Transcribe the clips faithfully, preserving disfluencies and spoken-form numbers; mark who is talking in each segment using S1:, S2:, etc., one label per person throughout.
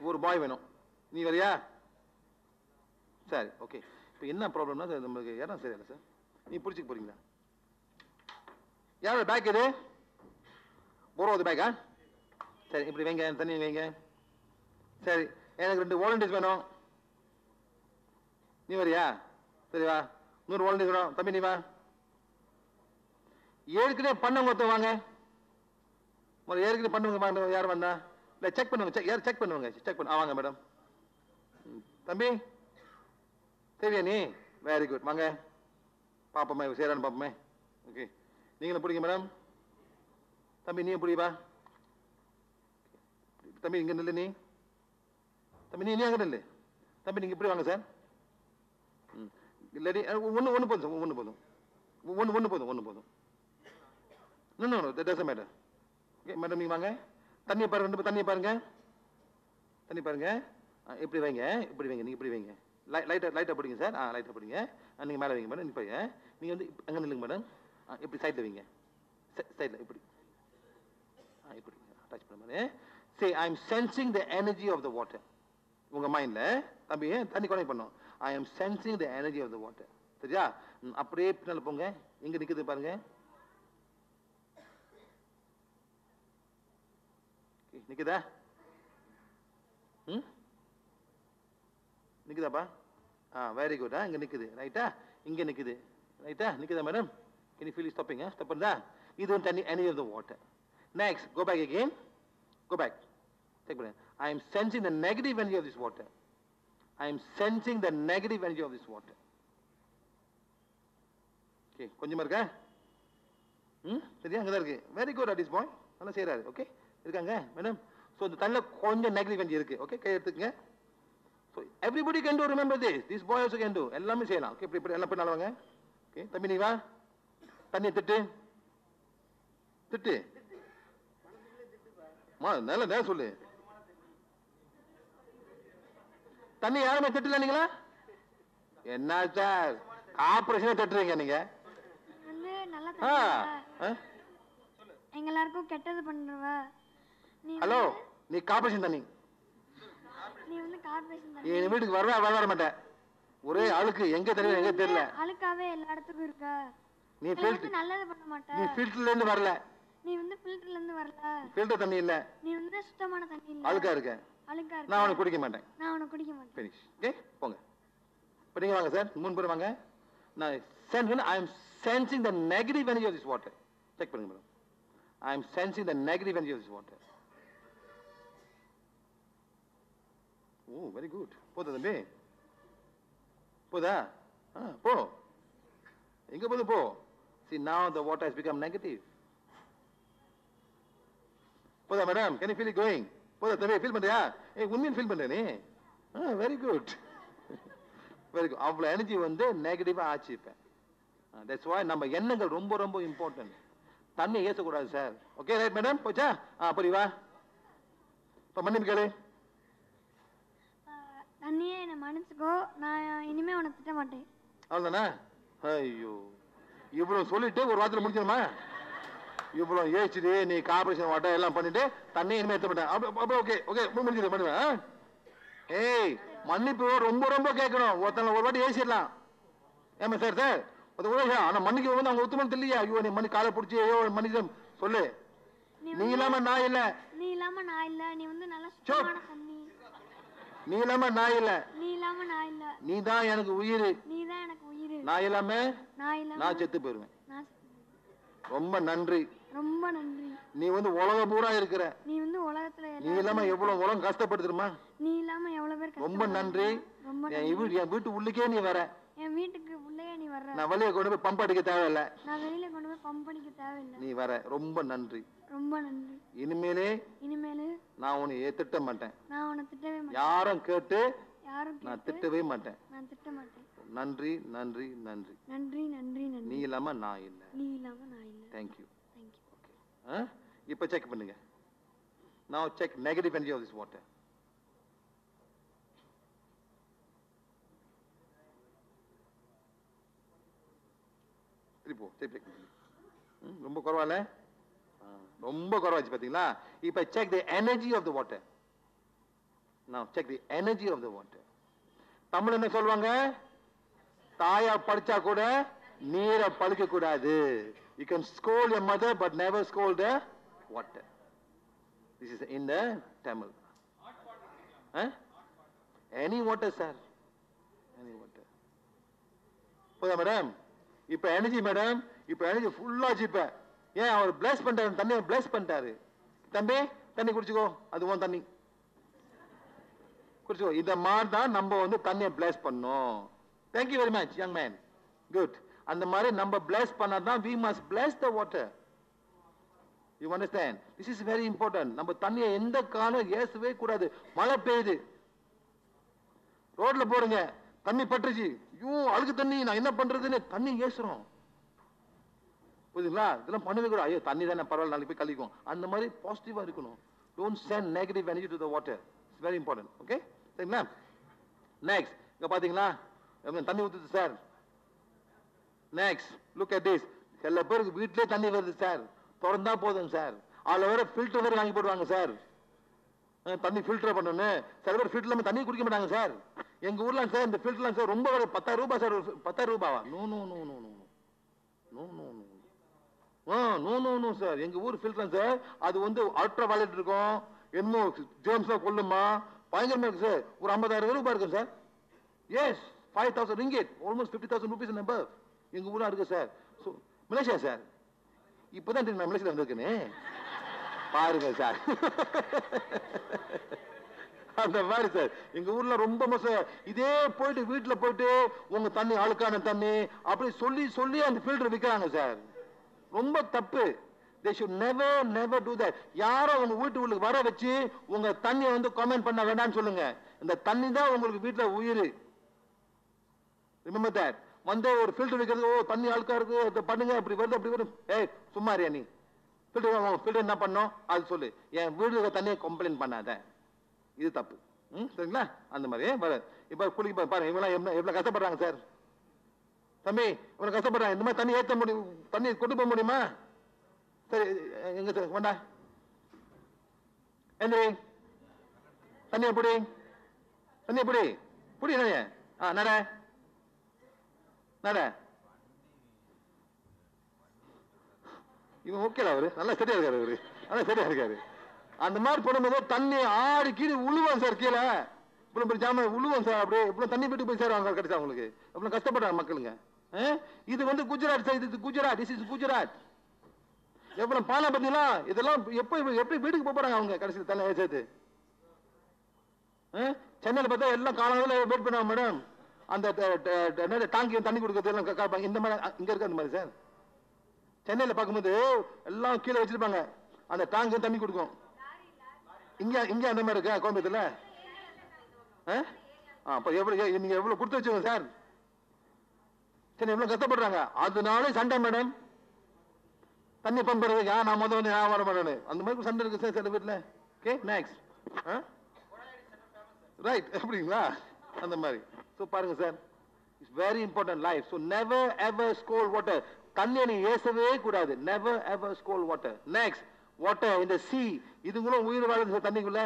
S1: ஒரு பாய் வேணும். நீ வரியா? சரி, ஓகே. இப்போ என்ன ப்ராப்ளம்னா நமக்கு இடம் சரியில்லை சார். நீ பிடிச்சிக்க போறீங்களா? யாரோட பேக் இது? போறது பேக்கா? சரி, இப்படி வைங்க, தண்ணி வைங்க. சரி, எனக்கு ரெண்டு வாலண்டியர்ஸ் வேணும். நீ வரியா? சரி வா. இன்னொரு வாலண்டியர்ஸ் வேணும். தம்பி நீ வா. ஏற்கனவே பண்ணவங்க ஒருத்தர் வாங்க. ஏற்கனவே பண்ணுவாங்க. யார் வந்தா? இல்லை, செக் பண்ணுவாங்க. யார் செக் பண்ணுவாங்க? செக் பண்ண வாங்க மேடம். தம்பி சரியா நீ? Very good. வாங்க பாப்போமே, சேரான்னு பாப்போமே. ஓகே, நீங்களும் பிடிங்க மேடம். தம்பி நீயும் பிடிப்பா. தம்பி இங்க நில்லு. நீ தம்பி நீ அங்க நில்லு. தம்பி நீங்க இப்படி வாங்க சார். இல்லாடி ஒன்று ஒன்று போதும். ஒன்று போதும். ஒன்று ஒன்று போதும். ஒன்று போதும். இன்னும் மேடம். ஓகே மேடம், நீங்க வாங்க. தண்ணியை பாருங்க. ரெண்டு தண்ணியை பாருங்க. தண்ணி பாருங்க. இப்படி வைங்க. இப்படி வைங்க. நீங்க இப்படி வைங்க. லைட்டா லைட்டா பிடிங்க சார். ஆ லைட்டா பிடிங்க. நீங்க மேலே வைங்க மேடம். இப்போ நீங்க வந்து அங்கே நில்லுங்க மேடம். இப்படி சைடில் வைங்க. சைடில் இப்படி. ஆ இப்படி டச் பண்ண மாதிரி. Say I am sensing the energy of the water. உங்க மைண்ட்ல தம்பி தண்ணி கனெக்ட் பண்ணும். I am sensing the energy of the water. சரியா? அப்படியே பின்னால் போங்க. எங்க நிக்குது பாருங்க. நிக்குதா? ம் நிக்குதாப்பா? ஆ வெரி குட். இங்க நிக்குது. ரைட்டா? இங்க நிக்குது. ரைட்டா? நிக்குதா madam? Can you feel it stopping? Stop பண்ணா இது வந்து தண்ணி energy of the water. Next go back again. Go back. Check பண்ணு. I am sensing the negative energy of this water. I am sensing the negative energy of this water. Okay, கொஞ்சமா இருக்கா? ம் சரியா? அங்கே தான் இருக்கு. Very good artist boy. நல்லா செய்யறாரு. ஓகே, இருக்காங்க மேடம். ஸோ இந்த தண்ணியில் கொஞ்சம் நெகட்டிவ் எனர்ஜி இருக்கு. ஓகே, கை எடுத்துக்கங்க. So everybody can do, remember this. This boy also can do. எல்லாமே செய்யலாம். ஓகே, இப்படி இப்படி எல்லாம் பண்ணால வாங்க. ஓகே, தம்பி நீ வா. தண்ணி திட்டு. திட்டு. மா நல்ல நேரம் சொல்லு. தண்ணி யாருமே திட்டல நீங்களா? என்ன சார் ஆபரேஷன் திட்டுறீங்க நீங்க?
S2: வந்து நல்லா தண்ணி. எங்க எல்லாருக்கும் கெட்டது பண்றவ.
S1: ஹலோ, நீ கார்ப்பரேஷன் தண்ணி.
S2: நீ வந்து கார்ப்பரேஷன் தண்ணி.
S1: என் வீட்டுக்கு வரவே வர மாட்டேன். ஒரே அழுக்கு. எங்க தெரியல, எங்க தெரியல.
S2: அழுக்காவே எல்லா இடத்துக்கும் இருக்க.
S1: நீ ஃபில்டர்
S2: நல்லது பண்ண மாட்ட.
S1: நீ ஃபில்டர்ல இருந்து வரல.
S2: நீ வந்து ஃபில்டர்ல இருந்து வரல.
S1: ஃபில்டர் தண்ணி இல்ல.
S2: நீ வந்து சுத்தமான தண்ணி இல்ல.
S1: அழுக்கா இருக்க.
S2: அழுக்கா இருக்க.
S1: நான் உனக்கு குடிக்க மாட்டேன்.
S2: நான் உனக்கு குடிக்க மாட்டேன்.
S1: finish. ஓகே, போங்க. இப்போ நீங்க வாங்க சார். மூணு பேர் வாங்க. நான் sense I am sensing the negative energy of this water. Check பண்ணுங்க madam. I am sensing the negative energy of this water. Oh very good. போதா தம்பி? போதா? ஆ போ. எங்க போது போ. See now the water has become negative. போதா madam? Can you feel it going? போதா தம்பி? ஃபீல் பண்றியா? ஏய் உண்மையை ஃபீல் பண்ற நீ? ஆ வெரி குட். Very good. அவ்வளோ எனர்ஜி வந்து நெகட்டிவா ஆச்சு இப்போ. தட்ஸ் வை நம்ம எண்ணங்கள் ரொம்ப ரொம்ப இம்பார்ட்டன்ட். தண்ணி ஏசக்கூடாது சார். Okay right madam? போச்சா? ஆ புரியுவா? இப்போ மன்னிப்பு கேளு.
S2: தண்ணியே என்னை மன்னிச்சுக்கோ. நான் இனிமே உனக்கு திட்ட மாட்டேன்.
S1: அவ்வளோதானே? ஐயோ, இவ்வளோ சொல்லிட்டு ஒரு வாரத்தில் முடிச்சிடுமா? இவ்வளோ ஏச்சிட்டு நீ கார்பரேஷன் வாட்டர் எல்லாம் பண்ணிட்டு தண்ணி இனிமே எடுத்த மாட்டேன். அப்போ ஓகே ஓகே முடிஞ்சது பண்ணுவேன். ஏய் மன்னிப்பு ரொம்ப ரொம்ப கேட்கணும். ஒருத்தங்க ஒரு வாட்டி ஏசிடலாம். ஏமா சார் சார் ஆனா மன்னிக்க வந்து அவங்க ஒத்துமன் இல்லையா? ஐயோ நீ மணி காலை பிடிச்சி ஐயோ மன்னிக்க சொல்லு. நீ இல்லாம நான் இல்ல.
S2: நீ இல்லாம நான் இல்ல. நீ வந்து நல்லா சுத்தமான தண்ணி.
S1: நீ இல்லாம நான் இல்ல.
S2: நீ இல்லாம நான் இல்ல.
S1: நீ தான் எனக்கு உயிர்.
S2: நீ தான் எனக்கு உயிர்.
S1: நான் இல்லாம
S2: நான் இல்லாம
S1: நான் செத்து போயிருவேன்.
S2: நான்
S1: ரொம்ப நன்றி.
S2: ரொம்ப நன்றி.
S1: நீ வந்து உலகம் பூரா இருக்கிற.
S2: நீ வந்து உலகத்துல
S1: நீ இல்லாம எவ்வளவு உலகம் கஷ்டப்படுத்துமா?
S2: நீ இல்லாம எவ்வளவு பேர்
S1: ரொம்ப நன்றி. என் வீட்டு உள்ளுக்கே நீ வர.
S2: என் வீட்டுக்கு உள்ளே நீ வர்ற.
S1: நான் வெளியே கொண்டு போய் பம்ப் அடிக்க தேவையில்ல.
S2: நான் வெளியில கொண்டு போய் பம்ப் அடிக்க தேவையில்லை.
S1: நீ வர. ரொம்ப நன்றி.
S2: ரொம்ப நன்றி.
S1: இனிமேலே
S2: இனிமேலே
S1: நான் உன்னை திட்ட மாட்டேன்.
S2: நான் உன்னை திட்டவே மாட்டேன்.
S1: யாரும் கேட்டு
S2: யாரும்
S1: நான் திட்டவே மாட்டேன்.
S2: நான் திட்ட மாட்டேன்.
S1: நன்றி நன்றி நன்றி.
S2: நன்றி நன்றி நன்றி.
S1: நீ இல்லாம நான் இல்ல.
S2: நீ இல்லாம நான் இல்ல.
S1: Thank you.
S2: Thank you.
S1: Okay. இப்போ செக் பண்ணுங்க. Now check negative energy of this water. திருப்போ திருப்பி ரொம்ப குறவால ரொம்ப குறவாச்சு பாத்தீங்களா? இப்போ check the energy of the water. Now check the energy of the water. Tamil என்ன சொல்வாங்க? தாயா படிச்சா கூட நீரை பழுக்க கூடாது. You can scold your mother but never scold the water. This is in the Tamil. Huh? Any water, sir. Any water. போதா madam? இப்ப எனர்ஜி மேடம், இப்ப எனர்ஜி ஃபுல்லா ஜிப்ப. ஏன் அவர் பிளஸ் பண்ணிட்டாரு, தண்ணியை பிளஸ் பண்ணிட்டாரு. தம்பி தண்ணி குடிச்சுக்கோ, அது உன் தண்ணி குடிச்சுக்கோ. இத மாதிரி தான் நம்ம வந்து தண்ணியை பிளஸ் பண்ணோம். Thank you very much young man. Good. அந்த மாதிரி நம்ம பிளஸ் பண்ணாதான் we must bless the water. You understand? This is very important. நம்ம தண்ணியை எந்த காலம் ஏசவே கூடாது. மழை பெய்யுது, ரோட்ல போறீங்க, தண்ணி பட்டுருச்சு, ஐயோ அழுக்கு தண்ணி, நான் என்ன பண்றதுன்னு தண்ணி ஏசுறோம். புரியுதுங்களா? இதெல்லாம் பண்ணவே கூட, ஐயோ தண்ணி தானே பரவாயில்ல, நாளைக்கு போய் கழிக்கும். அந்த மாதிரி பாசிட்டிவா இருக்கணும். Don't send negative energy to the water. It's very important. Okay? சரிங்களா? நெக்ஸ்ட் இங்க பாத்தீங்களா தண்ணி ஊத்துது sir. Next look at this. சில பேருக்கு வீட்டிலே தண்ணி வருது சார், திறந்தா போதும் சார். அதுல வேற ஃபில்டர் வேற வாங்கி போடுவாங்க சார், தண்ணி ஃபில்டர் பண்ணணும். சில பேர் ஃபில்டர் தண்ணி குடிக்க மாட்டாங்க சார். எங்க ஊர்ல சார் இந்த ஃபில்டர்லாம் சார் ரொம்ப பத்தாயிரம் ரூபாய் சார். பத்தாயிரம் ரூபாவா? No no no no no no no no ஆ நோ நோ நோ சார். எங்க ஊர் ஃபில்டர் சார், அது வந்து அல்ட்ரா வயலட் இருக்கும், என்னமோ ஜேம்ஸா கொல்லுமா, பயங்கரமா இருக்கு சார். ஒரு ஐம்பதாயிரம் ரூபாய் இருக்கும் sir. Yes, five thousand ringgit, almost fifty thousand rupees and above எங்க ஊரா இருக்கு சார். மலேசியா சார், இப்பதான் நான் மலேசியா வந்திருக்கேன்னு பாருங்க சார். அந்த மாதிரி சார் எங்க ஊர்ல ரொம்ப மோசம். இதே போயிட்டு வீட்டுல போயிட்டு உங்க தண்ணி அழுக்கான தண்ணி அப்படி சொல்லி சொல்லி அந்த ஃபில்டர் விற்கிறாங்க சார். ரொம்ப தப்பு. They should never never do that. யாரோ உங்க வீட்டு உள்ளுக்கு வர வச்சு உங்க தண்ணியை வந்து கமெண்ட் பண்ண வேண்டாம்னு சொல்லுங்க. இந்த தண்ணி தான் உங்களுக்கு வீட்டுல உயிர். Remember that. வந்து ஒரு ஃபில்டர் வைக்கிறது, ஓ தண்ணி அழுக்கா இருக்கு, அதை பண்ணுங்க, அப்படி வருது அப்படி வரும். ஏய் சும்மாரியா நீ, ஃபில்டர் ஃபில்டர் என்ன பண்ணோம் அது சொல்லு. என் வீடு தண்ணியை கம்ப்ளைண்ட் பண்ணாத, இது தப்பு. ம் சரிங்களா? அந்த மாதிரி வர இப்ப குளிக்க பாருங்க, இவங்களாம் எவ்வளவு எவ்வளவு கஷ்டப்படுறாங்க சார். தம்பி இவ்வளவு கஷ்டப்படுறாங்க, இந்த மாதிரி தண்ணி ஏற்ற முடியும், தண்ணி கொண்டு போக முடியுமா? சரி எங்க சார் வேண்டா, எந்திரி, தண்ணி எப்படி தண்ணி எப்படி புடி நிறைய ஆ நட நட. இவன் ஓகேல, அவரு நல்லா சரியா இருக்காரு, அவரு நல்லா சரியா இருக்காரு. அந்த மாதிரி போடும்போது தண்ணி ஆடி கீழே உழுவான் சார், கீழே இவ்வளவு பெரிய ஜாம உழுவான் சார். அப்படியே இவ்வளவு தண்ணி போயிட்டு போய் சேருவாங்க சார் கிடைச்சா அவங்களுக்கு. இவ்வளவு கஷ்டப்படுறாங்க மக்களுங்க. இது வந்து குஜராத் சார், இது குஜராத், திஸ் இஸ் குஜராத். எவ்வளவு பாலம் பார்த்தீங்களா? இதெல்லாம் எப்ப எப்படி வீட்டுக்கு போறாங்க அவங்க கடைசியில் தண்ணி சேர்த்து. சென்னையில் பார்த்தா எல்லாம் காலையில வெயிட் பண்ணுவாங்க மேடம், அந்த டாங்கி தண்ணி கொடுக்கறது எல்லாம் காப்பாங்க. இந்த மாதிரி இங்க இருக்கு அந்த மாதிரி சார். சென்னையில பார்க்கும்போது எல்லாம் கீழே வச்சிருப்பாங்க, அந்த டாங்கி தண்ணி கொடுக்கும். இங்க இங்க அந்த மாதிரி இருக்கா கோயம்புத்தூர்ல? எவ்வளவு நீங்க எவ்வளவு கொடுத்து வச்சுங்க சார். சரி எவ்வளவு கஷ்டப்படுறாங்க, அதனால சண்டை மேடம். தண்ணி பம்புறது யா நான் முதல் வந்து நான் வர மாட்டேன்னு அந்த மாதிரி சண்டை இருக்கு சார் சில வீட்டுல. ஓகே நெக்ஸ்ட் ரைட் அப்படிங்களா? அந்த மாதிரி. ஸோ பாருங்க sir, it's very important life. So never ever scold water. தண்ணியை நீ ஏசவே கூடாது. Never ever scold water. Next water இந்த சி, இதுங்களும் உயிர் வாழுது சார் தண்ணிக்குள்ள.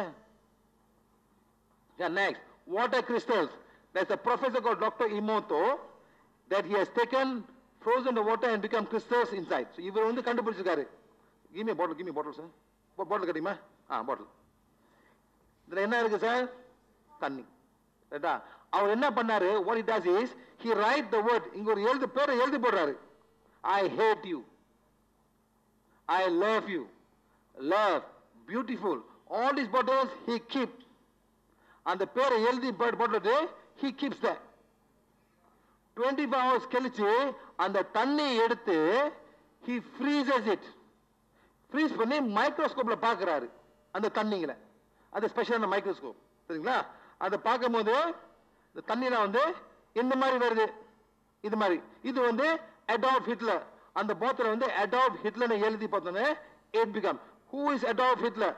S1: Next water crystals. There's a professor called Doctor Emoto that he has taken frozen the water and become crystals inside. So இவர் வந்து கண்டுபிடிச்சிருக்காரு. Give me a bottle, give me a bottle sir. பாட்டில் கட்டிமா? ஆ பாட்டில். இதுல என்ன இருக்கு sir? தண்ணி. ரைட்டா? அவர் என்ன பண்ணாரு? What he does is he write the word. இங்க ஒரு எழுது பேரை எழுதி போடுறாரு. I hate you, I love you, love, beautiful. All these bottles he keep. அந்த பேரை எழுதி போட்டுட்டு he keeps that. twenty-four hours கழிச்சு அந்த தண்ணி எடுத்து he freezes it. freeze பண்ணி மைக்ரோஸ்கோப்ல பார்க்கறாரு அந்த தண்ணிங்களை. அது ஸ்பெஷலான மைக்ரோஸ்கோப். சரிங்களா? அதை பார்க்கும்போது இந்த தண்ணியில வந்து இந்த மாதிரி வருது, இது மாதிரி. இது வந்து அடால்ஃப் ஹிட்லர். அந்த போத்தல வந்து அடால்ஃப் ஹிட்லர்னு எழுதி பார்த்தோன்னே it become. Who is Adolf Hitler?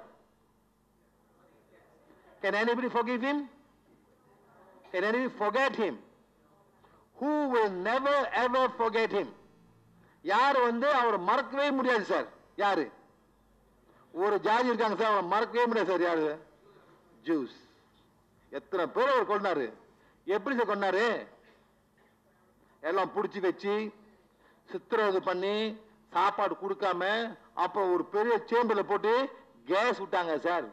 S1: Can anybody forgive him? Can anybody forget him? Who will never ever forget him? யார் வந்து அவரை மறக்கவே முடியாது சார். யாரு? ஒரு ஜாதி இருக்காங்க சார், அவரை மறக்கவே முடியாது சார். யாரு? ஜூஸ். எத்தனை பேர் அவர் கொண்டாரு? எப்படி சார் கொண்டாரு? எல்லாம் புடிச்சு வச்சு சித்திரவதை பண்ணி சாப்பாடு கொடுக்காம அப்ப ஒரு பெரிய சேம்பர்ல போட்டு கேஸ் விட்டாங்க சார்.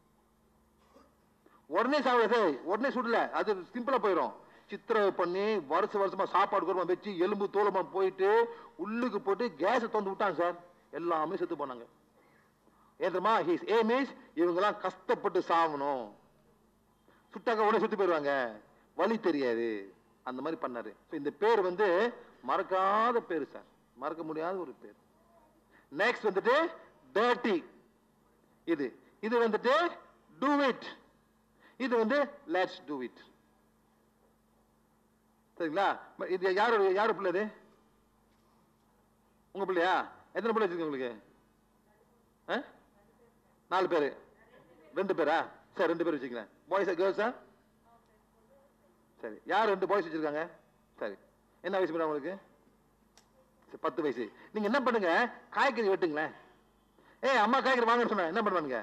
S1: உடனே சாப்பிட சார், உடனே சுடல, அது சிம்பிளா போயிடும். சித்திரவதை பண்ணி வருஷ வருஷமா சாப்பாடு குறமா வச்சு எலும்பு தோலமா போயிட்டு உள்ளுக்கு போட்டு கேஸை திறந்து விட்டாங்க சார். எல்லாமே செத்து போனாங்க. ஏன்றமா ஹிஸ் ஏம் இஸ் இவங்கெல்லாம் கஷ்டப்பட்டு சாவணும், சுட்டாக்க உடனே சுத்தி போயிடுவாங்க, வழி தெரியாது, அந்த மாதிரி பண்ணாரு. இந்த பேர் வந்து மறக்காத பேரு சார், மறக்க முடியாத ஒரு பேர். நெக்ஸ்ட் வந்துட்டு டர்ட்டி. இது இது வந்துட்டு டூ இட். இது வந்து லெட்ஸ் டூ இட். சரிங்களா? இது யாரு யாரு பிள்ளை? இது உங்க பிள்ளையா? எத்தனை பிள்ளை வச்சிருக்கீங்க உங்களுக்கு? நாலு பேரு. ரெண்டு பேரா? சரி, ரெண்டு பேர் வச்சுக்கிறேன். பாய்ஸா கேர்ள்ஸா? சரி, யார் ரெண்டு பாய்ஸ் வச்சிருக்காங்க? சரி, என்ன வயசு மேடம் உங்களுக்கு? பத்து வயசு. நீங்க என்ன பண்ணுங்க, காய்கறி வெட்டுங்களேன். ஏ அம்மா காய்கறி வாங்கன்னு சொன்ன என்ன பண்ணுவானுங்க?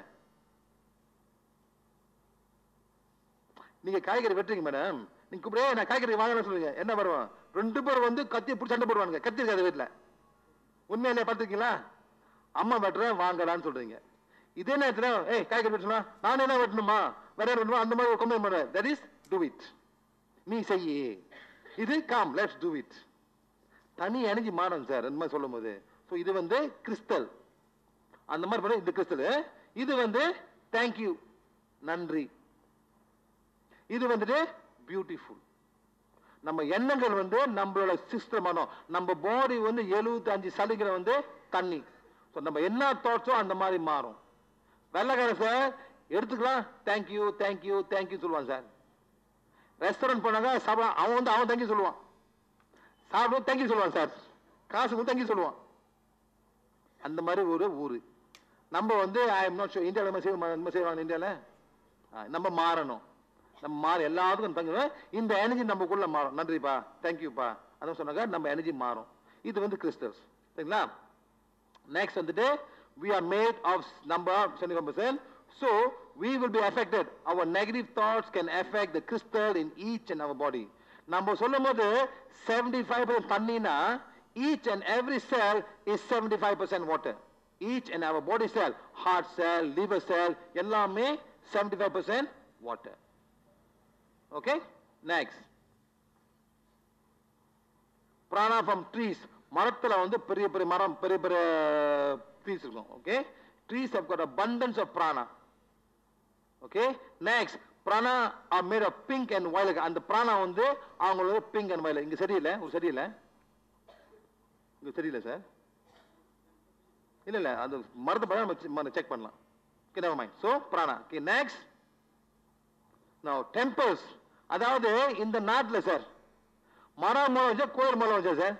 S1: நீங்க காய்கறி வெட்டுறீங்க மேடம், நீங்க கூப்பிடே நான் காய்கறி வாங்கன்னு சொல்லுங்க, என்ன பண்ணுவான்? ரெண்டு பேரும் வந்து கத்தி பிடிச்சி சண்டை போடுவானுங்க. கத்தி இருக்காது வீட்டுல. உண்மையா இல்லையா? பார்த்துருக்கீங்களா? அம்மா வெட்டுறேன் வாங்கடான்னு சொல்றீங்க. இதே நேரத்தில் ஏய் காய்கறி வெட்டணுமா, நான் என்ன வெட்டணுமா, வேற வெட்டணுமா, அந்த மாதிரி கம்பெனி பண்ற. That is do it. நீ செய்ய. இது கம் லெட்ஸ் டூ இட். தனி எனர்ஜி மாறும் சார் அந்த மாதிரி சொல்லும் போது. ஸோ இது வந்து கிறிஸ்டல், அந்த மாதிரி பண்ண இந்த கிறிஸ்டல். இது வந்து தேங்க்யூ, நன்றி. இது வந்துட்டு பியூட்டிஃபுல். நம்ம எண்ணங்கள் வந்து நம்மளோட சிஸ்டமானோ, நம்ம பாடி வந்து எழுபத்தி அஞ்சு சதவீதம் வந்து தண்ணி. ஸோ நம்ம என்ன தாட்ஸோ அந்த மாதிரி மாறும். வெள்ளக்கார சார் எடுத்துக்கலாம் தேங்க்யூ தேங்க்யூ தேங்க்யூ சொல்லுவான் சார். ரெஸ்டாரண்ட் போனாங்க சாப்பிட, அவன் வந்து அவன் தேங்க்யூ சொல்லுவான், சாப்பிடும் தேங்க்யூ சொல்லுவான் சார், காசுக்கு தேங்க்யூ சொல்லுவான். அந்த மாதிரி ஒரு ஊரு நம்ம வந்து ஐ எம் நாட் ஷூர் இந்தியாவில் நம்ம செய்வாங்க. இந்தியாவில் நம்ம மாறணும், நம்ம மாற எல்லாத்துக்கும் தங்க இந்த எனர்ஜி நமக்குள்ள மாறும். நன்றிப்பா தேங்க்யூப்பா அதான் சொன்னாங்க, நம்ம எனர்ஜி மாறும். இது வந்து கிறிஸ்டல்ஸ். சரிங்களா? நெக்ஸ்ட் வந்துட்டு we are made of number seventy-five percent, so we will be affected. Our negative thoughts can affect the crystal in each and our body. நம்ம சொல்லும்போது seventy-five percent தண்ணினா each and every cell is seventy-five percent water. Each and our body cell, heart cell, liver cell எல்லாமே seventy-five percent water. Okay? Next. Prana from trees. மரத்துல வந்து பெரிய பெரிய மரம், பெரிய பெரிய trees இருக்கும். Okay? Trees have got abundance of prana. Okay? Next. Prana are made of pink and violet. அந்த prana வந்து அவங்களோட pink and violet. இங்க சரியில்லை, ஒரு சரியில்லை, இங்க சரியில்லை சார். இல்ல இல்ல அந்த மரத்தை பத்தி நம்ம செக் பண்ணலாம். Okay, never mind. So prana. Okay, next. Now temples. அதாவது இந்த நாட்டுல சார் மரம் மூலம் வச்சா கோயில் மூலம் வச்சா சார்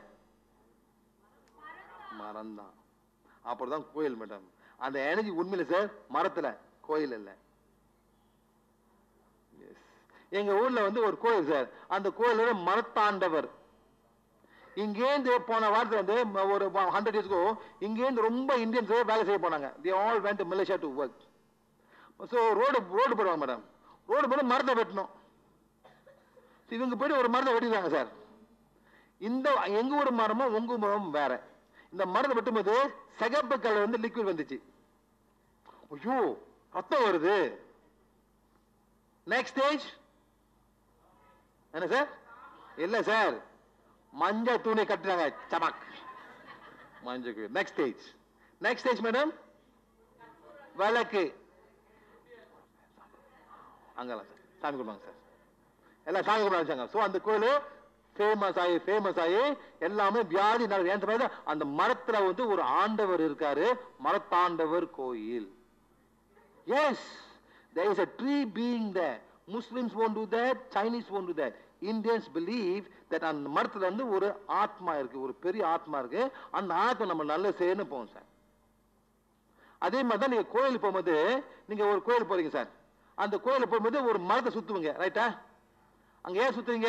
S1: மரம் தான். அப்புறம் கோயில் மேடம். அந்த எனர்ஜி உண்மையில சார் மரத்துல, கோயில் இல்ல. எங்க ஊர்ல வந்து ஒரு கோயில் சார், அந்த கோயிலோட மரத்தாண்டவர். இங்கேருந்து போன வாரத்துல வந்து ஒரு ஹண்ட்ரட் இயர்ஸ்க்கோ இங்கேருந்து ரொம்ப இந்தியன்ஸ் வேலை செய்ய போனாங்க. they all went to Malaysia to work. so road road போடுவாங்க மேடம், ரோடு போட்டு மரத்தை வெட்டணும். இவங்க போயிட்டு ஒரு மரத்தை வெட்டிடுவாங்க சார். இந்த எங்க ஒரு மரமும் உங்க மரமும் வேற. இந்த மரத்தை வெட்டும்போது சிகப்பு கலர் வந்து லிக்விட் வந்துச்சு. ஐயோ ரத்தம் வருது. நெக்ஸ்ட் ஸ்டேஜ் என்ன சார்? இல்ல சார், மஞ்சள் தூணை கட்டுறாங்க, சபாக் மஞ்சள். Next stage next stage madam விளக்கு. அங்கெல்லாம் சார் சாமி கும்பிடுவாங்க சார், எல்லாம் சாமி கும்பிடுவாங்க. ஸோ அந்த கோயில் ஃபேமஸ் ஆகி ஃபேமஸ் ஆகி எல்லாமே வியாதி நடக்குது. அந்த மரத்துல வந்து ஒரு ஆண்டவர் இருக்காரு, மரத்தாண்டவர் கோயில். Yes, there is a tree being there. Muslims won't do that, Chinese won't do that. Indians believe that அந்த மரத்துல வந்து ஒரு ஆத்மா இருக்கு, ஒரு பெரிய ஆத்மா இருக்கு. அந்த ஆத்மா நம்ம நல்ல செய்யணும் போவோம் சார். அதே மாதிரி தான் நீங்க கோயில் போகும்போது, நீங்க ஒரு கோயில் போறீங்க சார், அந்த கோயில போகும்போது ஒரு மரத்தை சுத்துவீங்க, ரைட்டா? அங்க ஏன் சுத்துறீங்க?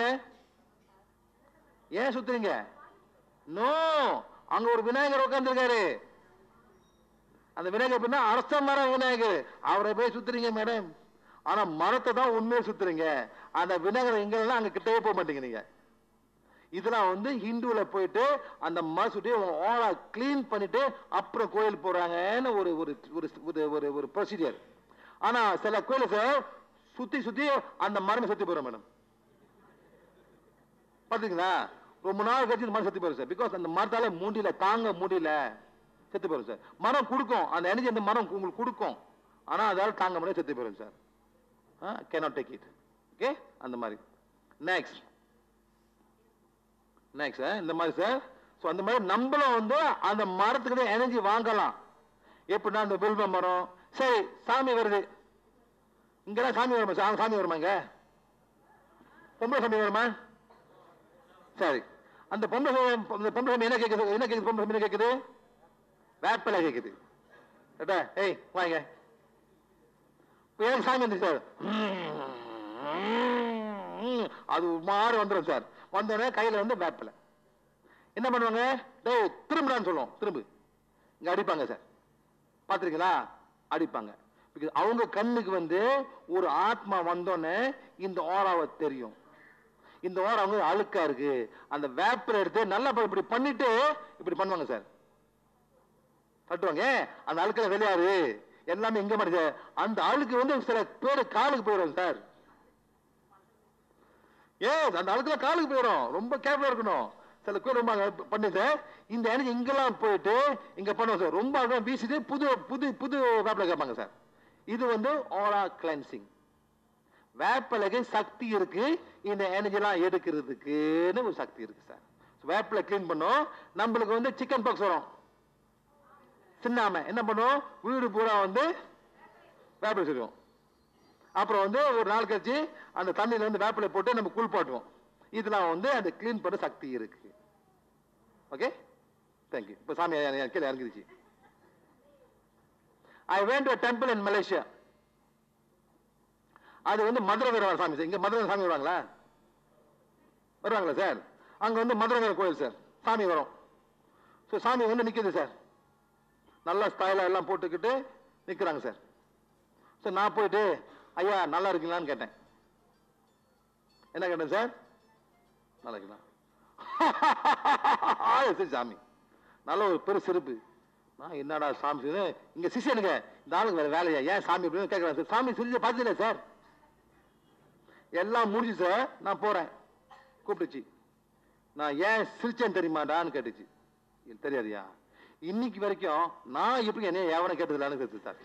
S1: ஏன் சுத்துறீங்க? நோ, அங்க ஒரு விநாயகர் உட்கார்ந்து இருக்காரு. அந்த விநாயகர் அரச மரம் விநாயகர், அவரை போய் சுத்துறீங்க மேடம். ஆனா மரத்தை தான் உண்மையை சுத்துறீங்க. அந்த விநாயகர் எங்கெல்லாம் அங்க கிட்டவே போக மாட்டேங்கிறீங்க. இதெல்லாம் வந்து ஹிந்துல போயிட்டு அந்த மசூதி ஓலா கிளீன் பண்ணிட்டு அப்புறம் கோயில் போறாங்கன்னு ஒரு ஒரு ஒரு ப்ரொசீஜர். ஆனா சில கோயில சார் சுத்தி சுத்தி அந்த மரம் சுத்தி போறோம் மேடம். பாத்தீங்களா? ரொம்ப நாள் கழிச்சு மரம் செத்து போயிடும் சார். பிகாஸ் அந்த மரத்தால மூண்டில தாங்க முடியல, செத்து போயிடும் சார். மரம் கொடுக்கும், அந்த எனர்ஜி அந்த மரம் உங்களுக்கு கொடுக்கும், ஆனா அதால தாங்க முடியாது, செத்து போயிடும் sir. cannot take it. Okay, அந்த மாதிரி. நெக்ஸ்ட் நெக்ஸ்ட் இந்த மாதிரி சார். ஸோ அந்த மாதிரி நம்மளும் வந்து அந்த மரத்துக்கு எனர்ஜி வாங்கலாம். எப்படின்னா அந்த வில்வ மரம், சரி சாமி வருது, இங்கெல்லாம் சாமி வருமா சார்? சாமி வருமா? இங்க பொம்பளை சாமி வருமா? சரி, அந்த பொம்பளை பொம்பளை சாமி என்ன கேட்குது? என்ன கேட்குது? பொம்பளை சாமி என்ன கேட்குது? வேப்பலை கேட்குது. கேட்டா ஏய் வாங்க, ஏன் சாமி வந்து சார் அது மாறு வந்துடும் சார். வந்தோடனே கையில வந்து வேப்பலை என்ன பண்ணுவாங்க? டேய் திரும்புடான்னு சொல்லுவோம், திரும்பு இங்க அடிப்பாங்க சார். பார்த்துருக்கீங்களா? அடிப்பாங்க. அவங்க கண்ணுக்கு வந்து ஒரு ஆத்மா வந்தோடனே இந்த ஓராவை தெரியும். இந்த ஓரம் அவங்க அழுக்கா இருக்கு, அந்த வேப்பரை எடுத்து நல்லா இப்படி பண்ணிட்டு இப்படி பண்ணுவாங்க சார். தட்டுவாங்க, அந்த அழுக்கில் வெளியாரு எல்லாமே எங்க மாட்டேங்க. அந்த அழுக்கு வந்து சில பேரு காலுக்கு போயிடும் சார். ஏ அந்த அழுக்குல காலுக்கு போயிடும், ரொம்ப கேர்ஃபுல்லா இருக்கணும். சில பேர் ரொம்ப பண்ணி சார் இந்த எனக்கு இங்கெல்லாம் போயிட்டு இங்க பண்ணுவோம் சார். ரொம்ப அழகா வீசிட்டு புது புது புது வேப்பிலை கேட்பாங்க சார். இது வந்து ஆரா கிளென்சிங். வேப்பிலைக்கு சக்தி இருக்கு இந்த எனர்ஜி எல்லாம் எடுக்கிறதுக்குன்னு ஒரு சக்தி இருக்கு சார். வேப்பிலை கிளீன் பண்ணும். நம்மளுக்கு வந்து சிக்கன் பாக்ஸ் வரும், சின்னாம என்ன பண்ணுவோம்? வீடு பூரா வந்து வேப்பிலை சொல்லுவோம். அப்புறம் வந்து ஒரு நாள் கழிச்சு அந்த தண்ணியில வந்து வேப்பிலை போட்டு நம்ம குளிப்பாட்டுவோம். இதெல்லாம் வந்து அந்த கிளீன் பண்ண சக்தி இருக்கு. Okay, thank you. இப்போ சாமி கீழே இறங்கிடுச்சு. I went to a temple in Malaysia. அது வந்து மதுரை வீர சாமி சார். இங்க மதுரை சாமி வருவாங்களா? வருவாங்களா சார்? அங்க வந்து மதுரை வீர கோயில் சார், சாமி வரும். ஸோ சாமி வந்து நிக்குது சார், நல்லா ஸ்டைலா எல்லாம் போட்டுக்கிட்டு நிக்கிறாங்க சார். ஸோ நான் போயிட்டு ஐயா நல்லா இருக்கீங்களான்னு கேட்டேன். என்ன கேட்டேன் சார்? நல்லா இருக்கலாம். சரி சாமி, நல்ல ஒரு பெரு சிறப்பு. நான் என்னடா சாமி இங்க சிஷியனுங்க, இந்த ஆளுக்கு வேற வேலையா, ஏன் சாமி அப்படின்னு கேட்கறேன் சார். சாமி சிரிச்சு பார்த்ததில்ல சார். எல்லாம் முடிஞ்சு சார், நான் போறேன். கூப்பிட்டுச்சு, நான் ஏன் சிரிச்சேன்னு தெரியுமாடான்னு கேட்டுச்சு. தெரியாதியா? இன்னைக்கு வரைக்கும் நான் எப்படி என்ன எவனை கேட்டதில்லான்னு கேட்டு சார்.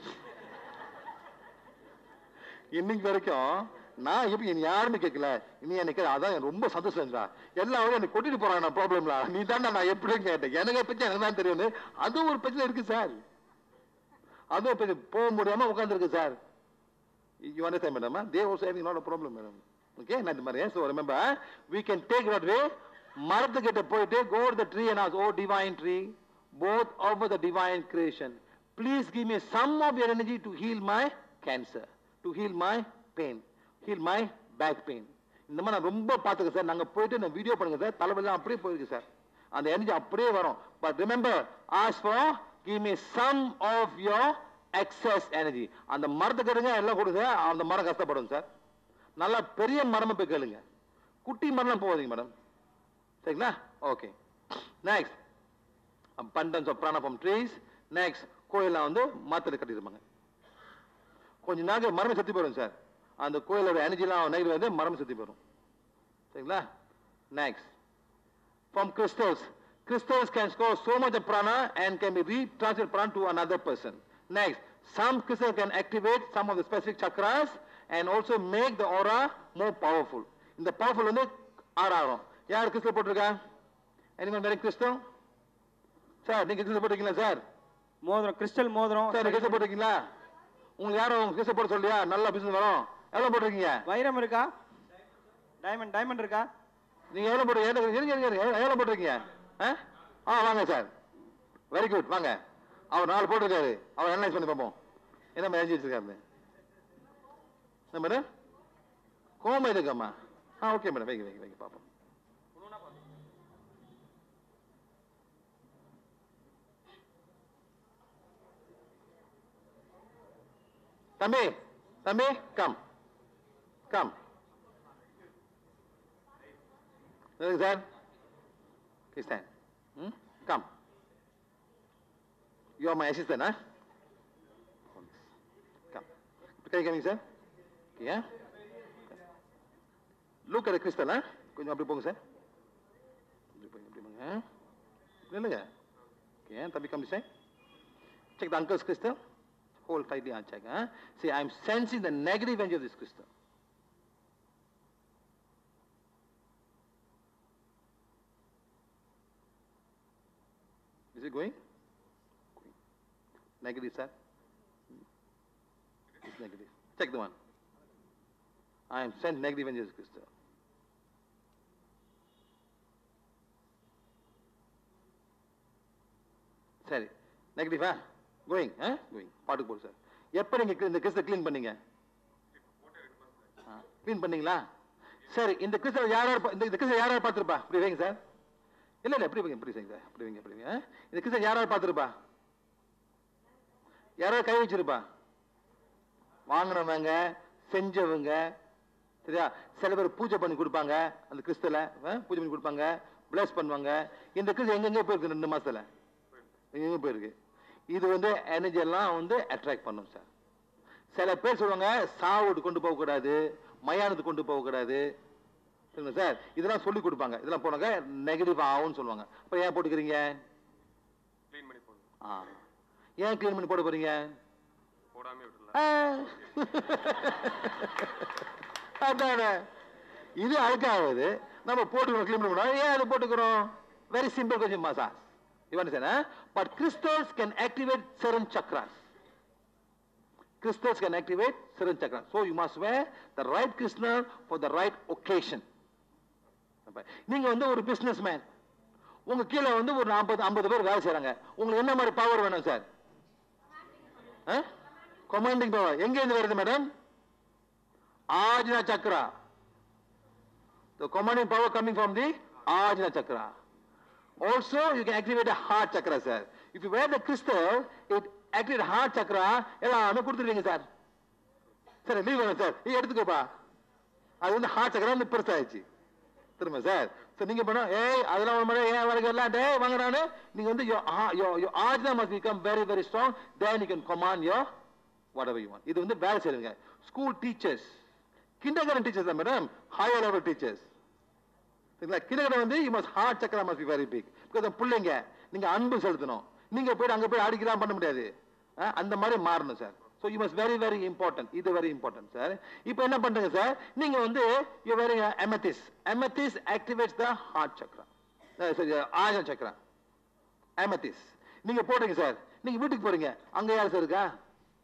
S1: இன்னைக்கு வரைக்கும் நான் எப்படி என்ன யாருன்னு கேட்கல, நீ எனக்கு அதான் ரொம்ப சந்தோஷம். எல்லாரும் எனக்கு கொட்டிட்டு போறாங்க, நான் ப்ராப்ளம்ல நீ தான் நான் எப்படி கேட்டேன். எனக்கு பிரச்சனை எனக்கு தான் தெரியும். அதுவும் ஒரு பிரச்சனை இருக்கு சார். அதுவும் பிரச்சனை போக முடியாம உட்கார்ந்து இருக்கு sir. You understand, madam? They also having not a problem, madam. Okay, not the Maria. So remember, we can take that way. மரத்துக்கிட்ட போயிட்டு go to the tree and ask, oh divine tree, both over the divine creation, please give me some of your energy to heal my cancer, to heal my pain, heal my back pain. இந்த மாதிரி நான் ரொம்ப பார்த்துக்க sir. நாங்க போயிட்டு நான் video பண்ணுங்க sir. தலைவலாம் அப்படியே போயிருக்கு சார், அந்த எனர்ஜி அப்படியே வரும். But remember, ask for give me some of your excess energy. அந்த மரத்துக்கிடுங்க எல்லாம் கொடுங்க, அந்த மரம் கஷ்டப்படும் சார். நல்லா பெரிய மரமா போய் கேளுங்க, குட்டி மரம் போவாதீங்க மேடம். சரிங்களா? Okay. Next abundance of prana from trees. Next கோயிலாம் வந்து மாத்திரை கட்டிருப்பாங்க. கொஞ்ச நாள் மரம் செத்து போயிடும் சார். அந்த கோயிலோட எனர்ஜிலாம் நைட் வந்து மரம் செத்து போயிடும். சரிங்களா? Next from crystals. Crystals can store so much of prana and can be retransferred prana to another person. Next, some crystals can activate some of the specific chakras and also make the aura more powerful. இந்த powerful வந்து ஆறாயிரம். யார் crystal போட்டிருக்கா? anyone wearing crystal? Sir நீங்க crystal போட்டிருக்கீங்களா sir?
S3: மோதிரம், crystal மோதிரம்.
S1: Sir crystal போட்டிருக்கீங்களா? உங்களுக்கு யாரும் கிறிஸ்டல் போட சொல்லியா? நல்ல பிசினஸ் வரும். எவ்வளவு போட்டிருக்கீங்க?
S3: வைரம் இருக்கா? டைமண்ட் டைமண்ட் இருக்கா? நீங்க
S1: எவ்வளவு போட்டு எவ்வளவு போட்டிருக்கீங்க? ஆ வாங்க சார், வெரி குட், வாங்க. அவர் நாலு போட்டிருக்காரு, அவர் அனலைஸ் பண்ணி பார்ப்போம் என்ன மாதிரி எழுதி வச்சிருக்காரு. என்ன மேடம்? கோம இருக்காமா? ஆ ஓகே மேடம், வைங்க வைங்க வைங்க பார்ப்போம். தம்பி தம்பி come come. Sir Kristen, come. You are my assistant. Come. கை coming sir. Okay. Look at Kristen. கொஞ்சம் அப்படி போங்க சார். அப்படி போங்க, அப்படி போங்க. இல்லைங்க. ஓகே, தம்பி come sir. Check the uncle's crystal. Hold tightly and check. Huh? See, I am sensing the negative energy of this crystal. Is it going? Going. Negative, sir. It's negative. Check the one. I am sensing negative energy of this crystal. சரி, நெகட்டிவா? Going, ah going. பாட்டுக்கு போடு sir. எப்போ நீங்கள் இந்த கிறிஸ்தை clean பண்ணீங்க? Clean பண்ணீங்களா? சரி, இந்த கிறிஸ்தை யார் யார் இந்த இந்த கிறிஸ்தை யார் யார் பார்த்துருப்பா? இப்படி வைங்க சார். இல்லை இல்லை இப்படி வைங்க, இப்படி வைங்க சார். இப்படி வைங்க, இப்படி வைங்க. இந்த கிறிஸ்தை யார் யார் பார்த்துருப்பா? யாராவது கை வச்சிருப்பா? வாங்கினவங்க, செஞ்சவங்க, சரியா? சில பேர் பூஜை பண்ணி கொடுப்பாங்க அந்த கிறிஸ்தல, பூஜை பண்ணி கொடுப்பாங்க, பிளஸ் பண்ணுவாங்க. இந்த கிறிஸ்து எங்கெங்கே போயிருக்கு ரெண்டு மாசத்துல? எங்கெங்க போயிருக்கு? இது வந்து எனர்ஜி எல்லாம் வந்து அட்ராக்ட் பண்ணும் சார். சில பேர் சொல்லுவாங்க சாவுடு கொண்டு போகக்கூடாது, மயானத்துக்கு கொண்டு போகக்கூடாது, சரிங்களா சார்? இதெல்லாம் சொல்லி கொடுப்பாங்க. இதெல்லாம் போனாங்க நெகட்டிவ் ஆகும்னு சொல்லுவாங்க. அப்புறம் ஏன் போட்டுக்கிறீங்க? ஆ, ஏன் கிளீன் பண்ணி போட போறீங்க? இது அழுக்காவது நம்ம போட்டுக்கிறோம், கிளீன் பண்ணி. ஏன் அதை போட்டுக்கிறோம்? வெரி சிம்பிள் கொஞ்சம் massage. You understand, huh? But crystals can activate certain chakras. Crystals can activate certain chakras. So you must wear the right crystal for the right occasion. நீங்க வந்து ஒரு பிசினஸ் மேன், உங்க கீழே வந்து ஒரு நாற்பது ஐம்பது பேர் வேலை செய்யறாங்க. உங்களுக்கு என்ன மாதிரி பவர் வேணும் சார்? Commanding power. எங்க இருந்து வருது madam? Ajna chakra. The commanding power coming from the Ajna chakra. Also, you can activate the heart chakra, sir. If you wear the crystal, it activates heart chakra. எல்லாமே கொடுத்துருவீங்க சார். சார் லீவ் வேணும் sir, நீ எடுத்துக்கோப்பா. அது வந்து ஹார்ட் சக்கரா வந்து பெருசாகிடுச்சு. திரும்ப sir sir நீங்க பண்ண ஏய் அதெல்லாம் ஒரு மாதிரி ஏன் வரைக்கும் எல்லாம் டே வாங்குறானு நீங்க வந்து ஆஜ்னா must become very very strong. Then you can command your whatever you want. இது வந்து வேலை செய்யுங்க. ஸ்கூல் டீச்சர்ஸ், கிண்டர்கார்டன் டீச்சர்ஸ் தான் madam, higher level teachers. Kindergarten வந்து you must heart chakra must be very big. because பிள்ளைங்க நீங்க அன்பு செலுத்தணும். நீங்க போய் அங்க போய் அடிக்கலாம் பண்ண முடியாது. அந்த மாதிரி மாறணும் sir. So you must very very important. இது very important சார். இப்போ என்ன பண்றீங்க சார்? நீங்க வந்து you wearing amethyst. Amethyst activates the heart chakra. சரி, ஆஜ்னா சக்கரா. amethyst நீங்க போடுறீங்க சார். நீங்க வீட்டுக்கு போறீங்க, அங்க யார் சார் இருக்கா?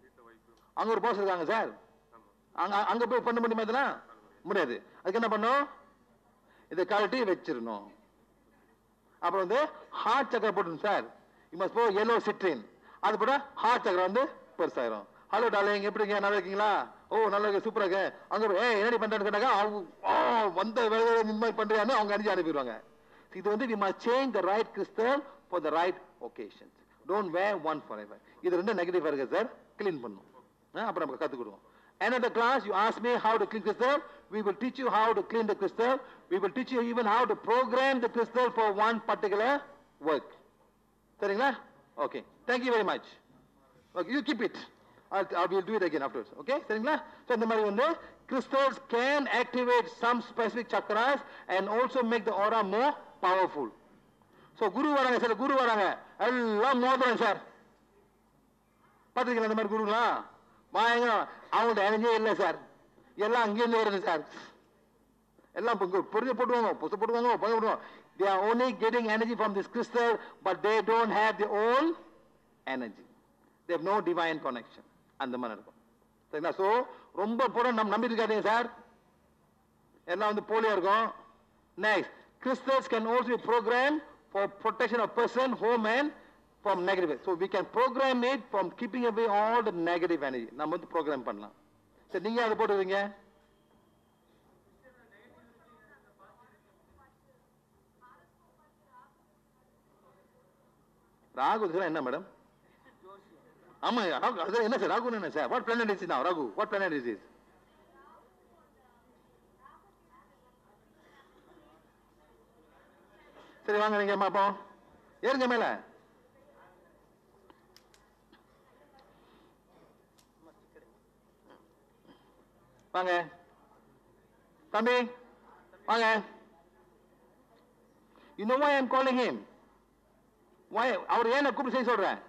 S1: அங்க ஒரு போஸ் இருக்காங்க சார். அங்க அங்க போய் பண்ண முடியுமா? இதெல்லாம் முடியாது. அதுக்கு என்ன பண்ணும்? இதை கழட்டி வச்சிடணும். அப்புறம் வந்து ஹார்ட் சக்கரை போட்டுரும் சார். யூ மஸ்ட் போ yellow citrine. அது போட்டா ஹார்ட் சக்கரை வந்து பெருசாயிரும். ஹலோ டார்லிங், எப்படிங்க? நல்லா இருக்கீங்களா? ஓ நல்லா இருக்கு, சூப்பரா இருக்கு. அங்க போய் ஏய் என்னடி பண்றேன்னு கேட்டாங்க. அவங்க வந்த வேலை இந்த மாதிரி பண்றியான்னு அவங்க அனுப்பி அனுப்பிடுவாங்க. இது வந்து we must change the right crystal for the right occasions. Don't wear one forever. இது ரெண்டு நெகட்டிவ் இருக்கு சார், கிளீன் பண்ணும். அப்புறம் நம்ம கத்துக்கிடுவோம். Another class, you ask me how to clean crystal. We will teach you how to clean the crystal. We will teach you even how to program the crystal for one particular work. சரிங்களா? Okay. Thank you very much. Okay, you keep it. I'll, I will do it again afterwards. Okay? சரிங்களா? So இந்த மாதிரி வந்து crystals can activate some specific chakras and also make the aura more powerful. So குரு வராங்க sir, குரு வராங்க எல்லாம் மோதிரம் sir. பாத்துருக்கீங்களா இந்த மாதிரி குருங்களா? வாங்க, அவங்களோட எனர்ஜியே இல்லை சார். எல்லாம் அங்கேருந்து வருது சார். எல்லாம் பொருள் போட்டுவாங்க, புசை போட்டுவாங்க, பங்க போடுவாங்க. They are only getting energy from this crystal, but they don't have their own energy. They have no divine connection. அந்த மாதிரி இருக்கும். சரிங்களா? ஸோ ரொம்ப போட நம்ம நம்பிட்டு இருக்காதீங்க சார். எல்லாம் வந்து போலியா இருக்கும். Next, crystals can also be programmed for protection of person, home and from negative. So we can program it from keeping away all the negative energy. நம்ம வந்து program பண்ணலாம். சரி, நீங்க அதை போட்டுருவீங்க. ராகு என்ன மேடம்? ஆமா, அது என்ன சார்? ராகு என்ன sir? What planet is it now? Rahu, what planet is it? சரி வாங்க நீங்க பாப்போம். ஏறுங்க மேல. வாங்க தம்பி வாங்க. You know why I'm calling him? Why? அவர் ஏன் கூப்பிட்டு செய்ய சொல்றேன்?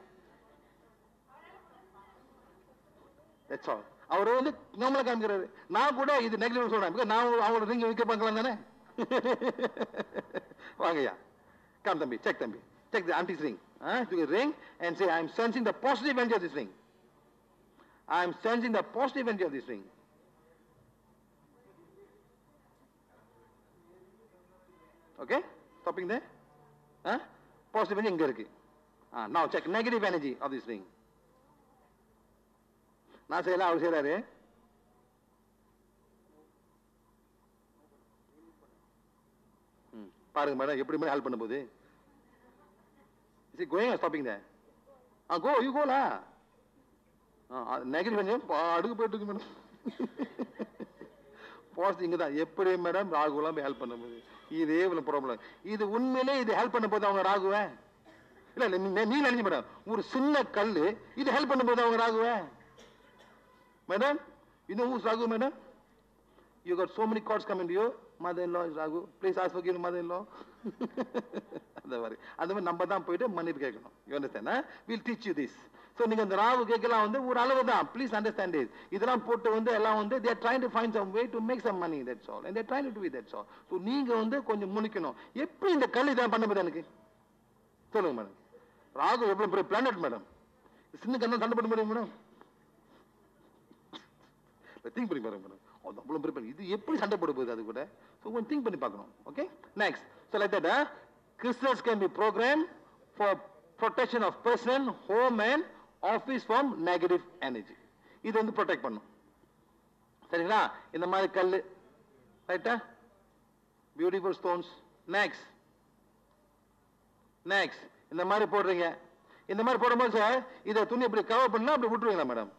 S1: That's all. அவர் வந்து நம்மள காமிக்கிறாரு. நான் கூட இது நெகட்டிவ் சொல்றேன். because நான் அவங்களோட ரிங் விக்க பார்க்கலாம் தானே. வாங்கயா. Come தம்பி, check தம்பி. Check the auntie's ring. Huh? To the ring and say I'm sensing the positive energy of this ring. I'm sensing the positive energy of this ring. Okay? Stopping there? Huh? Positive energy இங்க இருக்கு. Ah, now check negative energy of this ring. நான் செய்யல அவர் செய்யறாரு. பாருங்க madam எப்படி madam help பண்ண போகுது. Is it going or stopping there? Ah, go, you go la. Ah, negative energy அடுக்கு போயிட்டு இருக்கு மேடம். பாசிட்டிவ் இங்க தான் எப்படி மேடம் ராகுலாம் போய் ஹெல்ப் பண்ண போகுது. இதே இவ்வளவு ப்ராப்ளம். இது உண்மையிலே இது ஹெல்ப் பண்ண போது அவங்க ராகுவே இல்ல நீ நினைச்சு மேடம் ஒரு சின்ன கல்லு இது ஹெல்ப் பண்ண போது அவங்க ராகுவே Madam, you know who's Raghu, madam? You got so many calls coming to you. Mother-in-law is Raghu. Please ask for your mother-in-law. அந்த மாதிரி அந்த மாதிரி நம்ம தான் போயிட்டு மன்னிப்பு கேட்கணும். You understand? Huh? We'll teach you this. So நீங்க அந்த ராகு கேட்கலாம் வந்து ஒரு அளவு தான். Please understand this. இதெல்லாம் போட்டு வந்து எல்லாம் வந்து they are trying to find some way to make some money. That's all. And they are trying to do it. That's all. So நீங்க வந்து கொஞ்சம் முழிக்கணும். எப்படி இந்த கல் இதான் பண்ண முடியாது எனக்கு? சொல்லுங்க மேடம். ராகு எவ்வளவு பெரிய பிளானட் மேடம். சின்ன கண்ணா சண்டை பண்ண முடியும் மேடம். திங்க் பண்ணி பாருங்க மேடம். அவ்வளவு பெரிய இது எப்படி சண்டை போட போகுது அது கூட. So one think பண்ணி பார்க்கணும். Okay? Next. So like that, uh, crystals can be programmed for protection of person, home and office from negative energy. இது வந்து protect பண்ணும். சரிங்களா? இந்த மாதிரி கல்லு. ரைட்டா? Beautiful stones. Next. Next. இந்த மாதிரி போடுறீங்க. இந்த மாதிரி போடும்போது சார் இதை துணி இப்படி கவர் பண்ணா அப்படி விட்டுருவீங்களா மேடம்?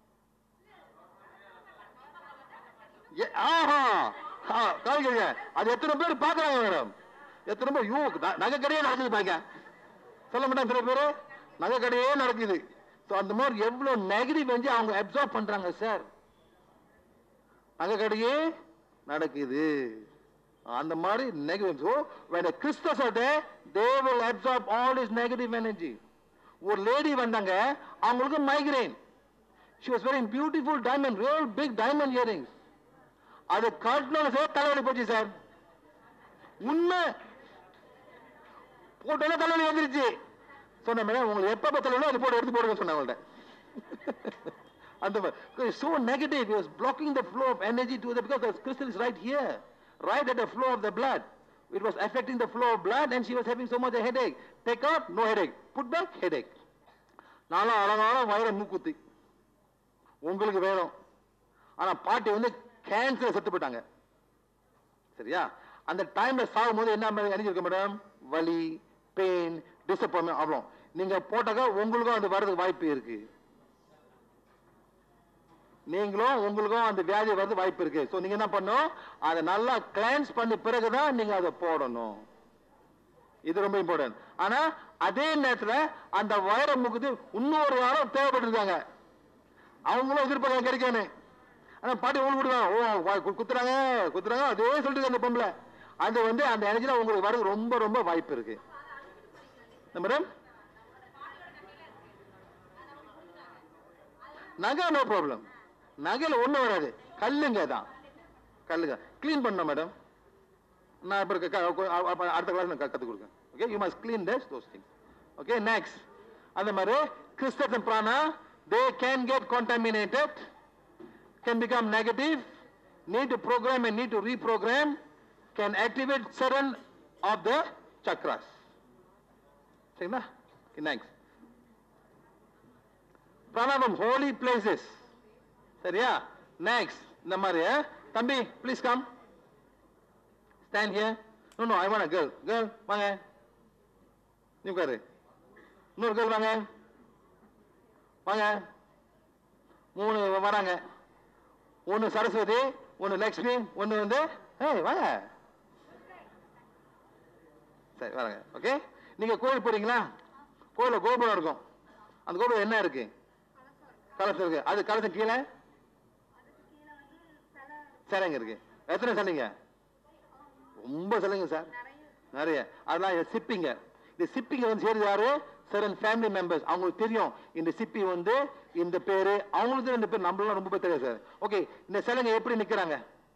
S1: காமிக்கிறீங்க அது எத்தனை பேர் பாக்குறாங்க மேடம்? எத்தனை பேர் யூ நகை கடையே நடக்குது பாக்க சொல்ல மாட்டாங்க. எத்தனை பேரு நகை கடையே நடக்குது. அந்த மாதிரி எவ்வளவு நெகட்டிவ் வந்து அவங்க அப்சார்ப் பண்றாங்க சார். நகை கடையே நடக்குது அந்த மாதிரி negative. So when the crystals are there, they will absorb all this negative energy. ஒரு லேடி வந்தாங்க அவங்களுக்கு migraine. She was wearing beautiful diamond, real big diamond earrings. அது காட்டினால சார் தலைவலி போச்சு சார். உண்மை போட்டோன்னா தலைவலி வந்துருச்சு. சொன்ன மேடம் உங்களுக்கு எப்ப தலைவலோ அது போட்டு எடுத்து போடுங்க சொன்ன அவங்கள்ட்ட. அந்த மாதிரி so negative, it was blocking the flow of energy to the because the crystal is right here, right at the flow of the blood. It was affecting the flow of blood and she was having so much a headache. Take out, no headache. Put back, headache. நானும் அழகான வயிறு மூக்குத்தி உங்களுக்கு வேணும். ஆனா பாட்டி வந்து cancer செத்து போயிட்டாங்க. சரியா? அந்த டைம்ல சாகும் போது என்ன நினைச்சிருக்க மேடம்? வலி, பெயின், டிசப்பாயின்மெண்ட் அவ்வளோ. நீங்க போட்டாக்க உங்களுக்கும் அது வர்றதுக்கு வாய்ப்பு இருக்கு. நீங்களும் உங்களுக்கும் அந்த வியாதி வர்றது வாய்ப்பு இருக்கு. ஸோ நீங்க என்ன பண்ணணும்? அதை நல்லா கிளென்ஸ் பண்ணி பிறகுதான் நீங்க அதை போடணும். இது ரொம்ப இம்பார்ட்டன்ட். ஆனா அதே நேரத்துல அந்த வயிறை முக்குது இன்னொரு வாரம் தேவைப்பட்டிருக்காங்க. அவங்களும் எதிர்பார்க்க கிடைக்கணும். ஆனா பாட்டி உங்களுக்கு விடுவாங்க. ஓ குத்துறாங்க குத்துறாங்க அதே சொல்லிட்டு அந்த பொம்பளை அது வந்து அந்த எனர்ஜில உங்களுக்கு வர ரொம்ப ரொம்ப வாய்ப்பு இருக்கு. மேடம் நகை நோ ப்ராப்ளம். நகையில ஒண்ணு வராது. கல்லுங்க தான் கல்லுங்க கிளீன் பண்ணணும் மேடம். நான் அடுத்த கிளாஸ் கத்து கொடுக்கேன். Okay you must clean thus those things. Okay next அந்த மாதிரி crystals and prana they can get contaminated, can become negative, need to program and need to reprogram, can activate certain of the chakras. சரிங்களா? next prana from holy places. சரியா? next இந்த மாதிரி தம்பி please come stand here. no no I want a girl. girl வாங்க நீ உட்காரு. இன்னொரு girl வாங்க வாங்க. மூணு வராங்க. ஒன்னு சரஸ்வதி, ஒன்னு லட்சுமி, ஒன்னு வந்து ஏய் வாங்க சரி வரங்க. ஓகே, நீங்க கோயில் போறீங்களா? கோயில கோபுரம் இருக்கும். அந்த கோபுரம் என்ன இருக்கு? கலசம் இருக்கு. அது கலசம் கீழே சிலைங்க இருக்கு. எத்தனை சிலைங்க? ரொம்ப சிலைங்க சார், நிறைய. அதெல்லாம் சிப்பிங்க. இந்த சிப்பிங்க வந்து சேருது யாரு? சரண் ஃபேமிலி மெம்பர்ஸ். அவங்களுக்கு தெரியும் இந்த சிப்பி வந்து இந்த பேரு, அவங்களுக்கு இந்த பேர், நம்மளாம் ரொம்ப பேர் தெரியாது சார். ஓகே, இந்த சிலைங்க எப்படி நிக்கிறாங்க?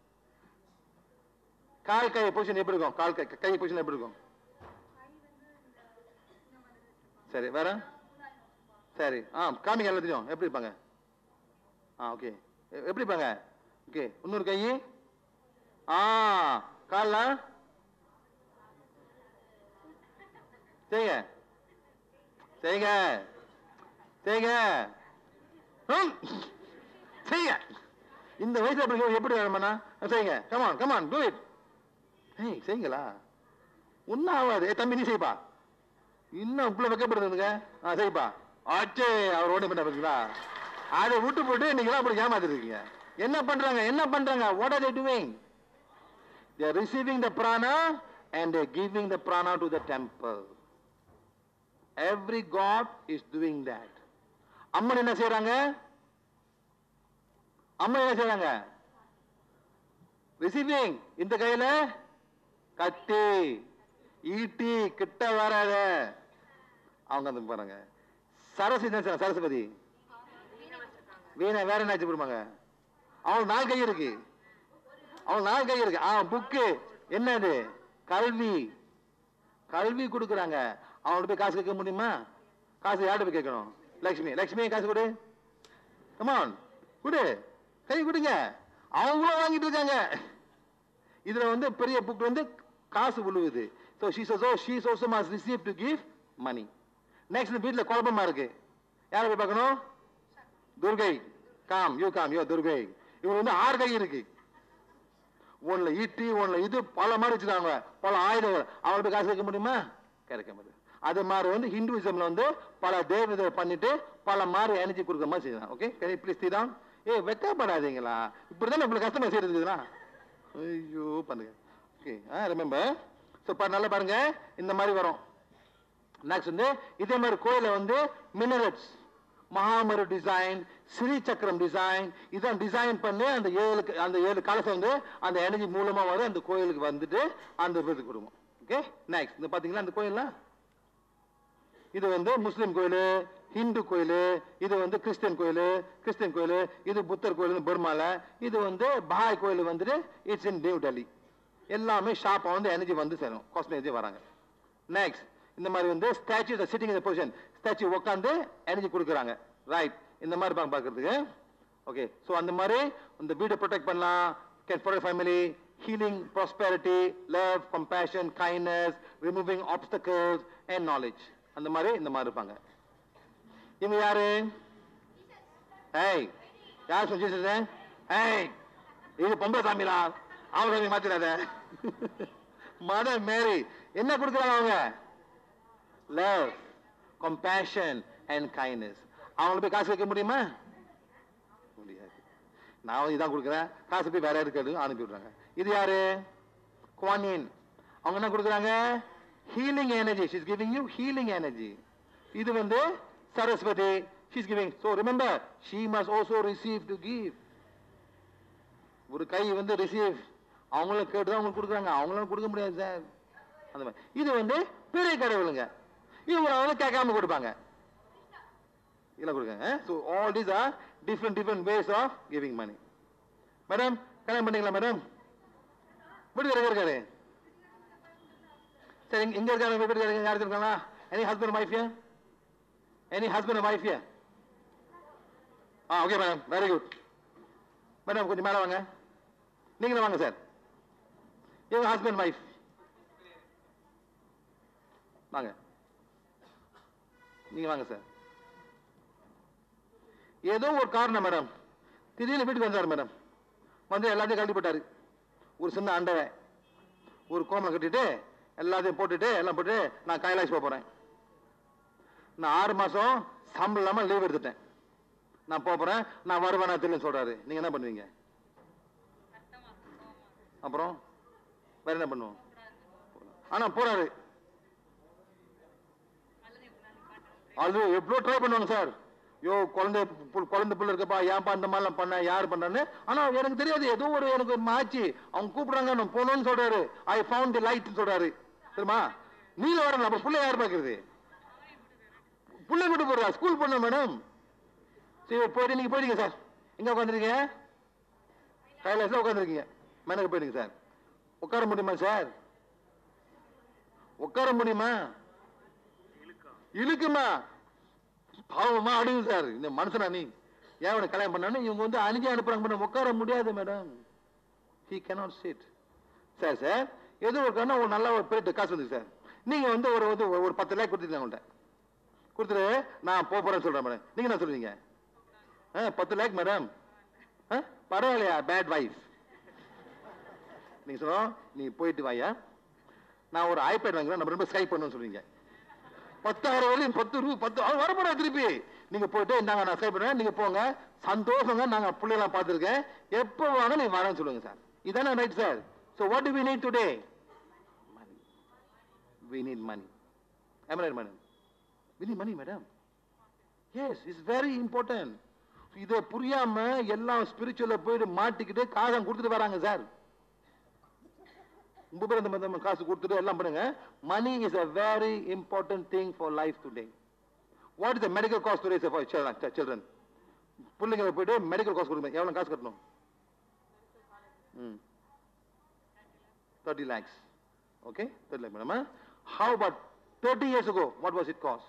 S1: கால் கை பொசிஷன் எப்படி இருக்கும்? கால் கை கை பொசிஷன் எப்படி இருக்கும்? சரி வேற? சரி, ஆ காமிங்க எல்லாத்தையும் எப்படி இருப்பாங்க? ஆ ஓகே, எப்படி இருப்பாங்க? ஓகே, இன்னொரு கை. ஆ கால்லாம் செய்யுங்க செய்யுங்க செய்யுங்க செய்யுங்க. இந்த வயசுல எப்படி எப்படி வேணுமாண்ணா செய்யுங்க. Come on come on do it. ஏய் செய்யுங்களா, ஒன்னும் ஆகாது. ஏ தம்பி நீ செய்ப்பா, இன்னும் இப்படி வைக்கப்படுதுங்க. ஆ செய்ப்பா. ஆச்சே, அவர் ஓடி பண்ண பாத்தீங்களா? அதை விட்டு போட்டு நீங்களா அப்படி ஏமாத்திட்டு இருக்கீங்க. என்ன பண்றாங்க என்ன பண்றாங்க? What are they doing? They are receiving the prana and they are giving the prana to the temple. Every god is doing that. அம்மன் என்ன செய்றாங்க? அம்மன் என்ன செய்றாங்க? Receiving. இந்த கையில கத்தி ஈட்டி கிட்ட வராத. அவங்க வந்து பாருங்க. சரஸ்வதி என்ன செய்றாங்க? சரஸ்வதி வீணை வேற என்ன வச்சு போடுவாங்க? அவன் நாலு கை இருக்கு. அவன் நாலு கை இருக்கு. ஆ புக்கு என்னது? கல்வி. கல்வி கொடுக்குறாங்க. அவங்கள்ட்ட போய் காசு கேட்க முடியுமா? காசு யார்கிட்ட போய் கேட்கணும்? லட்சுமி. லட்சுமி காசு கொடு. கமான் கொடு, கை கொடுங்க. அவங்களும் வாங்கிட்டு இருக்காங்க. இதுல வந்து பெரிய புக் வந்து காசு விழுவுது. So she says, oh, she also must receive to give money. Next வீட்டுல குழப்பமா இருக்கு. யாரை போய் பார்க்கணும்? துர்கை. காம் யூ காம் யோ துர்கை. இவங்க வந்து ஆறு கை இருக்கு. ஒண்ணுல ஈட்டி, ஒண்ணுல இது பல மாதிரி வச்சுக்காங்க, பல ஆயுதங்கள். அவங்களுக்கு காசு கேட்க முடியுமா? கிடைக்க முடியும். அது மாதிரி வந்து ஹிந்துவிசம்ல வந்து பல தேவதை பண்ணிட்டு பல மாதிரி எனர்ஜி கொடுக்குற மாதிரி செய்யலாம். Okay, can you please see down? ஏ வெக்கப்படாதீங்களா, இப்படிதான் உங்களுக்கு கஷ்டமா செய்யறதுங்களா? ஐயோ பண்ணுங்க. ஓகே, ஆ ரிமெம்பர். ஸோ நல்லா பாருங்க, இந்த மாதிரி வரும். நெக்ஸ்ட் வந்து இதே மாதிரி கோயில வந்து மினரட்ஸ், மகாமரு டிசைன், ஸ்ரீ சக்கரம் டிசைன், இதான் டிசைன் பண்ணி அந்த ஏழு அந்த ஏழு கலசம் வந்து அந்த எனர்ஜி மூலமா வரும் அந்த கோயிலுக்கு வந்துட்டு அந்த விருது கொடுக்கும். ஓகே, நெக்ஸ்ட் இந்த பாத்தீங்களா அந்த கோயில்லாம், இது வந்து முஸ்லிம் கோயில், ஹிந்து கோயில், இது வந்து கிறிஸ்டியன் கோயில், கிறிஸ்டியன் கோயில், இது புத்தர் கோயில் பர்மால, இது வந்து பஹாய் கோயில் வந்துட்டு இட்ஸ் இன் நியூ டெல்லி. எல்லாமே ஷாப்பா வந்து எனர்ஜி வந்து சேரும், காஸ்மெட்டிக் வராங்க. நெக்ஸ்ட் இந்த மாதிரி வந்து statue sitting in position, statue உட்காந்து எனர்ஜி கொடுக்குறாங்க. ரைட், இந்த மாதிரி பாங்க பார்க்கறதுக்கு. ஓகே, ஸோ அந்த மாதிரி இந்த வீடை ப்ரொடெக்ட் பண்ணலாம். Can protect family, healing, prosperity, love, compassion, kindness, removing obstacles and knowledge. அந்த மாதிரி இந்த மாதிரி இருப்பாங்க. இவங்க யாரு? ஏய் யார் சொல்லி? ஏய் இது பொம்பளை சாமிலா, அவங்க சாமி மாத்திராத. மதர் மேரி என்ன கொடுக்குறாங்க அவங்க? Love, compassion and kindness. அவங்களுக்கு போய் காசு வைக்க முடியுமா? முடியாது. நான் இதான் கொடுக்குறேன், காசு போய் வேற யாருக்கு அனுப்பி விடுறாங்க. இது யாரு? குவான் யின். அவங்க என்ன கொடுக்குறாங்க? Healing energy. She is giving you healing energy. இது வந்து Saraswati. She is giving. So remember, she must also receive to give. ஒரு கை வந்து ரிசீவ், அவங்களும் கேட்டுதான் அவங்களுக்கு கொடுக்குறாங்க, அவங்களும் கொடுக்க முடியாது சார். அந்த மாதிரி இது வந்து பெரிய கடவுளுங்க. இவங்க வந்து கேட்காம கொடுப்பாங்க, இல்லை கொடுக்காங்க. So all these are different different ways of giving money. Madam கல்யாணம் பண்ணீங்களா மேடம்? வீட்டுக்காரங்க இருக்காரு. சரி, இங்க இருக்காங்க வீட்டுக்காரங்க யாருக்கு இருக்காங்களா? எனி ஹஸ்பண்ட் வைஃப் யா? எனி ஹஸ்பண்ட் வைஃப் யா? Ah okay madam, very good. Madam கொஞ்சம் மேலே வாங்க, நீங்களும் வாங்க சார். இவங்க ஹஸ்பண்ட் வைஃப் வாங்க, நீங்க வாங்க சார். ஏதோ ஒரு காரணம் மேடம், திடீர்னு வீட்டுக்கு வந்தார் மேடம். வந்து எல்லாத்தையும் கழட்டி போட்டாரு. ஒரு சின்ன அண்டவை ஒரு கோமலை கட்டிட்டு எல்லாத்தையும் போட்டுட்டு எல்லாம் போட்டு நான் கைலாஷ் போக போறேன். நான் ஆறு மாசம் சம்பளம் இல்லாம லீவ் எடுத்துட்டேன். நான் போறேன், நான் வருவேன் தெரியல சொல்றாரு. நீங்க என்ன பண்ணுவீங்க? அப்புறம் வேற என்ன பண்ணுவோம்? ஆனா போறாரு. அது எவ்வளோ ட்ரை பண்ணுவாங்க சார். யோ குழந்தை பு- குழந்தை பிள்ளை இருக்கப்பா, ஏன்பா இந்த மாதிரிலாம் பண்ண, யார் பண்ணான்னு. ஆனா எனக்கு தெரியாது, ஏதோ ஒரு எனக்கு மாச்சு அவங்க கூப்பிடுறாங்க, நான் போகணும்னு சொல்றாரு. ஐ ஃபவுண்ட் தி லைட் சொல்றாரு. சரிமா, நீல வரணும். அப்ப பிள்ளை யார் பாக்குறது? பிள்ளை விட்டு போடுறா, ஸ்கூல் பண்ண மேடம். சரி போயிட்டு நீங்க போயிடுங்க சார். எங்க உட்காந்துருக்கீங்க? கைலாஸ்ல உட்காந்துருக்கீங்க. மேனக்கு போயிடுங்க சார். உட்கார முடியுமா சார்? உட்கார முடியுமா? இழுக்குமா? பாவமா அடிங்க சார். இந்த மனுஷனா நீ ஏன் அவனை கல்யாணம் பண்ணான்னு இவங்க வந்து அணுகி அனுப்புறாங்க. மேடம் உட்கார முடியாது madam. he cannot sit. Sir sir ஏதோ ஒரு காரணம் ஒரு நல்ல ஒரு பேட்டு காசு வந்து சார். நீங்க வந்து ஒரு வந்து ஒரு பத்து லேக் கொடுத்துருங்க அவங்கள்ட்ட. கொடுத்துட்டு நான் போக போறேன்னு சொல்றேன் மேடம். நீங்க என்ன சொல்றீங்க? பத்து லேக் மேடம். பரவாயில்லையா? Bad wife. நீங்க சொல்றோம் நீ போயிட்டு வாயா, நான் ஒரு ஐபேட் வாங்குறேன், நம்ம ரொம்ப ஸ்கைப் பண்ணணும்னு சொல்றீங்க. பத்தாயிரம் வரையும் பத்து ரூபா பத்து வரப்படா திருப்பி. நீங்க போயிட்டு நாங்க நான் ஸ்கைப் பண்ணுறேன், நீங்க போங்க, சந்தோஷங்க. நாங்க பிள்ளைலாம் பார்த்துருக்கேன், எப்போ வாங்க நீ வரேன்னு சொல்லுங்க சார். இதானே right sir? So what do we need today? Money. We need money. Am I right, madam? We need money, madam. Yes, it's very important. இதை புரியாம எல்லாம் ஸ்பிரிச்சுவல போயிட்டு மாட்டிக்கிட்டு காசம் கொடுத்துட்டு வராங்க சார். காசு கொடுத்துட்டு எல்லாம் பண்ணுங்க. Money is a very important thing for life today. What is the medical cost today for children? பிள்ளைங்க போயிட்டு மெடிக்கல் காஸ்ட் கொடுங்க. எவ்வளவு காசு கட்டணும்? thirty lakhs. Okay, thirty lakhs, madam. How about thirty years ago? What was it cost?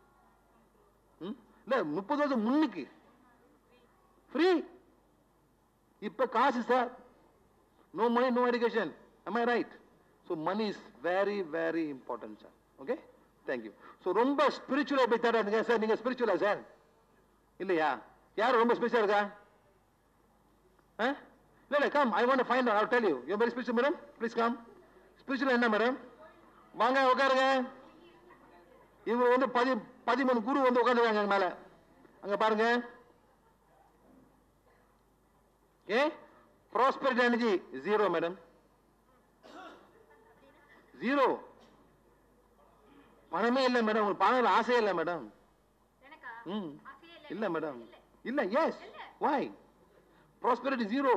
S1: இல்ல முப்பது வருஷம் முன்னுக்கு ஃப்ரீ. இப்ப காசு sir. No money, no education. Am I right? So money is very, very important, sir. Okay? Thank you. So ரொம்ப ஸ்பிரிச்சுவலா போய் தேடாதீங்க sir. நீங்க ஸ்பிரிச்சுவலா sir இல்லையா? யார் ரொம்ப ஸ்பிரிச்சுவலா இருக்கா? இல்ல இல்ல come, I want to find out. I'll tell you. You're very spiritual, madam. Please come. Spiritual என்ன மேடம்? வாங்க உட்காருங்க. இவங்க வந்து பதி பதிமூணு குரு வந்து உட்காந்துருக்காங்க மேல. அங்க பாருங்க. Okay? Prosperity energy zero, madam. Zero. பணமே இல்ல மேடம். உங்களுக்கு பணம் ஆசையே இல்ல மேடம். ம் இல்ல மேடம். இல்ல. Yes. Why? Prosperity zero.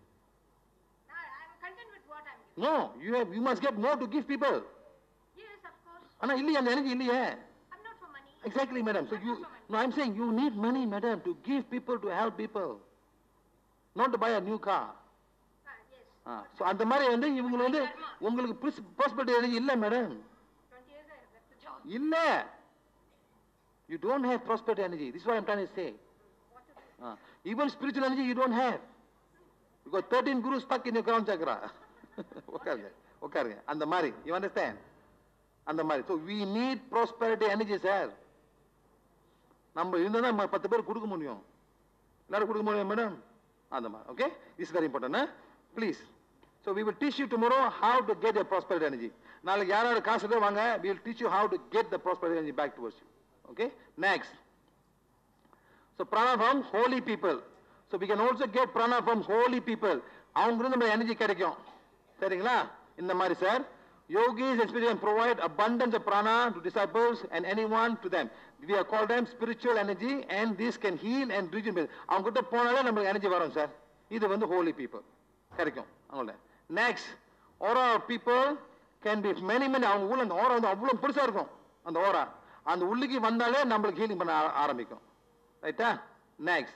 S1: No, you have you must get more to give people.
S2: Yes, of course.
S1: ஆனா இல்லையா அந்த எனர்ஜி இல்லையே.
S2: I'm not for money.
S1: Exactly, madam. So you no, I'm saying you need money, madam, to give people, to help people, not to buy a new car.
S2: Ah, yes.
S1: Ah so அந்த மாதிரி வந்து இவங்க வந்து உங்களுக்கு prosperity energy இல்ல madam.
S2: twenty years I have left the job.
S1: இல்ல. You don't have prosperity energy. This is what I'm trying to say. Ah, even spiritual energy you don't have. You got thirteen gurus stuck in your crown chakra. உட்காருங்க உட்காருங்க. அந்த மாதிரி you understand? அந்த மாதிரி. So we need prosperity energy, sir. நம்ம இருந்தா நம்ம பத்து பேர் கொடுக்க முடியும். எல்லாரும் கொடுக்க முடியும் மேடம். அந்த மாதிரி. Okay? This is very important. Huh? Please. So we will teach you tomorrow how to get your prosperity energy. நாளைக்கு யாராவது காசு எடுத்து வாங்க. We will teach you how to get the prosperity energy back towards you. Okay? Next. So prana from holy people. So we can also get prana from holy people. அவங்களுக்கு நம்ம energy கிடைக்கும். சரிங்களா? இந்த மாதிரி sir. Yogis especially can provide abundance of prana to disciples and anyone to them. We are called them spiritual energy, and this can heal and regenerate. அவங்க கிட்ட போனாலே நமக்கு எனர்ஜி வரும் சார். இது வந்து holy people கிடைக்கும் அவங்கள. Next, aura of people can be many many. அவங்க உள்ள அந்த aura வந்து அவ்வளவு பெருசா இருக்கும். அந்த aura அந்த உள்ளுக்கு வந்தாலே நம்மளுக்கு ஹீலிங் பண்ண ஆரம்பிக்கும். ரைட்டா? Next.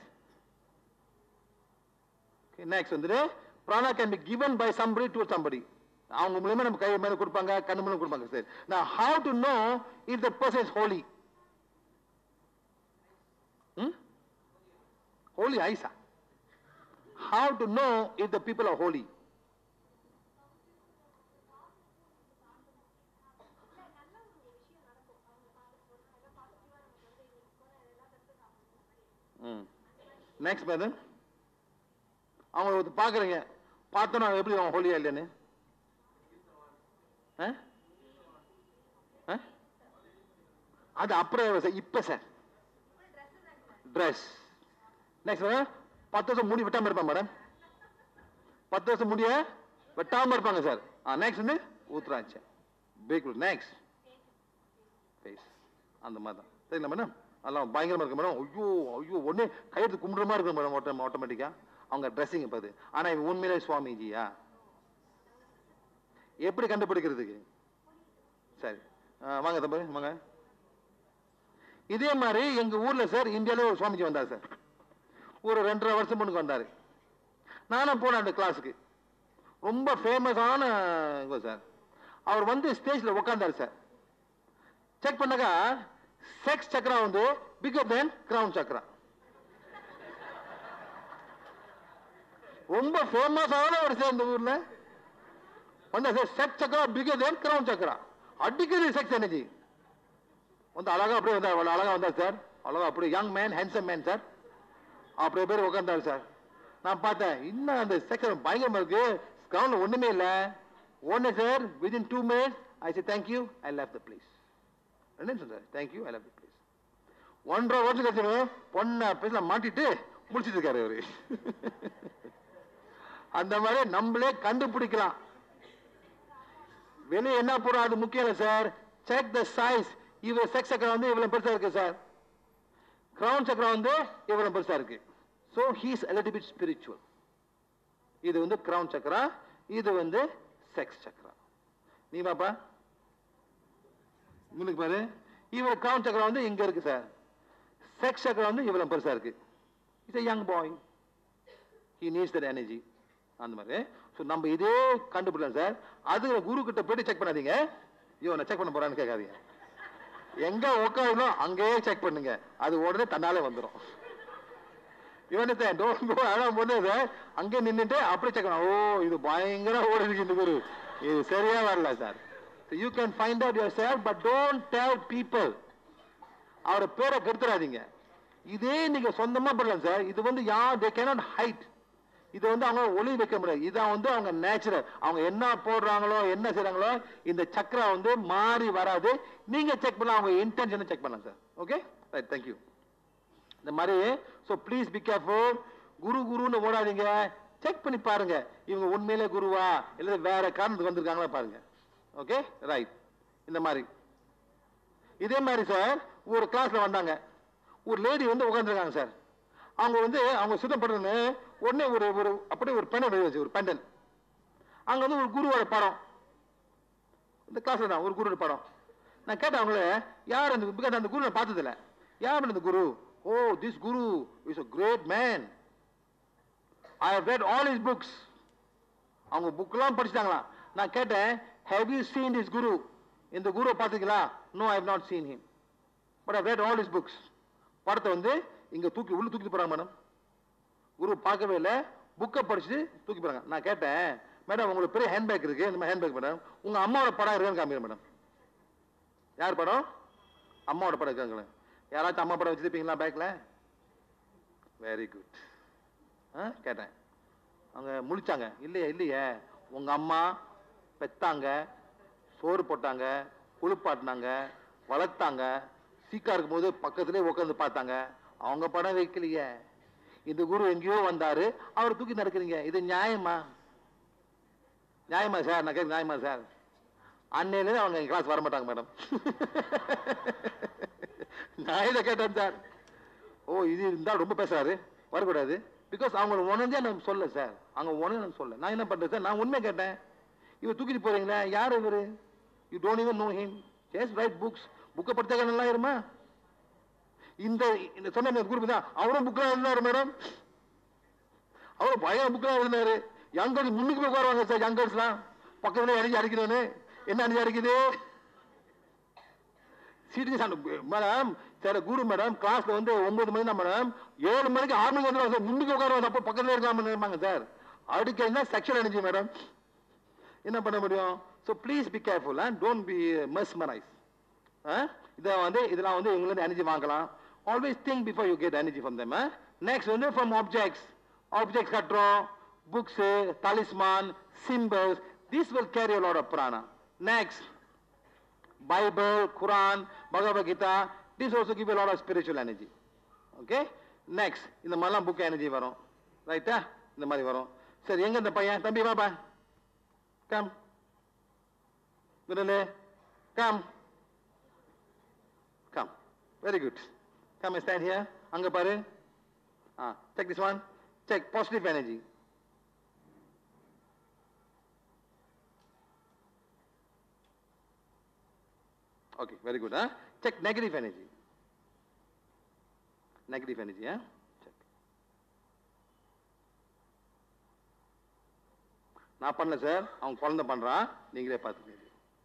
S1: Okay, next வந்து prana can be given by somebody to somebody. அவங்க மூலமா நம்ம கை மேல கொடுப்பாங்க, கண்ணு மேல கொடுப்பாங்க sir. Now how to know if the person is holy? Hmm? Holy Aisa. How to know if the people are holy? Hmm. Next, brother. அவங்க பாக்குறீங்க, பார்த்தோன்னா எப்படி அவன் ஹோலியா இல்லைன்னு? அது அப்புறம் இப்ப சார் ட்ரெஸ். நெக்ஸ்ட் பத்து வருஷம் முடி வெட்டாம இருப்பாங்க மேடம். பத்து வருஷம் முடிய வெட்டாம இருப்பாங்க சார். நெக்ஸ்ட் வந்து ஊத்துறாச்சு. நெக்ஸ்ட் அந்த மாதிரி தான். சரிங்களா மேடம்? அதெல்லாம் பயங்கரமா இருக்கு மேடம். ஐயோ ஐயோ ஒண்ணு கையெழுத்து கும்பிடுற மாதிரி இருக்கு மேடம். ஆட்டோ ஆட்டோமேட்டிக்கா அவங்க ட்ரெஸ்ஸிங் பார்த்து. ஆனா இவன் உண்மையிலே சுவாமிஜியா? எப்படி கண்டுபிடிக்கிறதுக்கு? சரி வாங்க தம்பி வாங்க. இதே மாதிரி எங்க ஊர்ல சார் இந்தியாவில ஒரு சுவாமிஜி வந்தார் சார். ஒரு ரெண்டரை வருஷம் முன்னுக்கு வந்தாரு. நானும் போனேன் அந்த கிளாஸுக்கு. ரொம்ப ஃபேமஸான சார். அவர் வந்து ஸ்டேஜ்ல உட்கார்ந்தாரு சார். செக் பண்ணாக்கா செக்ஸ் சக்கரா வந்து பிகர் தென் கிரவுன் சக்கரா. ரொம்ப ஃபேமஸான ஒரு சார் இந்த ஊர்ல வந்தா sir. Sex chakra bigger then crown chakra. அடிக்கடி செக்ஸ் எனர்ஜி வந்து அழகா அப்படியே வந்தார். அழகா வந்தார் சார். அழகா அப்படியே young man handsome man sir. அப்படியே பேர் உட்கார்ந்தாரு சார். நான் பார்த்தேன் இன்னும் அந்த செக்ஸ் பயங்கரமா இருக்கு. கிரவுண்ட் ஒண்ணுமே இல்ல. ஒன்னு sir within two minutes I say thank you I left the place. என்ன சொல்றாரு? Thank you I left the place. ஒன்றரை வருஷம் கழிச்சு பொண்ணை பேசல மாட்டிட்டு முடிச்சிட்டு இருக்காரு அவரு. அந்த மாதிரி நம்மளே கண்டுபிடிக்கலாம். வெளியே என்ன போறோம் அது முக்கியம் இல்லை சார். Check the size. இவர் செக்ஸ் சக்கரம் வந்து இவ்வளவு பெருசா இருக்கு சார். கிரவுன் சக்கரம் வந்து இவ்வளவு பெருசா இருக்கு. So he is a little bit spiritual. இது வந்து கிரவுன் சக்கரா, இது வந்து செக்ஸ் சக்கரா. நீ பாப்பா உங்களுக்கு பாரு. இவர் கிரவுன் சக்கரா வந்து இங்க இருக்கு சார். செக்ஸ் சக்கரா வந்து இவ்வளவு பெருசா இருக்கு. It's a young boy. He needs that energy. அந்த மாதிரி ஸோ நம்ம இதே கண்டுபிடிக்கலாம் சார். அது குரு கிட்ட போயிட்டு செக் பண்ணாதீங்க. ஐயோ நான் செக் பண்ண போறான்னு கேட்காதீங்க. எங்க உட்காரணும் அங்கேயே செக் பண்ணுங்க. அது உடனே தன்னாலே வந்துடும். இவனத்தை அங்கே நின்றுட்டு அப்படி செக் பண்ண. ஓ இது பயங்கர ஓடுது இந்த குரு. இது சரியா வரல sir. You can find out yourself but don't tell people. அவரை பேரை கெடுத்துறாதீங்க. இதே நீங்க சொந்தமா பண்ணலாம் சார். இது வந்து யார் தே கேனாட் ஹைட். இது வந்து அவங்க ஒளி வைக்க முடியாது. இதான் வந்து அவங்க நேச்சுரல். அவங்க என்ன போடுறாங்களோ என்ன செய்யறாங்களோ இந்த சக்கரா வந்து மாறி வராது. நீங்க செக் பண்ணலாம். அவங்க இன்டென்ஷனை செக் பண்ணலாம் சார். Okay right thank you. இந்த மாதிரி so please be careful. Guru குருன்னு ஓடாதீங்க. செக் பண்ணி பாருங்க இவங்க உண்மையிலே குருவா இல்லை வேற காரணத்துக்கு வந்திருக்காங்களா பாருங்க. Okay right. இந்த மாதிரி இதே மாதிரி சார் ஒரு கிளாஸ்ல வந்தாங்க. ஒரு லேடி வந்து உட்காந்துருக்காங்க சார். அவங்க வந்து அவங்க சுத்தம் பண்ணுறதுன்னு உடனே ஒரு ஒரு அப்படியே ஒரு பெண்ணை வச்சு ஒரு பெண்டன். அங்கே வந்து ஒரு குருவோட படம் இந்த கிளாஸ்ல தான் ஒரு குருவோட படம். நான் கேட்டேன் அவங்கள யார் அந்த பிகாஸ் அந்த குரு நான் பார்த்ததில்ல. யார் அந்த guru? Oh this guru is a great man. I have read all his books. அவங்க புக்கெல்லாம் படிச்சிட்டாங்களாம். நான் கேட்டேன் have you seen this guru? இந்த குருவை பார்த்தீங்களா? No I have not seen him but I have read all his books. படத்தை வந்து இங்க தூக்கி உள்ள தூக்கி போறாங்க மேடம். குரு பார்க்கவே இல்லை. புக்கை படிச்சு தூக்கி போறாங்க. நான் கேட்டேன் மேடம் உங்களுக்கு பெரிய ஹேண்ட்பேக் இருக்கு. இந்த மாதிரி ஹேண்ட்பேக் மேடம் உங்க அம்மாவோட படம் இருக்குன்னு காமிக்கிறேன் மேடம். யார் படம்? அம்மாவோட படம் இருக்காங்களே. யாராச்சும் அம்மா படம் வச்சிருப்பீங்களா பேக்ல? Very good. கேட்டேன். அவங்க முழிச்சாங்க. இல்லையே இல்லையே உங்க அம்மா பெத்தாங்க, சோறு போட்டாங்க, குளிப்பாட்டினாங்க, வளர்த்தாங்க, சீக்கா இருக்கும் போது பக்கத்துலேயே உட்காந்து பார்த்தாங்க. அவங்க படம் வைக்கலையே. இந்த குரு எங்கேயோ வந்தாரு அவர் தூக்கி நடக்கிறீங்க. இது நியாயமா? நியாயமா சார்? நான் கேட்க நியாயமா சார்? அன்னையில அவங்க எங்க கிளாஸ் வர மாட்டாங்க மேடம். நான் இதை கேட்டேன் சார். ஓ இது இருந்தா ரொம்ப பேசுறாரு வரக்கூடாது. பிகாஸ் அவங்க உணர்ந்தே நான் சொல்ல சார். அவங்க உணர்ந்து சொல்ல நான் என்ன பண்றேன் சார்? நான் உண்மை கேட்டேன். இவர் தூக்கிட்டு போறீங்களா? யார் இவரு? You don't even know him. Just write books. புக்கை படித்தா நல்லா இருமா? இந்த சொன்ன குரூப் தான் அவரும் புக்கெல்லாம் எழுதினாரு மேடம். அவரும் பயங்கர புக்கெல்லாம் எழுதினாரு. யங்கர்ஸ் முன்னுக்கு போய் உட்காருவாங்க சார். யங்கர்ஸ்லாம் பக்கத்துல இறங்கி அடிக்கணும்னு. என்ன அணிஞ்சு அடிக்குது சீட்டு மேடம். சில குரு மேடம் கிளாஸ்ல வந்து ஒன்பது மணி தான் மேடம். ஏழு மணிக்கு ஆறு மணிக்கு வந்துடுவாங்க சார். முன்னுக்கு உட்காருவாங்க. அப்போ பக்கத்துல இருக்காம சார். அடிக்கடி செக்ஷன் அணிஞ்சு மேடம். என்ன பண்ண முடியும்? So please be careful and don't be mesmerise. இதை வந்து இதெல்லாம் வந்து இவங்களுக்கு எனர்ஜி வாங்கலாம். Always think before you get energy from them. Eh? Next வந்து from objects. Objects கட்டுறோம், books, talisman, symbols. This will carry a lot of prana. Next, Bible, Quran, Bhagavad Gita. This also give a lot of spiritual energy. Okay? Next, இந்த மாதிரிலாம் book energy வரும். ரைட்டா? இந்த மாதிரி வரும். சரி எங்க இந்த பையன்? தம்பி வாப்பா. Come. விரலே. Come. Come. Very good. Come and stand here. Anga paru. Ah, check this one. Check positive energy. Okay, very good. Huh? Check negative energy. Negative energy, huh? Check. நான் பண்ணல சார், அவன் குழந்தை பண்றான், நீங்களே பார்த்துக்கங்க.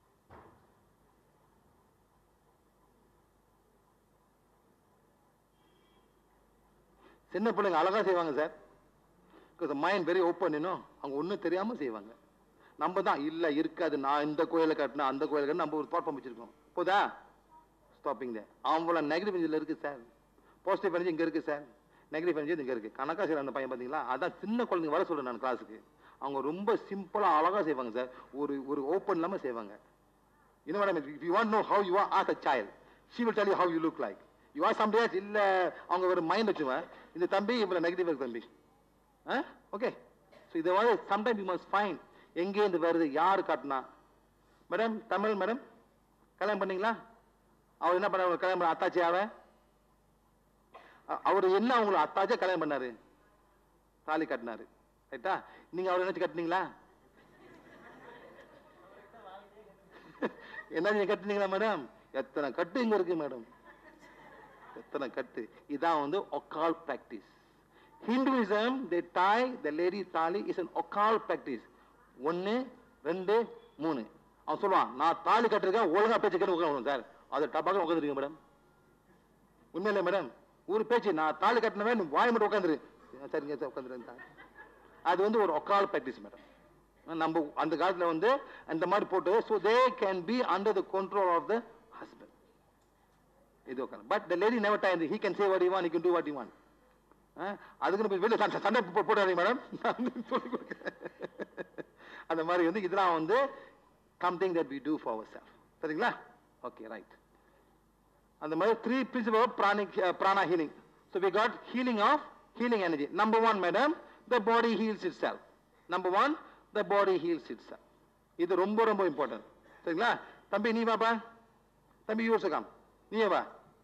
S1: சின்ன பிள்ளைங்க அழகா செய்வாங்க sir. because the mind very open, you know. அவங்க ஒன்றும் தெரியாம செய்வாங்க. நம்ம தான் இல்ல இருக்காது, நான் இந்த கோயிலை கட்டினா அந்த கோயிலை கட்டினா நம்ம ஒரு தோட்டம் வச்சிருக்கோம். போதா ஸ்டாப்பிங் தே. அவங்கள நெகட்டிவ் எனர்ஜியில் இருக்கு சார், பாசிட்டிவ் எனர்ஜி இங்க இருக்கு சார், நெகட்டிவ் எனர்ஜி இங்க இருக்கு. கணக்கா செய்யற அந்த பையன் பார்த்தீங்களா, அதான் சின்ன குழந்தைங்க வர சொல்றேன் நான் கிளாஸுக்கு. அவங்க ரொம்ப சிம்பிளா அழகா செய்வாங்க சார், ஒரு ஒரு ஓப்பன் இல்லாம செய்வாங்க. You know what I mean? If you want to know how you are as a child, she will tell you how you look like. You are somebody else, இல்ல அவங்க ஒரு மைண்ட் வச்சுவேன், இந்த தம்பி இவ்வளவு நெகட்டிவ் இருக்கு தம்பி. ஓகே, ஸோ இதை வந்து சம்டைம் யூ மஸ்ட் ஃபைண்ட் எங்கே இருந்து வருது, யாரு காட்டினா. மேடம் தமிழ் மேடம் கல்யாணம் பண்ணீங்களா? அவர் என்ன பண்ண கல்யாணம் பண்ண அத்தாச்சி ஆவ அவர் என்ன அவங்களை அத்தாச்சியா கல்யாணம் பண்ணாரு, தாலி கட்டினாரு. ரைட்டா? நீங்க அவர் நினைச்சு கட்டினீங்களா? என்ன நீங்க கட்டினீங்களா மேடம்? எத்தனை கட்டு இங்க இருக்கு மேடம், எத்தனை கட்டு. இதான் வந்து occult practice. Hinduism, they tie the lady தாலி is an occult practice. ஒன்னு ரெண்டு மூணு. அவன் சொல்லுவான் நான் தாலி கட்டிருக்கேன், ஒழுங்கா பேச்சு கேட்டு உட்காந்து சார், அது டப்பாக உட்காந்துருக்கீங்க மேடம். உண்மையில மேடம் ஒரு பேச்சு, நான் தாலி கட்டினவே வாய் மட்டும் உட்காந்துரு, சரிங்க சார் உட்காந்துரு. அது வந்து ஒரு occult practice மேடம். நம்ம அந்த காலத்துல வந்து அந்த மாதிரி போட்டு, so they can be under the control of the husband. இது okay. But the lady never tie. He can say what he want, he can do what he want. அதுக்கு வெளியே சண்டை போடாதீங்க மேடம். அந்த மாதிரி வந்து இதெல்லாம் வந்து something that we do for ourselves. சரிங்களா? Okay right. அந்த மாதிரி three principles of pranic uh, prana healing. So we got healing of healing energy. Number one madam, the body heals itself. Number one, the body heals itself. இது ரொம்ப ரொம்ப important. சரிங்களா? தம்பி நீ வாப்பா, தம்பி யோசிക്കാം, நீ வா.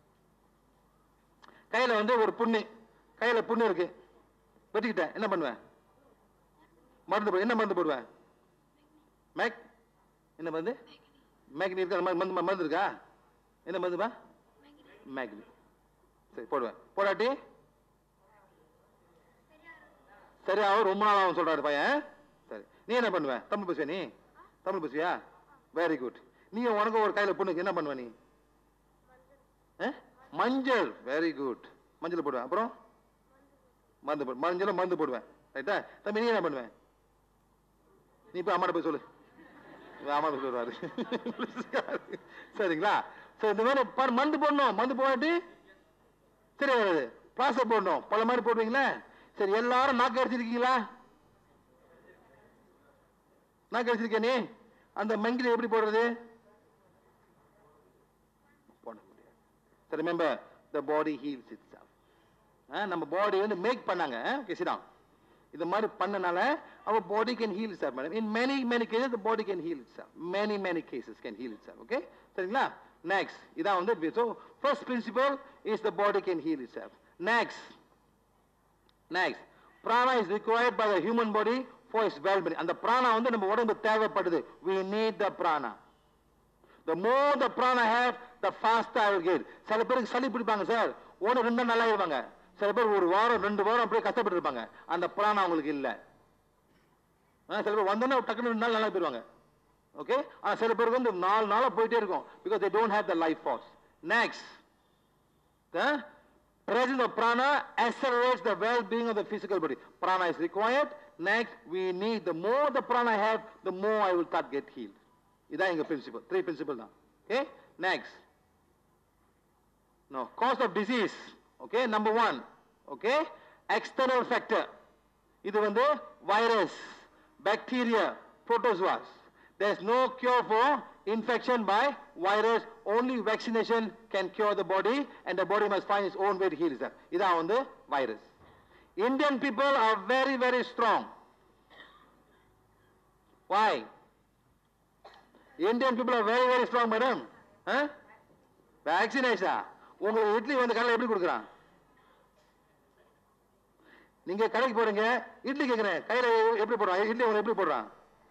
S1: கையில வந்து ஒரு புண்ணு, கையில புண்ணு இருக்கு, வெட்டிக்கிட்டேன், என்ன பண்ணுவேன்? மருந்து போடு. என்ன மருந்து போடுவேன்? மேக் என்ன மருந்து? மேக்னி இருக்கா? மருந்து மருந்து இருக்கா? என்ன மருந்துப்பா? மேக்னி. சரி போடுவேன். போடாட்டி சரியாவும் ரொம்ப நாள் ஆகும் சொல்றாரு பையன். சரி நீ என்ன பண்ணுவ? தமிழ் பேசுவியா? நீ தமிழ் பேசுவியா? Very good. நீ உனக்கு ஒரு கையில பொண்ணுக்கு என்ன பண்ணுவ நீ? மஞ்சள். Very good. மஞ்சள் போடுவேன். அப்புறம் மருந்து போடு. மஞ்சள் மருந்து போடுவேன். ரைட்டா? தம்பி நீ என்ன பண்ணுவேன்? நீ இப்ப அம்மாட்ட போய் சொல்லு, அம்மா போய் சொல்லுவாரு. சரிங்களா? சரி இந்த மாதிரி மருந்து போடணும். மருந்து போடாட்டி சரி வராது. பிளாஸ்டர் போடணும். பல மாதிரி போடுவீங்களா? சரி எல்லாரும் நாக்கு அடிச்சிருக்கீங்களா? நாக்கு அடிச்சிருக்கே நீ? அந்த மங்கில எப்படி போடுறது? போட முடியாது. சரி remember the body heals itself. நம்ம பாடி வந்து மேக் பண்ணாங்க. Okay sit down. இந்த மாதிரி பண்ணனால our body can heal itself madam. In many many cases the body can heal itself. Many many cases can heal itself. Okay? சரிங்களா? Next இதான் வந்து so first principle is the body can heal itself. Next Next, prana is required by the human body for its well-being. And the prana வந்து நம்ம உடம்பு தேவைப்படுது. We need the prana. The more the prana have, the faster I will get. சில பேருக்கு சளி பிடிப்பாங்க sir, ஒன்று ரெண்டு நல்லா இருப்பாங்க. சில பேர் ஒரு வாரம் ரெண்டு வாரம் அப்படியே கஷ்டப்பட்டு இருப்பாங்க. அந்த பிராணா அவங்களுக்கு இல்ல. சில பேர் வந்தோன்னா டக்குனு ரெண்டு நாள் நல்லா போயிருவாங்க. ஓகே? ஆனா சில பேருக்கு வந்து நாலு நாளா போயிட்டே இருக்கும். Because they don't have the life force. Next, the presence of prana accelerates the well-being of the physical body. Prana is required. Next, we need, the more the prana I have, the more I will start get healed. இதான் எங்க principle. Three principle தான். Okay? Next. No, cause of disease. Okay? Number one. Okay? External factor. இது வந்து virus, bacteria, protozoas. There is no cure for infection by virus. Only vaccination can cure the body, and the body must find its own way to heal itself. இதான் வந்து virus. Indian people are very very strong. Why? Indian people are very very strong madam. Huh? Vaccination. உங்களுக்கு இட்லி வந்து கடையில் எப்படி கொடுக்குறான்? நீங்க கடைக்கு போறீங்க, இட்லி கேட்கிறேன், கையில எப்படி போடுறான்? இட்லி உங்களுக்கு எப்படி போடுறான்?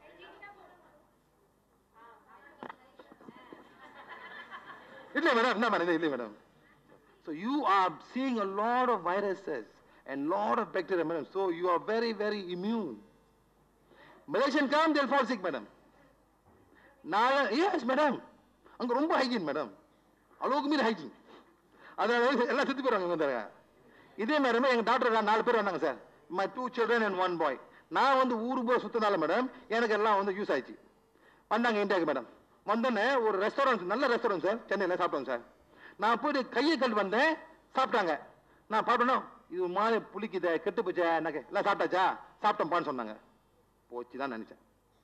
S1: இட்லி மேடம், என்ன madam idli madam? So you are seeing a lot of viruses and lot of bacteria, madam. So you are very, very immune. Malaysian come, they'll fall sick, madam. Nala, yes, madam. அங்க ரொம்ப hygiene madam, அளவுக்கு மீறி hygiene. அதனால எல்லாம் சுத்தி போறாங்க வந்தாங்க. இதே மாதிரி எங்க டாக்டர் நாலு பேர் வந்தாங்க sir. My two children and one boy. நான் வந்து ஊரு போய் சுத்தினால மேடம் எனக்கு எல்லாம் வந்து யூஸ் ஆயிடுச்சு. வந்தாங்க இந்தியாவுக்கு மேடம். வந்தோடனே ஒரு ரெஸ்டாரண்ட், நல்ல ரெஸ்டாரண்ட் சார், சென்னையில் சாப்பிட்டோம் சார். நான் போயிட்டு கையை கல் வந்தேன், சாப்பிட்டாங்க. நான் பார்த்தோன்னா இது மாதிரி புளிக்குதே, கெட்டு போச்சா, என்ன எல்லாம் சாப்பிட்டாச்சா? சாப்பிட்டோம்ப்பான்னு சொன்னாங்க. போச்சு தான் நினைச்சேன்.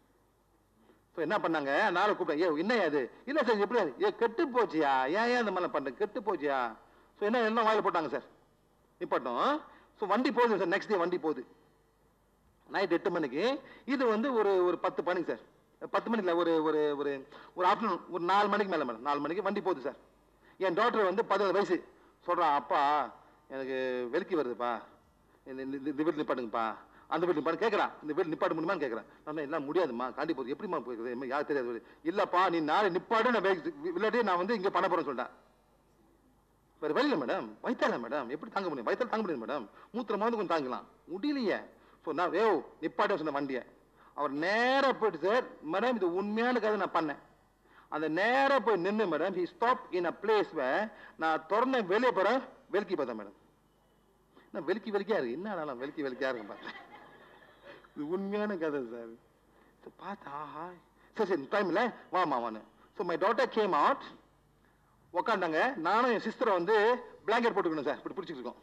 S1: ஸோ என்ன பண்ணாங்க, நாளை கூப்பிட்டேன், ஏ என்ன அது? இல்லை சார் எப்படி ஏ கெட்டு போச்சியா, ஏன் ஏன் இந்த மாதிரி பண்ணுறேன், கெட்டு போச்சியா? ஸோ என்ன எல்லாம் வாயில் போட்டாங்க சார். நிப்பாட்டோம். ஸோ வண்டி போகுது சார், நெக்ஸ்ட் டே வண்டி போகுது நைட் எட்டு மணிக்கு. இது வந்து ஒரு ஒரு பத்து மணிக்கு சார், பத்து மணிக்கு ஒரு ஒரு ஒரு ஒரு ஆஃப்டர்நூன் ஒரு நாலு மணிக்கு மேலே மேடம், நாலு மணிக்கு வண்டி போகுது சார். என் டாக்டர் வந்து பதினேழு வயசு சொல்கிறான், அப்பா எனக்கு வெளுக்கி வருதுப்பா, இந்த இந்த வீட்டில் நிப்பாட்டுங்கப்பா, அந்த வீட்டில் நிப்பாட்டு கேட்குறான், இந்த வீட்டில் நிப்பாட்ட முடியுமான்னு கேட்குறேன். நான் எல்லாம் முடியாதுமா, காண்டி போகுது, எப்படிமா போயிருக்குது, யார் தெரியாது. இல்லைப்பா நீ நாளை நிப்பாடு, நான் இல்லாட்டி நான் வந்து இங்கே பண்ண போகிறேன்னு சொல்லிட்டேன். வேறு வழியில மேடம், வயிற்றால மேடம், எப்படி தாங்க முடியும்? வயிற்றால தாங்க முடியாது மேடம், மூத்திரம் வந்து கொஞ்சம் தாங்கலாம், முடியலையே. ஸோ நான் ஏ நிப்பாட்ட சொன்ன வண்டியை. அவர் நேராக போயிட்டு சார், மேடம் இது உண்மையான கதை நான் பண்ணேன். அந்த நேராக போய் நின்று madam, he stop in a place way, நான் திறந்த வெளியே போகிறேன், வெளுக்கி பார்த்தேன் மேடம். நான் வெளுக்கி வெளுக்கியா இருக்கு, என்ன வெளுக்கி வெளுக்கியா இருக்கு பார்த்தேன். இது உண்மையான கதை சார். ஸோ பார்த்தா ஆஹா, சரி சரி டைம் இல்லை வாமா வான்னு. So my daughter came out, உக்காண்டாங்க. நானும் என் சிஸ்டரை வந்து பிளாங்கெட் போட்டுக்கணும் சார், இப்படி பிடிச்சிட்டு இருக்கோம்.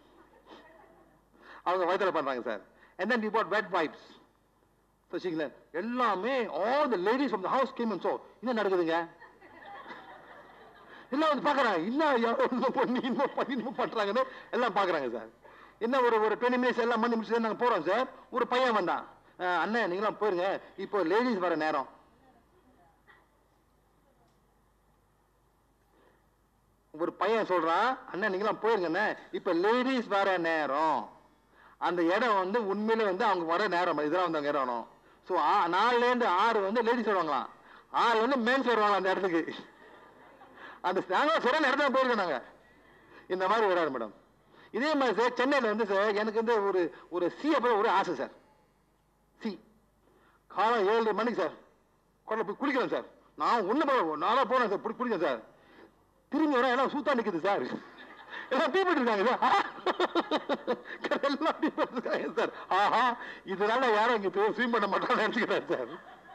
S1: அவங்க வயிற்றுல பண்ணுறாங்க sir. And then we bought wet wipes. So she said, எல்லாமே all the ladies from the house came and saw. என்ன நடக்குதுங்க? எல்லாம் வந்து பார்க்குறாங்க, என்ன பண்ணி இன்னும் பண்ணி இன்னும் பண்ணுறாங்கன்னு எல்லாம் பார்க்குறாங்க சார். என்ன ஒரு ஒரு டுவெண்ட்டி மினிட்ஸ் எல்லாம் பண்ணி முடிச்சு நாங்கள் போகிறோம் சார். ஒரு பையன் வந்தான், அண்ணன் நீங்களாம் போயிருங்க, இப்போ லேடிஸ் வர நேரம். ஒரு பையன் சொல்றான், அண்ணன் நீங்களாம் போயிருங்கண்ணே, இப்ப லேடிஸ் வர நேரம். அந்த இடம் வந்து உண்மையில வந்து அவங்க வர நேரம், இதெல்லாம் வந்து அவங்க இடம். ஸோ நாலுல இருந்து ஆறு வந்து லேடிஸ் வருவாங்களாம், ஆறு வந்து மேன்ஸ் வருவாங்களாம் அந்த இடத்துக்கு. அந்த நாங்கள் சரியான இடத்துல போயிருக்கோம் நாங்க. இந்த மாதிரி வராது மேடம். இதே மாதிரி சார் சென்னையில் வந்து சார் எனக்கு வந்து ஒரு ஒரு சி அப்போ ஒரு ஆசை சார். சி காலம் ஏழு மணிக்கு சார் கொள்ள போய் குளிக்கிறேன் சார். நான் ஒன்று நாளாக போனேன் சார், குளிக்கிறேன் சார். திரும்பி வர எல்லாம் சூத்தா நிக்குது சார், எல்லாம் டீப்பட்டு இருக்காங்க சார், எல்லாம் டீப்பட்டு இருக்காங்க சார். ஆஹா இதனால யாரும் இங்க ஸ்விம் பண்ண மாட்டான்னு நினைச்சுக்கிறேன் சார்.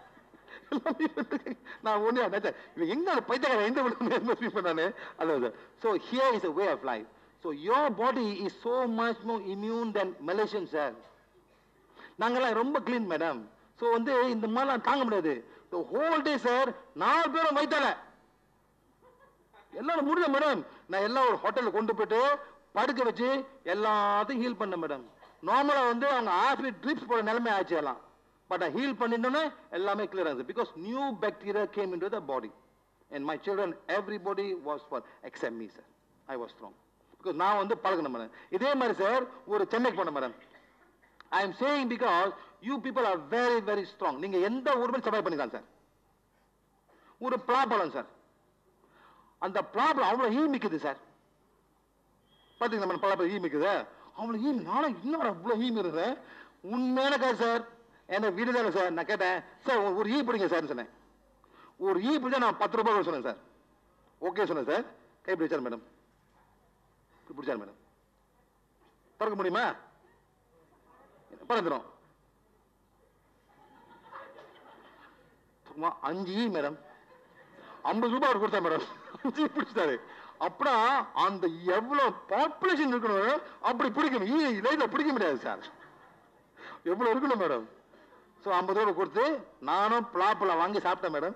S1: நான் ஒண்ணு நினைச்சேன், இவன் எங்க பைத்தியக்காரன் எந்த விட ஸ்விம் பண்ணானு. அதான் sir. So here is a way of life. So your body is so much more immune than Malaysian sir. நாங்கெல்லாம் ரொம்ப கிளீன் மேடம். ஸோ வந்து இந்த மாதிரிலாம் தாங்க முடியாது. ஹோல் டே சார் நாலு பேரும் வைத்தால எல்லாரும் முடியல மேடம். நான் எல்லாம் ஒரு ஹோட்டலில் கொண்டு போயிட்டு படுக்க வச்சு எல்லாத்தையும் ஹீல் பண்ண மேடம். நார்மலாக வந்து அவங்க ஆஃபி ட்ரிப்ஸ் போட நிலைமை ஆச்சு எல்லாம். பட் நான் ஹீல் பண்ணிட்டோன்னே எல்லாமே கிளியர் ஆகுது. Because new bacteria came in to the body. And my children everybody was for except me sir. I was strong. Because நான் வந்து பழகணும் மேடம். இதே மாதிரி சார் ஒரு சென்னைக்கு போனேன் madam. I am saying because you people are very very strong. நீங்க எந்த ஊருமே சர்வை பண்ணிக்கலாம் சார். ஒரு பலாப்பழம் சார், அந்த பலாப்பழம் அவ்வளோ ஈ மிக்குது சார். பார்த்தீங்களா நம்ம பலாப்பழம் ஈ மிக்குது, அவ்வளோ ஈ. நானும் இன்னும் அவ்வளோ ஈ மிருது. உண்மையான காசு சார். என்ன வீடு தானே சார். நான் கேட்டேன் சார் ஒரு ஈ பிடிங்க சார் சொன்னேன். ஒரு ஈ பிடிச்சா நான் பத்து ரூபாய் சொன்னேன் சார். ஓகே சொன்னேன் சார். கை பிடிச்சார் மேடம், பிடிச்சார் மேடம். திறக்க முடியுமா? பறந்துடும். அஞ்சு ஈ மேடம், ஐம்பது ரூபாய் அவர் கொடுத்தா மேடம். அஞ்சு பிடிச்சிட்டாரு. அப்படின்னா அந்த எவ்வளவு பாப்புலேஷன் இருக்கணும் அப்படி பிடிக்கணும். ஈ லைட்ல பிடிக்க முடியாது சார். எவ்வளவு இருக்கணும் மேடம். ஸோ ஐம்பது ரூபாய் கொடுத்து நானும் பலாப்பழம் வாங்கி சாப்பிட்டேன் madam.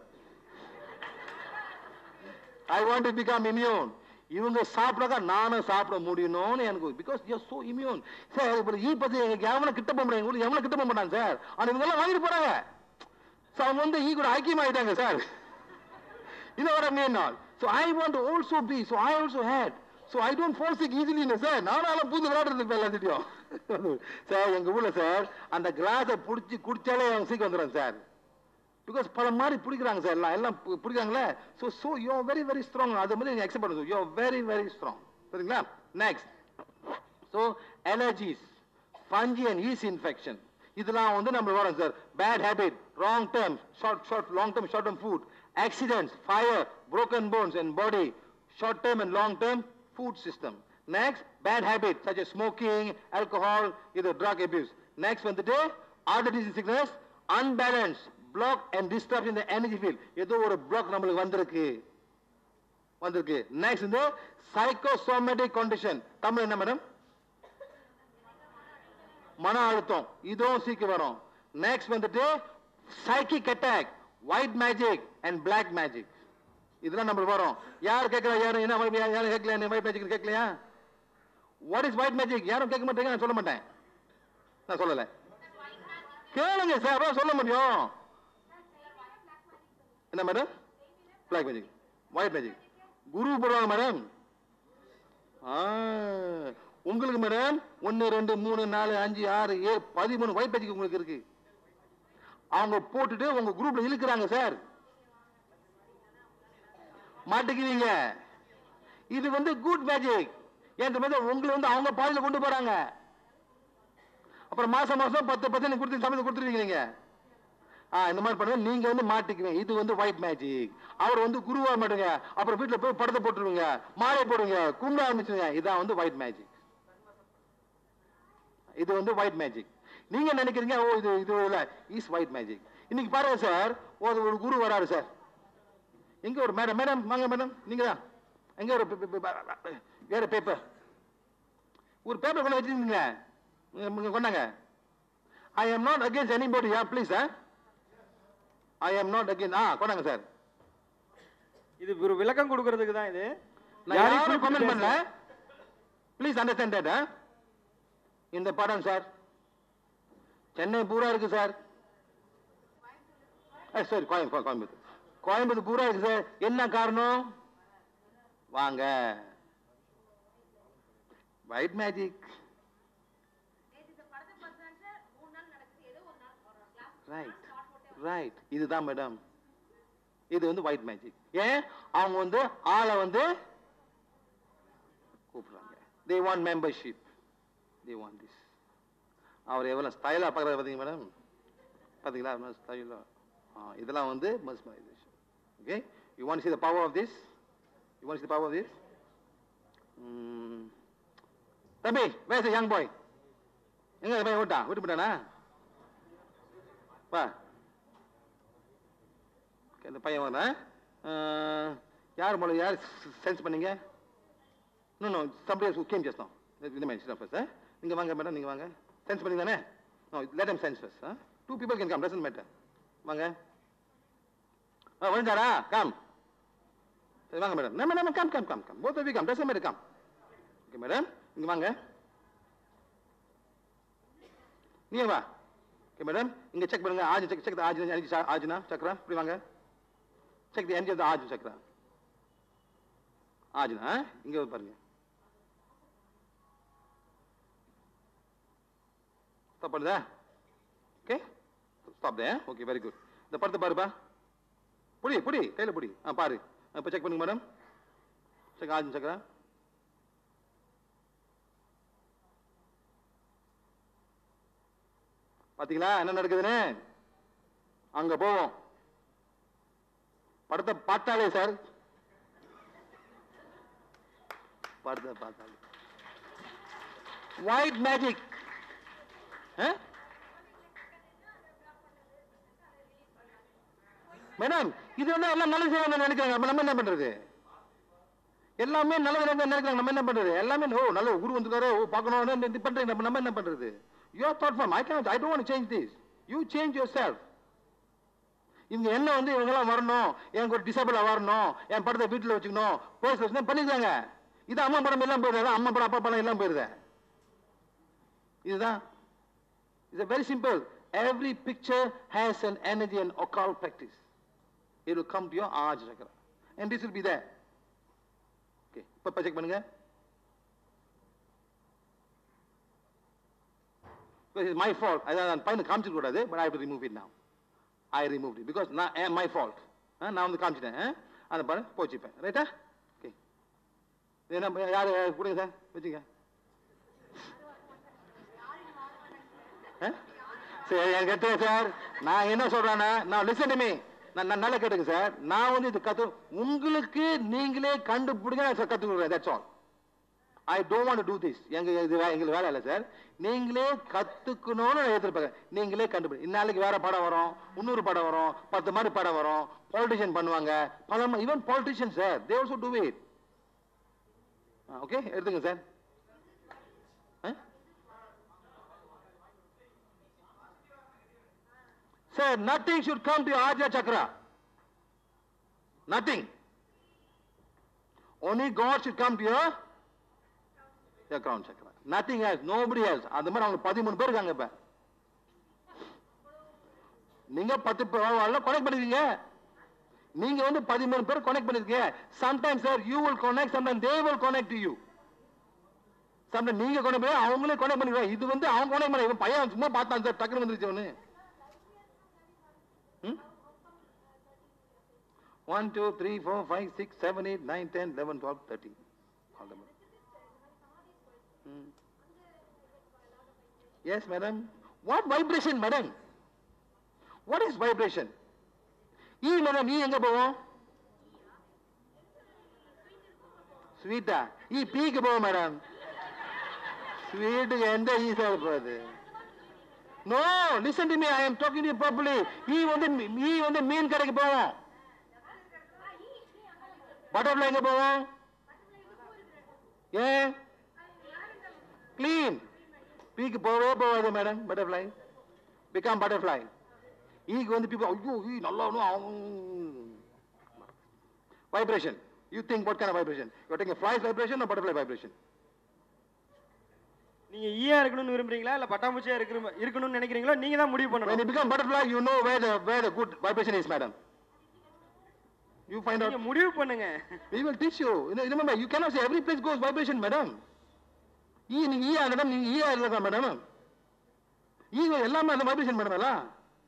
S1: I want to become immune. இவங்க சாப்பிடாத நானும் சாப்பிட முடியணும்னு எனக்கு. Because you are so immune sir. இப்போ ஈ பத்தி எங்களுக்கு எவனை கிட்ட போக முடியாது, எவ்வளோ கிட்ட போக மாட்டாங்க சார். ஆனால் இவங்க எல்லாம் வாங்கிட்டு போறாங்க. ஸோ அவங்க வந்து ஈ கூட ஐக்கியமாயிட்டாங்க sir. You know what I mean now? So I want to also be, so I also had. So I don't fall sick easily இல்லை சார். நானும் பூந்து விளையாடுறது இப்போ எல்லாத்திட்டையும் சார். எங்கள் ஊரில் சார் அந்த கிளாஸை பிடிச்சி குடிச்சாலே அவங்க சீக்கிரம் வந்துடுறாங்க சார். பிகாஸ் பல மாதிரி பிடிக்கிறாங்க சார், எல்லாம் எல்லாம் பிடிக்கிறாங்களே. So so you are very very strong. அது மாதிரி நீங்கள் அக்செப்ட் பண்ணுங்க. You are very very strong. சரிங்களா? Next, so allergies, fungi and yeast infection, இதெல்லாம் வந்து நம்ம வரும் sir. Bad habit, wrong term, short short long term short term food, accidents, fire, broken bones and body, short term and long term food system. Next, bad habits such as smoking, alcohol, either drug abuse. Next வந்துட்டு other disease sickness, unbalance, block and disturb in the energy field. ஏதோ ஒரு block நம்மளுக்கு வந்திருக்கு வந்திருக்கு. Next வந்து psychosomatic condition. Tamil என்ன madam? மன அழுத்தம். இதுவும் சீக்கிரம் வரும். Next வந்துட்டு psychic attack, white magic and black magic. இதெல்லாம் நம்ம வரோம். யார் கேட்கல? யாரும் என்ன யாரும் கேட்கல? white magic கேட்கலையா? what is white magic? யாரும் கேட்க மாட்டேங்க. நான் சொல்ல மாட்டேன். நான் சொல்லல. கேளுங்க சார், அப்புறம் சொல்ல முடியும். என்ன madam? black magic, white magic. குரு போடுவாங்க மேடம். உங்களுக்கு மேடம் ஒன்னு ரெண்டு மூணு நாலு அஞ்சு ஆறு ஏழு பதிமூணு white magic உங்களுக்கு இருக்கு. அவங்க போட்டுட்டு உங்க குரூப்ல இழுக்கிறாங்க சார். மாட்டிக்குவீங்க. இது வந்து குட் மேஜிக். என்ற மாதிரி உங்களை வந்து அவங்க பாதையில கொண்டு போறாங்க. அப்புறம் மாசம் மாசம் பத்து பர்சன்ட் கொடுத்து சம்பளம் கொடுத்துருவீங்க. இந்த மாதிரி பண்ணுங்க. நீங்க வந்து மாட்டிக்குவீங்க. இது வந்து ஒயிட் மேஜிக். அவர் வந்து குருவா மாட்டுங்க. அப்புறம் வீட்டுல போய் படத்தை போட்டுருவீங்க, மாலை போடுங்க, கும்ப ஆரம்பிச்சுங்க. இதான் வந்து ஒயிட் மேஜிக். இது வந்து ஒயிட் மேஜிக். நீங்க நினைக்கிறீங்க ஓ இது இது இல்ல இஸ் ஒயிட் மேஜிக். இன்னைக்கு பாருங்க சார், ஒரு ஒரு குரு வராரு சார். எங்க ஒரு மேடம் மேடம் வாங்க மேடம். நீங்க தான் எங்க ஒரு வேற பேப்பர் ஒரு பேப்பர் கொண்டு வச்சிருந்தீங்க கொண்டாங்க. I am not against anybody. Yeah please. I am not against. Ah கொண்டாங்க சார்.
S3: இது ஒரு விளக்கம் கொடுக்கிறதுக்கு தான். இது
S1: நான் யாரும் கமெண்ட் பண்ணல. Please understand that. இந்த படம் சார் சென்னை பூரா இருக்கு சார். சரி கோயம்புத்தூர் கோயம்புத்தூர் கோயம்புத்தூர் பூரா இருக்கு சார். என்ன காரணம்? வாங்க. White magic. Right right. இதுதான் மேடம். இது வந்து ஒயிட் மேஜிக். ஏன் அவங்க வந்து ஆளை வந்து கூப்பிடுறாங்க. they want membership, they want this. அவர் எவ்வளவு ஸ்டைலா பார்க்கறது பாத்தீங்க மேடம்? பாத்தீங்களா ஸ்டைலா? இதெல்லாம் வந்து mesmerization. Okay, you want to see the power of this? You want to see the power of this? தம்பி, where is the young boy? எங்க பையன் ஓட்டான்? விட்டு போட்டானா? வா. இந்த பையன் வரா. யார் மூலம் யார் சென்ஸ் பண்ணீங்க? No no somebody else who came just now. இந்த மாதிரி சின்ன first. நீங்க வாங்க மேடம், நீங்க வாங்க. சென்ஸ் பண்ணீங்க தானே? No, let them sense first. Huh? Two people can come, doesn't matter. வாங்க. ஆ வந்துட்டாரா? கம். சரி வாங்க மேடம். நம்ம நம்ம come come come come. both of you come, doesn't matter, come. Okay madam, இங்க வாங்க. நீ வா. Okay மேடம், இங்க செக் பண்ணுங்க. ஆஜ் செக் செக் ஆஜ் energy ஆஜ்னா சக்கரா இப்படி வாங்க. Check the energy of the ஆஜ் சக்கரா. ஆஜ்னா இங்க பாருங்க. Stop பண்ணுதா? Okay? Stop there. Okay, very good. இந்த படத்தை பாருப்பா. புடி புடி கையில புடி. ஆ பாரு. இப்ப செக் பண்ணுங்க மேடம். செக் ஆஜ் சக்கரா. பாத்தீங்களா என்ன நடக்குதுன்னு? அங்க போவோம். படத்தை பார்த்தாலே சார், படத்தை பார்த்தாலே ஒயிட் மேஜிக். மேடம் இது வந்து எல்லாம் நல்லது செய்வாங்க நினைக்கிறாங்க. நம்ம என்ன பண்றது? எல்லாமே நல்லது நினைக்கிறாங்க. நம்ம என்ன பண்றது? எல்லாமே ஓ நல்ல குரு வந்துருக்காரு, ஓ பார்க்கணும் இது பண்றீங்க. நம்ம நம்ம என்ன பண்றது? Your thought form. I can't. I don't want to change this. You change yourself. இவங்க என்ன வந்து இவங்க எல்லாம் வரணும், எனக்கு ஒரு டிசபிளா வரணும், என் படத்தை வீட்டில் வச்சுக்கணும், போஸ்ட் வச்சு பண்ணிக்கிறாங்க. இது அம்மா படம் எல்லாம் போயிருது, அம்மா படம் அப்பா படம் எல்லாம் போயிருது. இதுதான். It's very simple. Every picture has an energy and occult practice. It will come to your Aj Chakra. And this will be there. Okay. இப்போ செக் பண்ணுங்க. Because it's my fault. அதான் பையன் காமிச்சிட கூடாது, but I have to remove it now. I removed it because not uh, my fault. நான் வந்து காமிச்சிட்டேன். அதை பாரு போச்சுப்பேன். ரைட்டா? ஓகே. என்ன யார் கொடுங்க சார் வச்சுங்க. சரி எனக்கு கேட்டுங்க சார். நான் என்ன சொல்றேன்னா, நான் லிசன் டு மீ. நான் நல்லா கேட்டுங்க சார். நான் வந்து இது கத்து உங்களுக்கு நீங்களே கண்டுபிடிங்க சார் கத்து கொடுக்குறேன். That's all. I don't want to do this. எங்க இது எங்களுக்கு வேலை இல்லை சார். நீங்களே கத்துக்கணும்னு நான் எதிர்பார்க்கறேன். நீங்களே கண்டுபிடி. இந்நாளைக்கு வேற படம் வரும், இன்னொரு படம் வரும், பத்து மாதிரி படம் வரும், பாலிட்டிஷியன் பண்ணுவாங்க, பல even politician sir they also do it. Okay எடுத்துங்க sir. Sir nothing should come to Ajna Chakra. Nothing. Only God should come to your your crown chakra. Nothing else. Nobody else. அந்த மாதிரி அவங்க பதிமூணு பேர் இருக்காங்க. இப்ப நீங்க பத்து பேர் கனெக்ட் பண்ணிருக்கீங்க. நீங்க வந்து பதிமூணு பேர் கனெக்ட் பண்ணிருக்கீங்க. Sometimes sir you will connect, sometimes they will connect to you. Sometimes நீங்க கனெக்ட் பண்ணி அவங்களே கனெக்ட் பண்ணிடுவாங்க. இது வந்து அவங்க கனெக்ட் பண்ண இவன் பையன் சும்மா பார்த்தான் சார் டக்குனு வந்துருச்சு அவனு. one two three four five six seven eight nine ten eleven twelve thirteen. All the Hmm. Yes, madam. What vibration, madam? What is vibration? E, madam, E enga povom? Sweeta. E P ku povom, madam. Sweet enda E sir podu. No, listen to me. I am talking to you properly. E வந்து E வந்து மீன் கடைக்கு போவோம். Butterfly எங்க போவோம்? ஏன்? Clean. Peak போவே போவாது madam. Butterfly. Become butterfly. ஈக்கு வந்து people, ஐயோ ஈ நல்லா vibration. You think what kind of vibration? You are taking a fly's vibration or butterfly vibration?
S3: நீங்க ஈயா இருக்கணும்னு விரும்புறீங்களா இல்ல பட்டாம்பூச்சியா இருக்கணும்னு நினைக்கிறீங்களோ நீங்க தான் முடிவு பண்ணணும்.
S1: When you become butterfly, you know where the where the good vibration is, madam. You find out.
S3: நீங்க முடிவு பண்ணுங்க.
S1: We will teach you. Remember, you cannot say every place goes vibration, madam. ஈ நீங்க ஈயா மேடம், நீங்க ஈயா இருக்கா madam? ஈ எல்லாமே அந்த vibration madam எல்லாம்.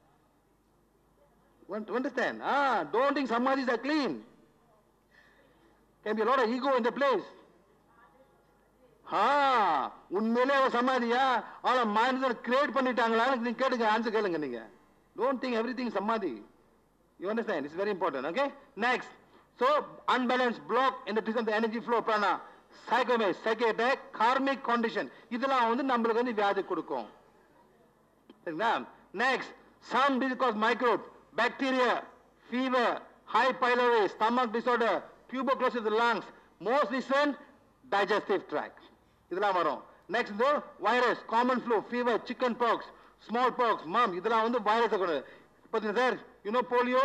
S1: Understand? Ah, don't think samadhis are clean. Can be a lot of ego in the place. Ah, உண்மையிலே அவ சமாதியா அவளை மைண்ட் கிரியேட் பண்ணிட்டாங்களான்னு நீங்க கேளுங்க, ஆன்சர் கேளுங்க நீங்க. Don't think everything samadhi. You understand? It's very important. Okay? Next. So, unbalanced block in the system, the energy flow, prana. Psychomaze, psychiatric, karmic condition. இதெல்லாம் வந்து நம்மளுக்கு வந்து வியாதி கொடுக்கும். சரிங்களா? Next, some disease cause microbes, bacteria, fever, high pylori, stomach disorder, tuberculosis of the lungs, most recent digestive tract. இதெல்லாம் வரும். Next, the virus, common flu, fever, chicken pox, small pox, mum, இதெல்லாம் வந்து வைரஸ் கொண்டு. பாத்தீங்களா sir? You know polio?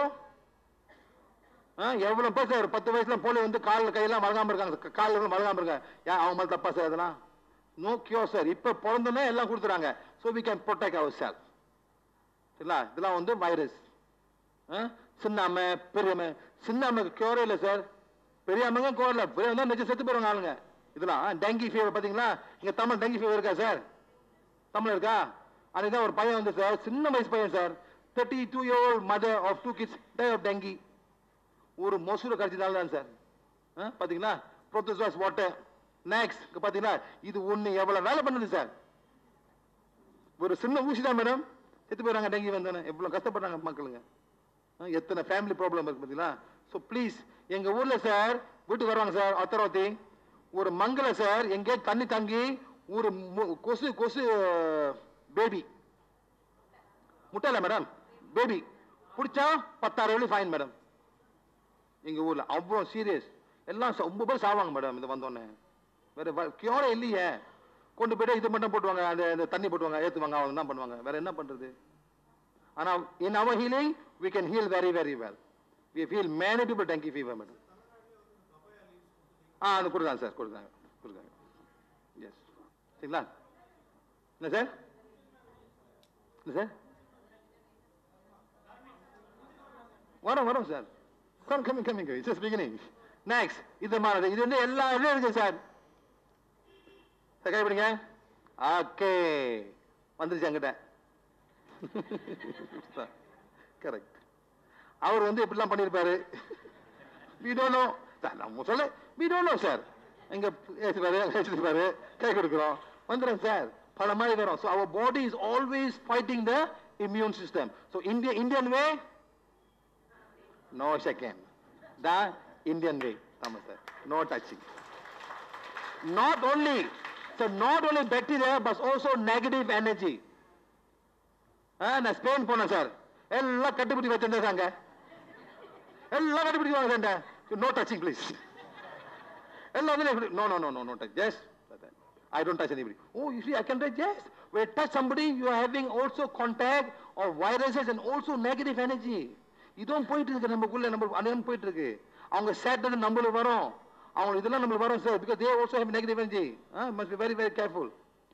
S1: எவ்வளவு பேர் sir பத்து வயசுல போலியோ வந்து காலில் கையெல்லாம் மறக்காம இருக்காங்க, காலில் மறக்காம இருக்காங்க. ஏன் அவங்க மேல தப்பா சார் அதெல்லாம்? No cure sir. இப்ப பிறந்தோன்னே எல்லாம் கொடுத்துறாங்க. So we can protect our self. சரிங்களா? இதெல்லாம் வந்து வைரஸ். சின்னாம பெரியம்ம, சின்னாமக்கு கியூரே இல்லை சார். பெரியம்மங்க கியூர் இல்லை, பெரிய தான் நிஜம் செத்து போயிருவாங்க ஆளுங்க. இதெல்லாம் டெங்கி ஃபீவர் பாத்தீங்களா? இங்க தமிழ் டெங்கி ஃபீவர் இருக்கா சார்? தமிழ் இருக்கா? அன்னைக்குதான் ஒரு பையன் வந்து சார், சின்ன வயசு பையன் sir, thirty two year old mother of two kids die of dengue. ஒரு மொசூரை கடிச்சதால தான் சார். பாத்தீங்களா? புரோட்டோசோஸ் வாட்டர். நெக்ஸ்ட் பாத்தீங்களா? இது ஒண்ணு எவ்வளவு வேலை பண்ணுது சார். ஒரு சின்ன ஊசி தான் மேடம் செத்து போயிறாங்க டெங்கி வந்தானே. எவ்வளவு கஷ்டப்படுறாங்க மக்களுங்க. எத்தனை ஃபேமிலி ப்ராப்ளம் இருக்கு பாத்தீங்களா? ஸோ ப்ளீஸ், எங்க ஊர்ல சார் வீட்டுக்கு வருவாங்க சார் அத்தரவத்தி, ஒரு மங்கள சார் எங்கே தண்ணி தங்கி ஒரு கொசு கொசு பேபி முட்டை இல்லை மேடம், பேபி பிடிச்சா பத்தாயிரம் வெள்ளி ஃபைன் மேடம். எங்க ஊர்ல அவ்வளவு சீரியஸ். எல்லாம் ரொம்ப பேர் சாவாங்க மேடம் இது வந்தோடனே. வேற கியோர இல்லையே, கொண்டு போயிட்டு இது மட்டும் போட்டுவாங்க, அந்த தண்ணி போட்டுவாங்க, ஏத்துவாங்க, அவங்க தான் பண்ணுவாங்க. வேற என்ன பண்றது? ஆனா in our healing we can heal very very well. We feel many people dengue fever madam. ஆ அது கொடுங்க சார், கொடுங்க கொடுங்க. எஸ் சரிங்களா? என்ன சார்? என்ன சார்? வரோம் வரோம் sir. Come, coming, coming, it's just beginning. Next, இது மாதிரி இது வந்து எல்லா இதுலயும் இருக்கு சார். கை பிடிங்க. ஓகே வந்துருச்சு என்கிட்ட. கரெக்ட். அவர் வந்து எப்படிலாம் பண்ணியிருப்பாரு we don't know. நம்ம சொல்ல we don't know சார். எங்க ஏசிப்பாரு ஏசிப்பாரு கை கொடுக்குறோம் வந்துடும் சார், பல மாதிரி வரும். So our body is always fighting the immune system. So India Indian way no second the Indian way. ஆமாம் sir, no touching. Not only, so not only bacteria but also negative energy. Ah, na Spain போனேன் sir, எல்லாம் கட்டுப்பிடி வச்சிருந்தாங்க, எல்லாம் கட்டுப்பிடி வாங்க. No touching please. எல்லாம் வந்து no no no no no touch. Yes, I don't touch anybody. Oh, you see I can touch. Yes, when touch somebody you are having also contact of viruses and also negative energy. இதுவும் போயிட்டு இருக்கு நமக்குள்ள, நம்ம அனைவரும் போயிட்டு இருக்கு. அவங்க சேட்டது நம்மளுக்கு வரும், அவங்க இதெல்லாம் நம்மளுக்கு வரும் sir, because they also have negative energy. uh, must be very very careful.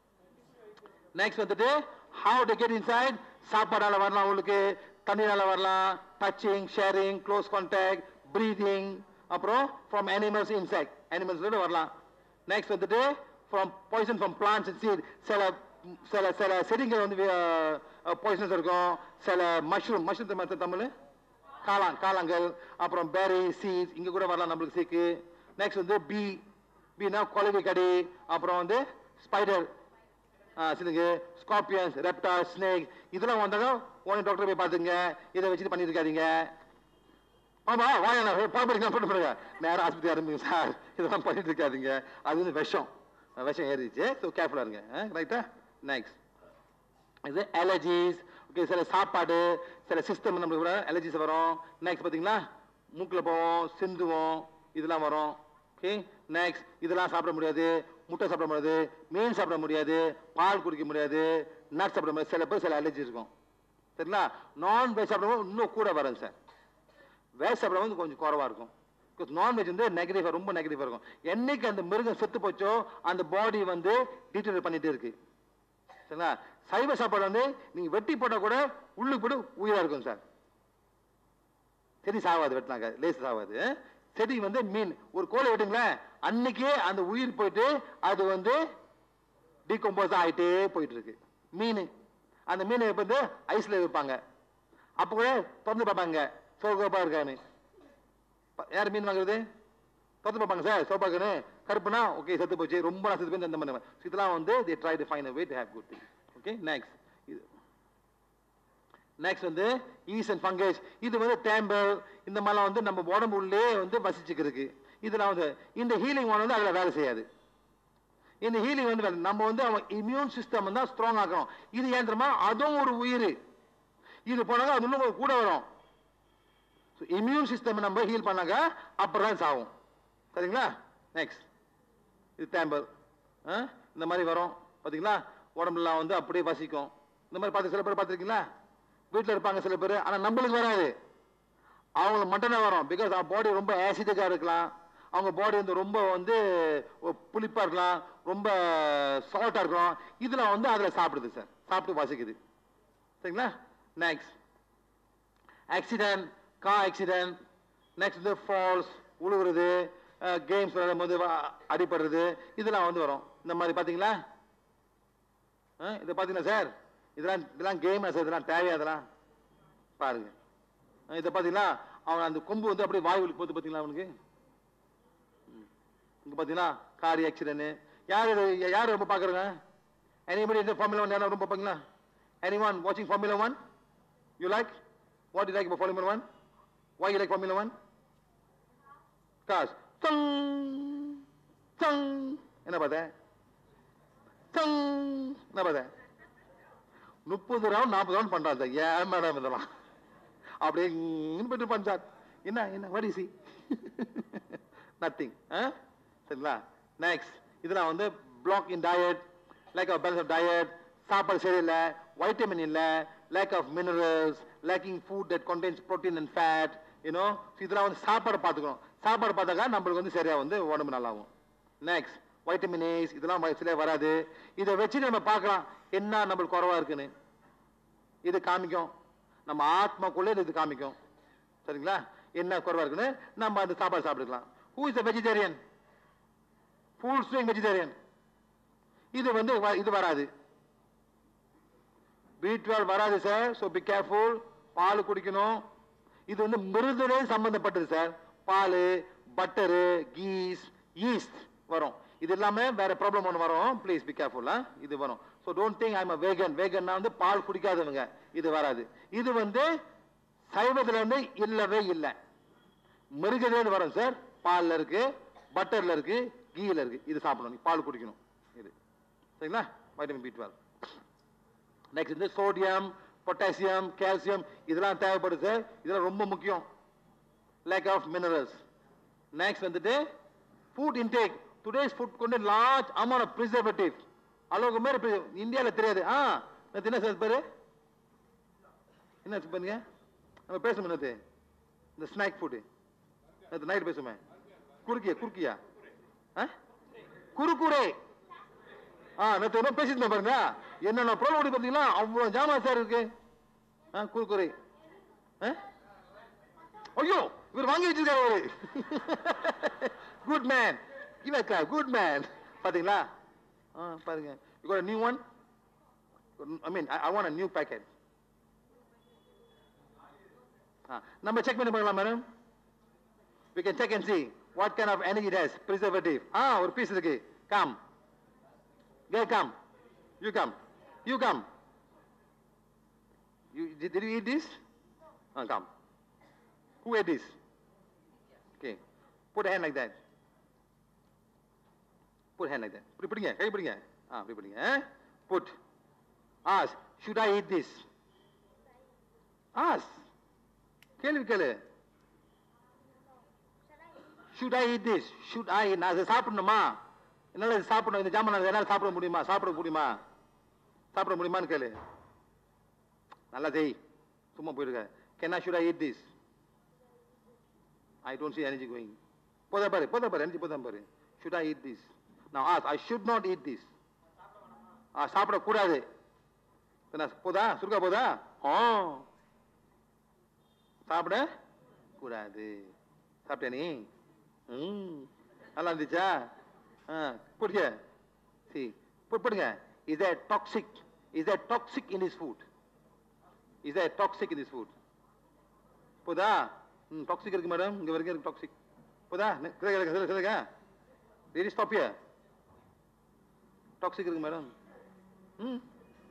S1: Next வந்துட்டு how to get inside. சாப்பாடால வரலாம், உங்களுக்கு தண்ணீரால வரலாம், touching, sharing, close contact, breathing, அப்புறம் from animals, insect, animals ல வரலாம். Next வந்துட்டு from poison from plants and seed. சில சில சில செடிகள் வந்து பாய்சன்ஸ் இருக்கும், சில மஷ்ரூம் மஷ்ரூம் தமிழ் காளான் காளாங்கள், அப்புறம் பேரி சீட்ஸ் இங்க கூட வரலாம் நம்மளுக்கு சீக்கு. நெக்ஸ்ட் வந்து பி பீனா கொலவி கடி, அப்புறம் வந்து ஸ்பைடர் சிலுங்கு, ஸ்கார்பியன்ஸ், ரெப்டால், ஸ்னேக், இதெல்லாம் வந்தாலும் உடனே டாக்டர் போய் பார்த்துங்க. இதை வச்சுட்டு பண்ணிட்டு இருக்காதீங்க. ஆமா வாங்க பாப்படிக்கலாம் போட்டு போடுங்க, நேரம் ஆஸ்பத்திரி ஆரம்பிங்க சார், இதெல்லாம் பண்ணிட்டு இருக்காதீங்க, அது வந்து விஷம் விஷம் ஏறிடுச்சு. ஸோ கேர்ஃபுல்லாக இருங்க. ரைட்டா? நெக்ஸ்ட் இது அலர்ஜிஸ். ஓகே, சில சாப்பாடு சில சிஸ்டம் நம்மளுக்கு கூட அலர்ஜிஸ் வரும். நெக்ஸ்ட் பார்த்தீங்களா மூக்கில் போவோம், சிந்துவோம், இதெல்லாம் வரும். ஓகே, நெக்ஸ்ட் இதெல்லாம் சாப்பிட முடியாது, முட்டை சாப்பிட முடியாது, மீன் சாப்பிட முடியாது, பால் குடிக்க முடியாது, நட்ஸ் சாப்பிட முடியாது. சில பேர் சில அலர்ஜி இருக்கும் சரிங்களா. நான் வெஜ் சாப்பிடும்போது இன்னும் கூட வரும் சார், வெஜ் சாப்பிடும்போது கொஞ்சம் குறவாக இருக்கும். நான்வெஜ் வந்து நெகட்டிவ், ரொம்ப நெகட்டிவ் இருக்கும். என்னைக்கு அந்த மிருகம் செத்து போச்சோ அந்த பாடி வந்து டீட்டெயில் பண்ணிட்டே இருக்கு சரிங்களா. சைவ சாப்பாடு வந்து நீங்க வெட்டி போட்டா கூட உள்ளுக்கு போட்டு உயிரா இருக்கும் சார். செடி சாவாது, வெட்டினாங்க லேசு சாவாது. செடி வந்து மீன், ஒரு கோழி வெட்டுங்களேன் அன்னைக்கே அந்த உயிர் போயிட்டு அது வந்து டீகம்போஸ் ஆகிட்டே போயிட்டு இருக்கு. மீன், அந்த மீனை வந்து ஐஸ்ல வைப்பாங்க, அப்போ கூட திறந்து பார்ப்பாங்க சோகப்பா இருக்கான்னு. யார் மீன் வாங்குறது? திறந்து பார்ப்பாங்க சார், சோப்பாக்குன்னு கருப்புனா ஓகே செத்து போச்சு, ரொம்ப நான் செத்து போய் அந்த மாதிரி. இதெல்லாம் வந்து they try to find a way to have good things. Okay, next இது நெக்ஸ்ட் வந்து ஈஸ் அண்ட் ஃபங்கஸ். இது வந்து டேம்பர் இந்த மாதிரிலாம் வந்து நம்ம உடம்பு உள்ளே வந்து வசிச்சுக்கிறதுக்கு. இதெல்லாம் வந்து இந்த ஹீலிங் ஒன் வந்து அதில் வேலை செய்யாது. இந்த ஹீலிங் வந்து நம்ம வந்து அவன் இம்யூன் சிஸ்டம் தான் ஸ்ட்ராங் ஆக்கணும். இது ஏந்திரமா அதுவும் ஒரு உயிர், இது போனாங்க அது இன்னும் கூட வரும். இம்யூன் சிஸ்டம் நம்ம ஹீல் பண்ணாங்க அப்புறம் சாகும் சரிங்களா. நெக்ஸ்ட் இது டேம்பர், இந்த மாதிரி வரும் பார்த்தீங்களா, உடம்புலாம் வந்து அப்படியே வசிக்கும். இந்த மாதிரி பார்த்து சில பேர் பார்த்துருக்கீங்களா, வீட்டில் இருப்பாங்க சில பேர், ஆனால் நம்மளுக்கு வராது, அவங்களுக்கு மட்டும் தான் வரும். பிகாஸ் அவங்க பாடி ரொம்ப ஆசிடிக்காக இருக்கலாம், அவங்க பாடி வந்து ரொம்ப வந்து புளிப்பாக இருக்கலாம், ரொம்ப சால்ட்டாக இருக்கும். இதில் வந்து அதில் சாப்பிடுது சார், சாப்பிட்டு வசிக்குது சரிங்களா. Next accident, car accident. Next வந்து ஃபால்ஸ், உழுவுறது, கேம்ஸ் விளையாடும் போது அடிப்படுறது, இதெல்லாம் வந்து வரும். இந்த மாதிரி பார்த்தீங்களா, இதை பார்த்தீங்களா சார், இதெல்லாம் இதெல்லாம் கேம் சார், இதெல்லாம் தேவையா இதெல்லாம் பாருங்க. இதை பார்த்தீங்களா அவன் அந்த கொம்பு வந்து அப்படியே வாயுக்கு போகுது பார்த்தீங்களா அவனுக்கு. இங்கே பார்த்தீங்களா கார் ஆக்சிடென்ட். யார் யார் ரொம்ப பார்க்குறங்க? எனிபடி இந்த ஃபார்முலா ஒன் யாரும் ரொம்ப பார்ப்பீங்களா? எனி ஒன் வாட்சிங் Formula One? You like? What you like about Formula One? Why you like Formula One? Cars. Chung, chung. என்ன பார்த்தேன்? chung. என்ன பார்த்தேன்? முப்பது ரவுண்ட் நாற்பது ரவுண்ட் பண்றாங்க. ஏன் மேடம் இதெல்லாம் அப்படியே போயிட்டு பஞ்சாட். என்ன என்ன what is he? Nothing. சரிங்களா. நெக்ஸ்ட் இதெல்லாம் வந்து black in diet, lack of balance of diet, சாப்பாடு சரியில்லை, வைட்டமின் இல்லை, lack of minerals, lacking food that contains protein and fat, you know. இதெல்லாம் வந்து சாப்பாடு பார்த்துக்கணும். சாப்பாடு பார்த்தாக்கா நம்மளுக்கு வந்து சரியா வந்து உடம்பு நல்லாகும். நெக்ஸ்ட் வைட்டமின் ஏஸ், இதெல்லாம் சரியா வராது. இதை வச்சு நம்ம பார்க்கலாம் என்ன நம்மளுக்கு குறவா இருக்குன்னு. இது காமிக்கும், நம்ம ஆத்மாக்குள்ளே இது காமிக்கும் சரிங்களா, என்ன குறவா இருக்குன்னு. நம்ம அந்த சாப்பாடு சாப்பிட்டுக்கலாம். Who is a vegetarian? full swing vegetarian. இது வந்து இது வராது. பி டுவெல் வராது சார். So be careful. பால் குடிக்கணும். இது வந்து மிருதுலே சம்பந்தப்பட்டது சார். பால், பட்டரு, கீஸ், ஈஸ்ட் வரும். இது இல்லாம வேற ப்ராப்ளம் ஒன்று வரும். Please be careful. இது வரும். So don't think I am a vegan. வேகன்னா வந்து பால் குடிக்காதவங்க. இது வராது. இது வந்து சைவத்துல இருந்து இல்லவே இல்லை. மிருகதேன்னு வரும் சார். பால்ல இருக்கு, பட்டர்ல இருக்கு, கீல இருக்கு. இது சாப்பிடணும். பால் குடிக்கணும். இது சரிங்களா? Vitamin B twelve. நெக்ஸ்ட் இந்த சோடியம், பொட்டாசியம், கால்சியம் இதெல்லாம் தேவைப்படுது சார். இதெல்லாம் ரொம்ப முக்கியம். Lack of minerals. நெக்ஸ்ட் வந்துட்டு ஃபுட் இன்டேக். டுடேஸ் ஃபுட் கொண்டு லார்ஜ் அமௌண்ட் ஆஃப் ப்ரிசர்வேட்டிவ். அளவுக்கு மேல இந்தியாவில் தெரியாது. ஆ என்ன சார் பேரு என்ன பண்ணுங்க நம்ம பேசணும். என்னது இந்த ஸ்நாக் ஃபுட்டு நேற்று நைட் பேசுமே. குறுக்கியா குறுக்கியா குறுக்குரே. ஆ நேற்று என்ன பேசிட்டு பாருங்க. என்னென்ன ப்ராப்ளம் ஓடி பார்த்தீங்களா? அவ்வளோ ஜாமா சார் இருக்கு. ஆ குறுக்குரே. ஐயோ இவர் வாங்கி வச்சிருக்காரு. Good man. இவக்கா குட் மேன். பாத்தீங்களா? ஆ பாருங்க. You got a new one? I mean, I, I want a new packet. Ah, நம்ம செக் பண்ணி பார்க்கலாம் madam. We can check and see what kind of energy it has. Preservative. Ah, ஒரு piece இருக்கு. Come. Yeah, come. You come. You come. You did, did you eat this? Ah, come. Who ate this? Okay. Put a hand like that. Put hand like that. இப்படி பிடிங்க. கை பிடிங்க. ஆ இப்படி பிடிங்க. Put. Ask. Should I eat this? Ask. கேள்வி கேளு. Should I eat this? Should I? நான் அதை சாப்பிடணுமா? என்னால இது சாப்பிடணும். இந்த ஜாமான் என்னால சாப்பிட முடியுமா? சாப்பிட முடியுமா? சாப்பிட முடியுமான்னு கேளு. நல்லா செய். சும்மா போயிருக்க. Can I? Should I eat this? I don't see energy going. போதா பாரு. போதா பாரு. energy போதா பாரு. Should I eat this? Now ask. I should not eat this. ஆ சாப்பிட கூடாது. போதா? சுருக்கா போதா? ஆ சாப்பிட கூடாது. சாப்பிட்டே நீ? ம் நல்லா இருந்துச்சா? ஆ புடிங்க. சி புடுங்க. Is that toxic? Is that toxic in this food? Is that toxic in this food? போதா? ம் டாக்ஸிக் இருக்கு மேடம். இங்க வரைக்கும் இருக்கு டாக்ஸிக். போதா? கேளுங்க கேளுங்க கேளுங்க. Really stop here. Toxic இருக்கு madam. Hmm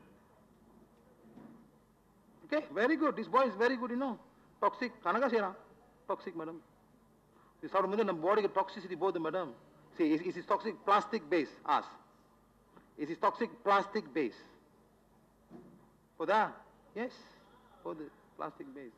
S1: Okay, very good. This boy is very good, you know. Toxic. கனகா செய்யறான். Toxic madam. இது சாப்பிடும்போது நம்ம பாடிக்கு டாக்ஸிசிட்டி போகுது madam. See, is, is this toxic plastic base? Ask. Is this toxic plastic base? போதா? Yes. போகுது. Plastic base.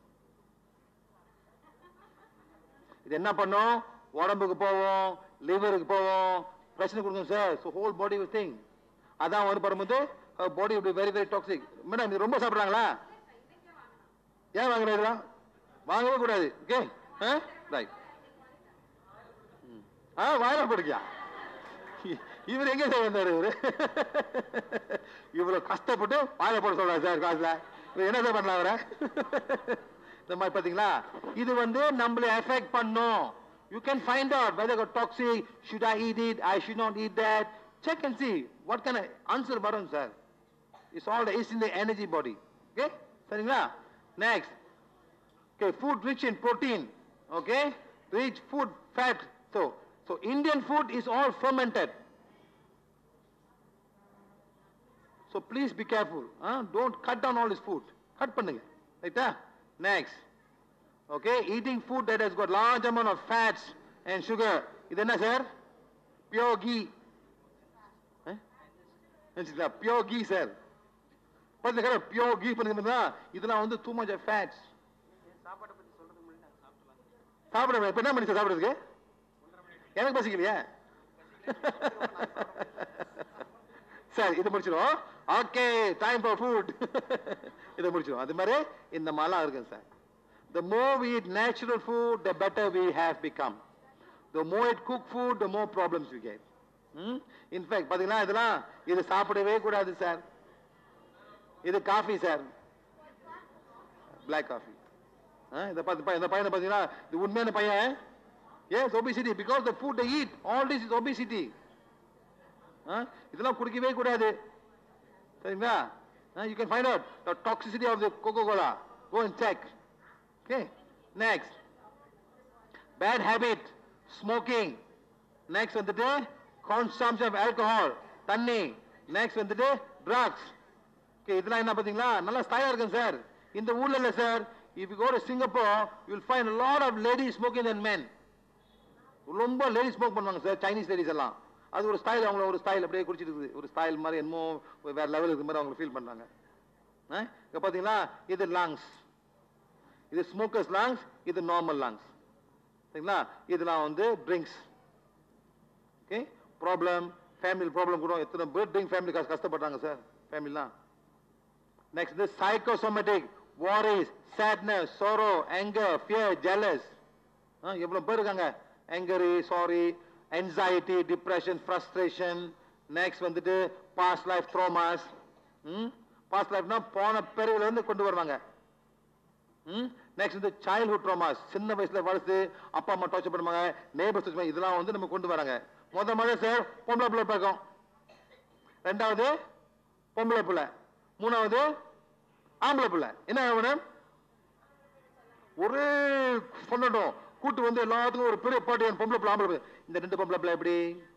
S1: இது என்ன பண்ணும்? உடம்புக்கு போவோம், லிவருக்கு போவோம், பிரச்சனை கொடுக்கும் sir. So whole body will thing. அதான் வந்து வரும்போது body will be very very toxic. Madam இது ரொம்ப சாப்பிட்றாங்களா? ஏன் வாங்குறீங்களா? வாங்கவே கூடாது. Okay right. ஆ வாயில போடுக்கியா? இவர் எங்கே சார் வந்தார்? இவர் இவ்வளோ கஷ்டப்பட்டு வாயில போட சொல்றாரு சார் காசுல. இவர் என்ன சார் பண்ணலாம் அவரை? இந்த மாதிரி பார்த்தீங்களா? இது வந்து நம்மளை எஃபெக்ட் பண்ணும். You can find out whether it's toxic. Should I eat it? I should not eat that. Check and see what kind of answer varum sir. It's all the, it's in the energy body. Okay? சரிங்களா? Next. Okay, food rich in protein. Okay? Rich food fat. So, so Indian food is all fermented. So please be careful. Huh? Don't cut down all this food. Cut பண்ணுங்க. Right? Next. Okay, eating food that has got large amount of fats and sugar. இது என்ன sir? Pure ghee. Pure ghee sir. பாத்தீங்களா? Pure ghee பண்ணுங்க. இதெல்லாம் வந்து too much of fats. சாப்பாடு பத்தி சொல்றதுக்கு முன்னாடி சாப்பிடலாம். சாப்பிடுங்க. இப்ப என்ன பண்ணி சாப்பிடுறதுக்கு? எனக்கு பசிக்கலையா? சார் இது முடிச்சிடும். Okay, time for food. இதை முடிச்சிடும். அது மாதிரி இந்த மாதிரிலாம் இருக்குங்க sir. The more we eat natural food, the better we have become. The more we cook food, the more problems we get. Hmm? In fact, பாத்தீங்களா இதெல்லாம் இது சாப்பிடவே கூடாது சார். இது காஃபி சார். Black coffee. இந்த பார்த்து இந்த பையனை பாத்தீங்களா? இது உண்மையான பையன். Yes, obesity because the food they eat. All this is obesity. இதெல்லாம் குடிக்கவே கூடாது. சரிங்களா? Uh, you can find out the toxicity of the Coca-Cola. Go and check. Okay. Next. Bad habit. Smoking. Next வந்துட்டு consumption of alcohol. தண்ணி. Next வந்துட்டு drugs. Okay, இதெல்லாம் என்ன பாத்தீங்களா? நல்ல ஸ்டைலா இருக்கும் சார். இந்த ஊர்ல இல்ல sir. If you go to Singapore, you will find a lot of ladies smoking than men. ரொம்ப லேடிஸ் ஸ்மோக் பண்ணுவாங்க சார், சைனீஸ் லேடிஸ் எல்லாம். அது ஒரு ஸ்டைல், அவங்கள ஒரு ஸ்டைல் அப்படியே குடிச்சிட்டு இருக்குது, ஒரு ஸ்டைல் மாதிரி என்னமோ வேற லெவல் இருக்கிற மாதிரி அவங்க ஃபீல் பண்றாங்க. இங்க பாத்தீங்களா, இது லங்ஸ், இது ஸ்மோக்கர்ஸ் லங்ஸ், இது நார்மல் லங்ஸ். சரிங்களா? இதெல்லாம் வந்து drinks. Okay, problem, family problem கூட எத்தனை பேர் ட்ரிங்க் ஃபேமிலி கஷ்டப்படுறாங்க சார், ஃபேமிலிலாம். நெக்ஸ்ட் இது psychosomatic, worries, sadness, sorrow, anger, fear, jealous. எவ்வளவு பேர் இருக்காங்க? angry, sorry, anxiety, depression, frustration. Next வந்துட்டு past life traumas. ம் past lifeனா போன பிறவில இருந்து கொண்டு வருவாங்க. ம் நெக்ஸ்ட் வந்து childhood traumas. சின்ன வயசுல வளர்த்து அப்பா அம்மா டார்ச்சர் பண்ணுவாங்க, நெய்பர்ஸ் டார்ச்சர், இதெல்லாம் வந்து நம்ம கொண்டு வராங்க. முத முத சார் பொம்பளை பிள்ளை பார்க்கும், ரெண்டாவது பொம்பளை பிள்ளை, மூணாவது ஆம்பளை பிள்ளை. என்ன ஆகணும்? ஒரே சொன்னட்டும் கூட்டு வந்து எல்லாத்துக்கும் ஒரு பெரிய பாட்டு, பொம்பளை பிள்ளை ஆம்பளை பிள்ளை. இந்த ரெண்டு பொம்பளை பிள்ளை எப்படி?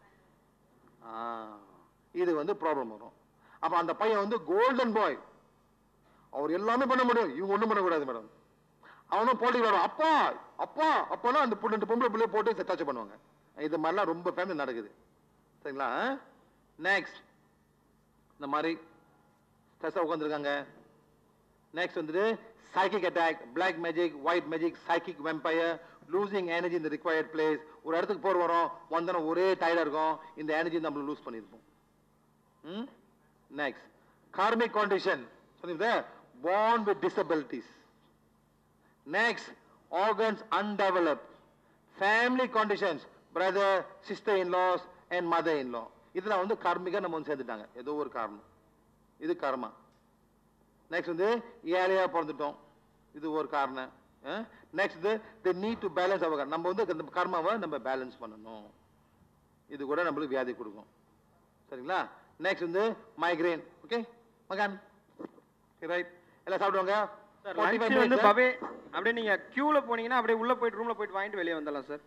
S1: இது வந்து ப்ராப்ளம் வரும். அப்ப அந்த பையன் வந்து கோல்டன் பாய், அவர் எல்லாமே பண்ண முடியும், இவங்க ஒண்ணும் பண்ணக்கூடாது மேடம். அவனும் போட்டி வரும், அப்பா அப்பா அப்பானா அந்த ரெண்டு பொம்பளை பிள்ளைய போட்டு டார்ச்சர் பண்ணுவாங்க. இது மாதிரிலாம் ரொம்ப ஃபேமிலி நடக்குது. சரிங்களா? நெக்ஸ்ட் இந்த மாதிரி ஸ்ட்ரெஸ்ஸா உட்காந்துருக்காங்க. நெக்ஸ்ட் வந்துட்டு psychic attack, black magic, white magic, psychic vampire, losing energy in the required place. ஒரு இடத்துக்கு போற வரோம், வந்தன ஒரே டயர்டா இருக்கும், இந்த எனர்ஜி நம்ம லூஸ் பண்ணிருப்போம். ம் நெக்ஸ்ட் karmic condition, சொல்லுங்க, born with disabilities. next organs undeveloped, family conditions, brother, sister in laws and mother in law. இதெல்லாம் வந்து கார்மிகா நம்ம வந்து சேர்ந்துட்டாங்க, ஏதோ ஒரு காரணம். இது கர்மா. நெக்ஸ்ட் வந்து ஏழையா பிறந்துட்டோம், இது ஒரு காரணம். Next the need to balance our, நம்ம வந்து இந்த கர்மாவை நம்ம பேலன்ஸ் பண்ணணும், இது கூட நம்மளுக்கு வியாதி கொடுக்கும். சரிங்களா? நெக்ஸ்ட் வந்து மைக்ரேன். ஓகே மகான், ரைட், எல்லாம் சாப்பிடுவாங்க
S3: சார். லஞ்ச் வந்து பவே அப்படியே நீங்க கியூல போனீங்கன்னா அப்படியே உள்ள போயிட்டு ரூம்ல போயிட்டு வாங்கிட்டு வெளியே வந்துடலாம் சார்.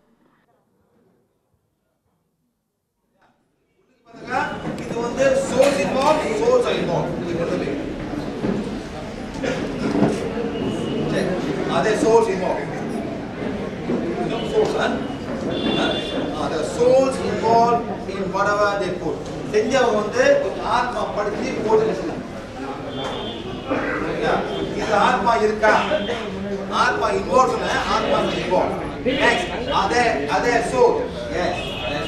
S4: இது வந்து சோர்ஸ் இன்வால்வ், சோர்ஸ் இன்வால்வ். இது வந்து are the souls involved? No souls, huh? Are the souls involved in whatever they put? செஞ்சவங்க வந்து ஆத்மா படுத்தி போட்டு இது ஆத்மா இருக்கா? ஆத்மா இன்வால்வ், ஆத்மா இன்வால்வ். நெக்ஸ்ட் அதே அதே soul, yes,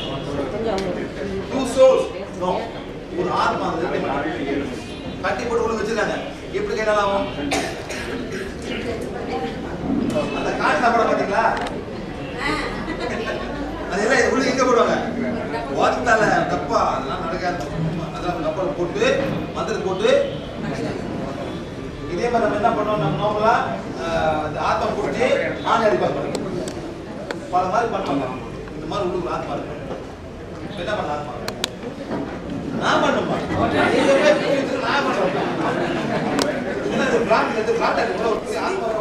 S4: two souls, no. ஒரு ஆத்மா கட்டி போட்டு உள்ள வச்சிருக்காங்க, எப்படி கேட்டாலும் அந்த காணி சாப்பிட பாத்தீங்களா? அதெல்லாம் உள்ள எங்க போடுவாங்க? வார்த்தால டப்பா, அதெல்லாம் நடக்காது. அதெல்லாம் டப்பால போட்டு மந்திரம் போட்டு, இதே மாதிரி நம்ம என்ன பண்ணோம், நம்ம நார்மலா ஆத்மா போட்டு ஆணி அடிப்பாங்க, பல மாதிரி பண்ணுவாங்க. இந்த மாதிரி உள்ளுக்குள்ள ஆத்மா இருக்கு, என்ன பண்ண ஆத்மா நான் பண்ணுமா நான் பண்ணுவேன். பிளாட் எடுத்து பிளாட் ஆத்மா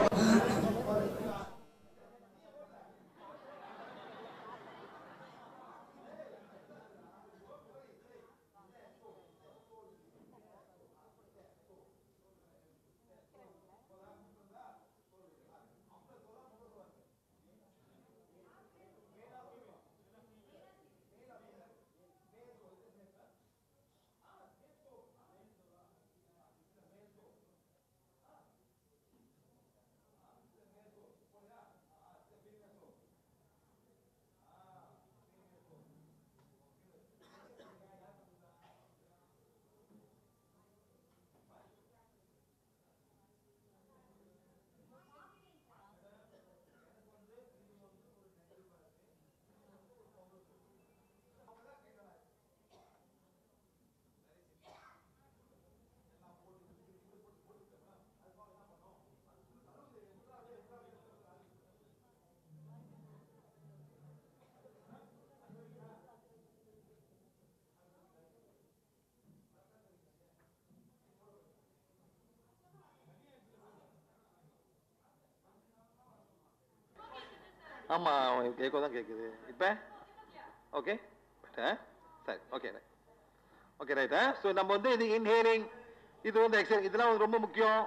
S1: ஆமா கேட்க தான் கேட்குது இப்போ ஓகே சரி ஓகே ரைட் ஓகே ரைட்டா ஸோ நம்ம வந்து இது இன்ஹேலிங் இது வந்து எக்ஸல் இதெல்லாம் வந்து ரொம்ப முக்கியம்.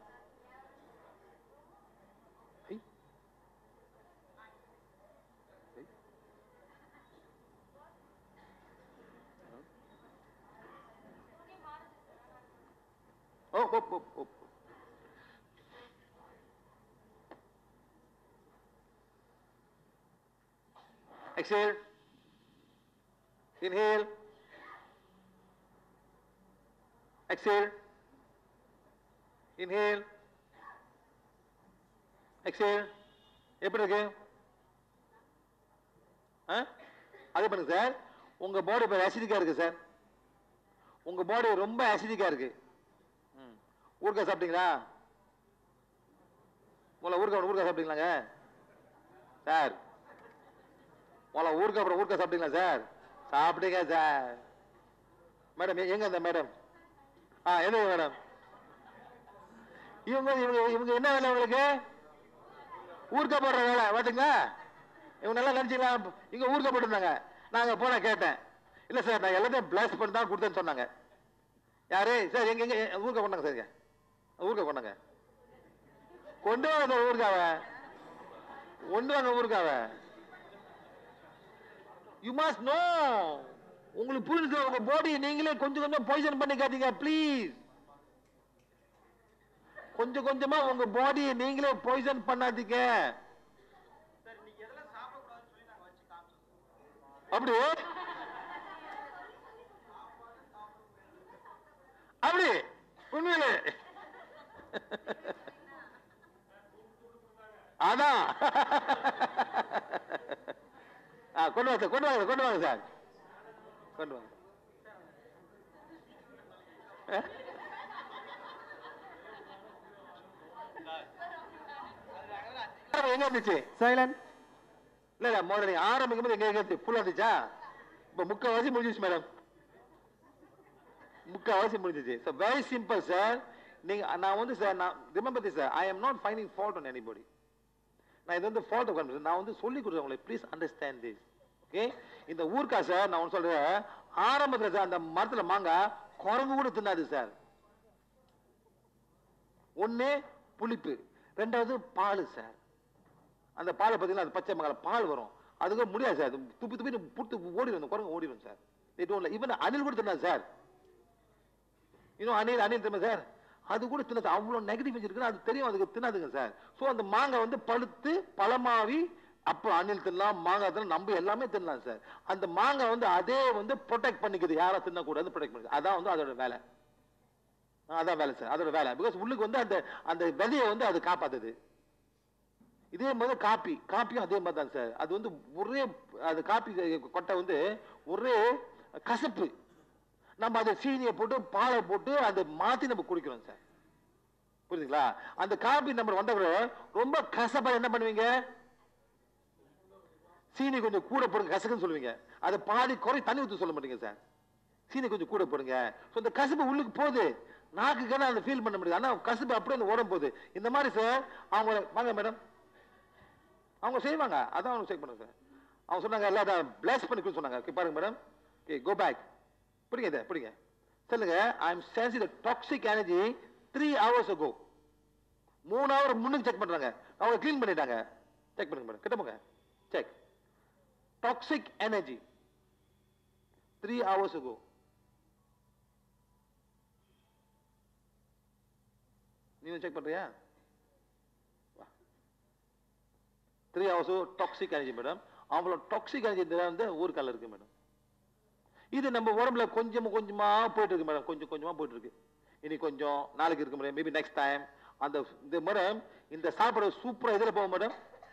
S1: Oh, oh, oh, oh. Exhale. Inhale. Exhale. Inhale. Exhale. எப்படி இருக்கு? அதே பண்ணுங்க சார். உங்க பாடி இப்ப அசிடிக்கா இருக்கு சார். உங்க பாடி ரொம்ப அசிடிக்கா இருக்கு. ஊறுகாய் சாப்பிட்டீங்களா? முதல்ல ஊறுகாய் ஊறுகாய் சாப்பிட்டீங்களாங்க சார்? முதல்ல ஊறுகாய் அப்புறம் ஊறுகாய் சாப்பிட்டீங்களா சார்? சாப்பிட்டீங்க சார். மேடம் எங்க இந்த மேடம்? ஆ எது மேடம்? இவங்க இவங்க இவங்க என்ன வேலை உங்களுக்கு? ஊறுகாய் போடுற வேலை பாத்தீங்களா? இவங்க நல்லா நினைச்சீங்களா? இங்க ஊறுகாய் போட்டுருந்தாங்க. நாங்க போன கேட்டேன். இல்ல சார் நான் எல்லாத்தையும் பிளாஸ் பண்ணி தான் கொடுத்தேன்னு சொன்னாங்க. யாரு சார்? எங்க எங்க ஊறுகாய் கொண்டாங்க சார்? ஊறுகாய் கொண்டாங்க. கொண்டு வாங்க ஊறுகாவ. கொண்டு வாங்க ஊறுகாவ. You must know. உங்களுக்கு புரிஞ்சு உங்க பாடி நீங்களே கொஞ்சம் கொஞ்சம் பாய்சன் பண்ணிக்காதீங்க ப்ளீஸ். கொஞ்சம் கொஞ்சமா உங்க பாடியை நீங்களே பாய்சன் பண்ணாதீங்க. அப்படி அப்படி உண்மையிலே அதான் கொண்டு வாங்க கொண்டு வாங்க கொண்டு வாங்க சார் கொண்டு வாங்க. எங்க இருந்துச்சு?
S3: சைலண்ட்.
S1: இல்ல இல்ல மோடி ஆரம்பிக்கும் போது எங்க இருந்துச்சு? ஃபுல்லா இருந்துச்சா? இப்ப முக்கால்வாசி முடிஞ்சிச்சு மேடம். முக்கால்வாசி முடிஞ்சிச்சு. So very simple sir. நீங்க நான் வந்து சார் நான் remember this sir, I am not finding fault on anybody. நான் இது வந்து ஃபால்ட் காண்பிச்சேன். நான் வந்து சொல்லி கொடுத்தேன் உங்களுக்கு. Please understand this. ஓகே இந்த ஊர்க்காய் சார் நான் ஒன்று சொல்றேன். ஆரம்பத்தில் சார் அந்த மரத்துல மாங்காய் குரங்கு கூட தின்னாது சார். ஒன்னு புளிப்பு, ரெண்டாவது பால் சார். அந்த பாலை பார்த்தீங்கன்னா அது பச்சை மங்கால பால் வரும். அதுக்கு முடியாது சார். துப்பி துப்பி புட்டு ஓடிடும், குரங்கு ஓடிடும் சார். இவன் அணில் கூட தின்னாது சார். இன்னும் அணில் அணில் தின்ன சார் அது கூட தின்னது. அவ்வளவு நெகட்டிவ் இருக்குன்னு அது தெரியும், அதுக்கு தின்னாதுங்க சார். ஸோ அந்த மாங்காய் வந்து பழுத்து பழமாவி அப்போ அணில் தின்னலாம், மாங்காய் தின்ன நம்ம எல்லாமே தின்னலாம் சார். அந்த மாங்காய் வந்து அதே வந்து ப்ரொடெக்ட் பண்ணிக்குது, யாரும் தின்னக்கூடாது ப்ரொடெக்ட் பண்ணிக்குது. அதான் வந்து அதோட வேலை. அதான் வேலை சார், அதோட வேலை. பிகாஸ் உள்ளுக்கு வந்து அந்த அந்த விதையை வந்து அது காப்பாத்துது. இதே மாதிரி காப்பி காப்பியும் அதே மாதிரி தான் சார். அது வந்து ஒரே அது காப்பி கொட்டை வந்து ஒரே கசப்பு. நம்ம அதை சீனியை போட்டு பாலை போட்டு அதை மாத்தி நம்ம குடிக்கிறோம் சார். புரியுதுங்களா? அந்த காபி நம்பர் வந்தவரை ரொம்ப கசப்பா என்ன பண்ணுவீங்க? சீனி கொஞ்சம் கூட போடுங்க கசக்குன்னு சொல்லுவீங்க. அதை பாதி குறை தண்ணி ஊற்றி சொல்ல மாட்டீங்க சார். சீனி கொஞ்சம் கூட போடுங்க. இந்த கசப்பு உள்ளுக்கு போகுது, நாக்குக்கான அந்த ஃபீல் பண்ண முடியாது. ஆனா கசப்பு அப்படியே அந்த ஓடும் போகுது. இந்த மாதிரி சார் அவங்க வாங்க மேடம் அவங்க செய்வாங்க. அதான் அவங்க செக் பண்ணுங்க சார். அவங்க சொன்னாங்க எல்லாரும் பிளஸ் பண்ணிக்கணும்னு சொன்னாங்க. பாருங்க மேடம், கோ பேக் பிடிங்க இதை பிடிங்க சொல்லுங்க. I am sensing the toxic energy three hours ago. மூணு ஹவர் முன்னுக்கு செக் பண்றாங்க. அவங்க க்ளீன் பண்ணிட்டாங்க. செக் பண்ணுங்க மேடம், கிட்ட போங்க. Check toxic energy three hours ago. நீங்க செக் பண்றியா? Three hours toxic energy madam. அவங்களோட டாக்ஸிக் எனர்ஜி வந்து ஊருக்கால இருக்கு மேடம். இது நம்ம உடம்புல கொஞ்சம் கொஞ்சமா போயிட்டு இருக்கு மேடம். கொஞ்சம் கொஞ்சமா போயிட்டு இருக்கு. இனி கொஞ்சம் நாளைக்கு இருக்கு மேடம். மேபி நெக்ஸ்ட் டைம் அந்த இந்த மேடம் இந்த சாப்பாடு சூப்பரா எதுல போகும் மேடம்?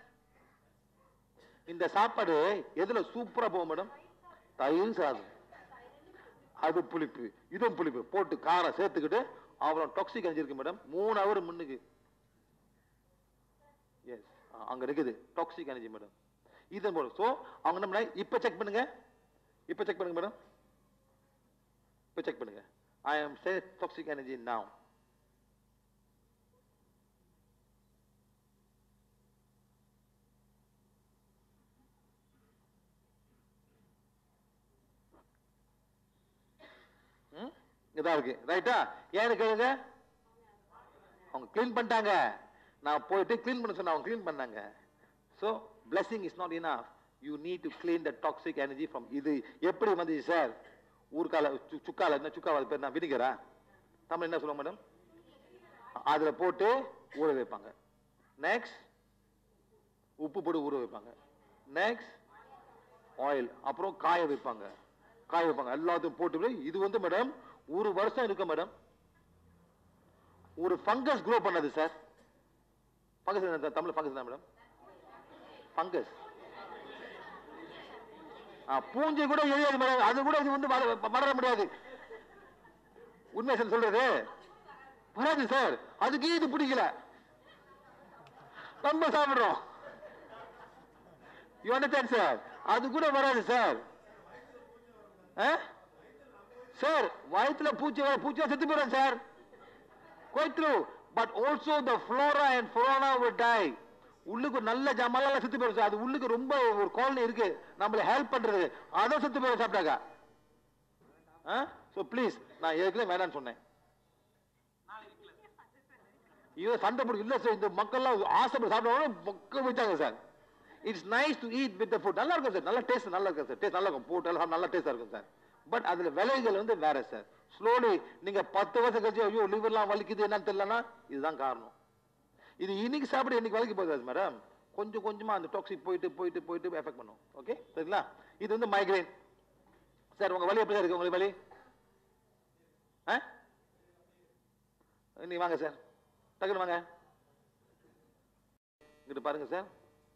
S1: இந்த சாப்பாடு எதுல சூப்பரா போகும் மேடம்? தயிர் சாதம். அது புளிப்பு, இதுவும் புளிப்பு போட்டு காரம் சேர்த்துக்கிட்டு அவ்வளவு டாக்ஸிக் எனர்ஜி இருக்கு மேடம். மூணு ஹவர் முன்னுக்கு எஸ் அங்க இருக்குது டாக்ஸிக் எனர்ஜி மேடம். இது போல. சோ அவங்க என்ன பண்ண இப்ப செக் பண்ணுங்க. இப்ப செக் பண்ணுங்க மேடம். இப்ப செக் பண்ணுங்க. I am saying toxic energy now. இதான் இருக்கு ரைட்டா. ஏன்னு கேளுங்க, அவங்க க்ளீன் பண்ணிட்டாங்க. நான் போயிட்டு க்ளீன் பண்ண சொன்னேன், அவங்க க்ளீன் பண்ணாங்க. So blessing is not enough. You need to clean the toxic energy from. இது எப்படி வந்துச்சு சார்? ஊர்கால சுக்கால என்ன சுக்காவா பேர் என்ன வினிகரா தமிழ் என்ன சொல்லுவாங்க மேடம்? அதுல போட்டு ஊற வைப்பாங்க. நெக்ஸ்ட் உப்பு போட்டு ஊற வைப்பாங்க. நெக்ஸ்ட் ஆயில், அப்புறம் காய வைப்பாங்க. காய வைப்பாங்க எல்லாத்தையும் போட்டு. இது வந்து மேடம் ஒரு வருஷம் இருக்கு மேடம். ஒரு ஃபங்கஸ் க்ரோ பண்ணது சார். ஃபங்கஸ் தமிழ் ஃபங்கஸ் தான் மேடம். ஃபங்கஸ் பூஞ்சை கூட எரியாது மேடம். அது கூட இது வந்து வளர முடியாது. உண்மை சார் சொல்றது வராது சார். அதுக்கு இது பிடிக்கல, நம்ம சாப்பிடுறோம். You understand sir? அது கூட வராது சார். சார் வயிற்றுல பூச்சி பூச்சியா செத்து போறோம் sir. Quite true, but also the flora and fauna will die. உள்ளுக்கு நல்ல ஜாமான் செத்து போயிடும் சார். அது உள்ளுக்கு ரொம்ப ஒரு காலனி இருக்கு நம்மள ஹெல்ப் பண்றது, அதை செத்து போயிடும் சாப்பிட்டாங்க. ஸோ ப்ளீஸ், நான் ஏற்கனவே வேணான்னு சொன்னேன். ஐயோ சண்டை பிடிக்கும் இல்லை சார். இந்த மக்கள்லாம் ஆசைப்பட்டு சாப்பிடுவாங்க, மொக்க வச்சாங்க sir. It's nice to eat with the food. நல்லா இருக்கும் சார், நல்ல டேஸ்ட் நல்லா இருக்கும் சார். டேஸ்ட் நல்லா இருக்கும், போட்டு எல்லாம் நல்லா டேஸ்டாக இருக்கும் சார். பட் அதுல விலைகள் வந்து வேற சார். ஸ்லோலி நீங்க பத்து வருஷம் கழிச்சு ஐயோ லிவர்லாம் வலிக்குது என்னன்னு தெரியலன்னா இதுதான் காரணம். இது இன்னைக்கு சாப்பிட இன்னைக்கு வலிக்கு போகாது மேடம். கொஞ்சம் கொஞ்சமா அந்த டாக்ஸிக் போயிட்டு போயிட்டு போயிட்டு எஃபெக்ட் பண்ணும். ஓகே சரிங்களா? இது வந்து மைக்ரைன் சார். உங்க வலி எப்படி இருக்கு? உங்களுக்கு வலி நீ வாங்க சார், டக்குனு வாங்க இங்கிட்டு பாருங்க சார்.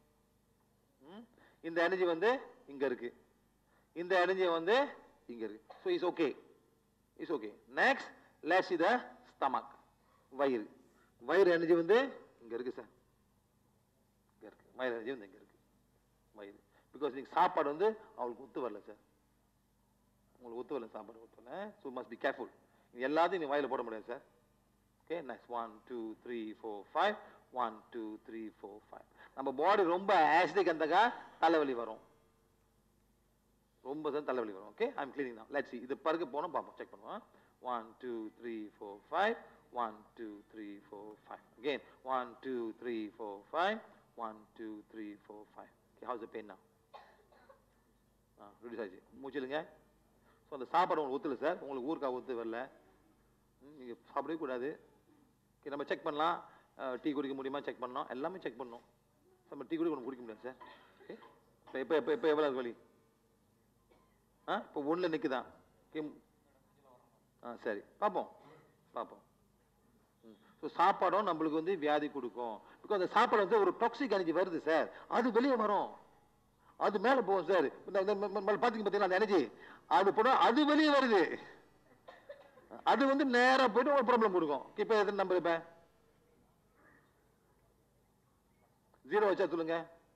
S1: இந்த எனர்ஜி வந்து இங்க இருக்கு, இந்த எனர்ஜி வந்து இங்க இருக்கு. So it's okay, it's okay. Next let's see the stomach, வயிறு. வயிறு எனர்ஜி வந்து இங்க இருக்கு சார், இங்க இருக்கு. வயிறு எனர்ஜி வந்து இங்க இருக்கு, வயிறு. பிகாஸ் நீங்க சாப்பாடு வந்து அவங்களுக்கு ஒத்து வரல சார், உங்களுக்கு ஒத்து வரல சாப்பாடு ஒத்து வரல. So must be careful. எல்லாத்தையும் நீ வாயில போட முடியாது sir. Okay next one two three four five one two three four five. நம்ம பாடி ரொம்ப ஆசிடிக் இருந்தாக்கா தலைவலி வரும், ரொம்ப தலைவலி வரும். Okay I am cleaning now. Let's see. இது பருக்கு போனோம் பார்ப்போம், செக் பண்ணுவோம். One two three four five one two three four five. Again one two three four five one two three four five. Okay how's the pain now? Ah reduce ஆயிடுச்சு. மூச்சிலுங்க. So அந்த சாப்பாடு உங்களுக்கு ஒத்துல sir, உங்களுக்கு ஊருக்கா ஒத்து வரல, நீங்கள் சாப்பிடவே கூடாது. ஓகே நம்ம செக் பண்ணலாம். டீ குடிக்க முடியுமா செக் பண்ணோம், எல்லாமே செக் பண்ணோம். நம்ம டீ கூட ஒன்று குடிக்க முடியாது சார். ஓகே இப்போ இப்போ இப்போ இப்போ எவ்வளோ வலி? ஆ இப்போ ஒன்றில் நிற்குதான். ஓகே ஆ சரி பார்ப்போம் பார்ப்போம். ஸோ சாப்பாடும் நம்மளுக்கு வந்து வியாதி கொடுக்கும். பிகாஸ் அந்த சாப்பாடு வந்து ஒரு டாக்ஸிக் எனர்ஜி வருது சார், அது வெளியே வரும், அது மேலே போகும் சார். பார்த்தீங்க பார்த்தீங்களா அந்த எனர்ஜி அது போனால் அது வெளியே வருது, அது வந்து நேராக போயிட்டு ஒரு ப்ராப்ளம் கொடுக்கும். இப்போ எத்தனை நம்பர்? இப்போ ஜீரோ வச்சா சொல்லுங்க.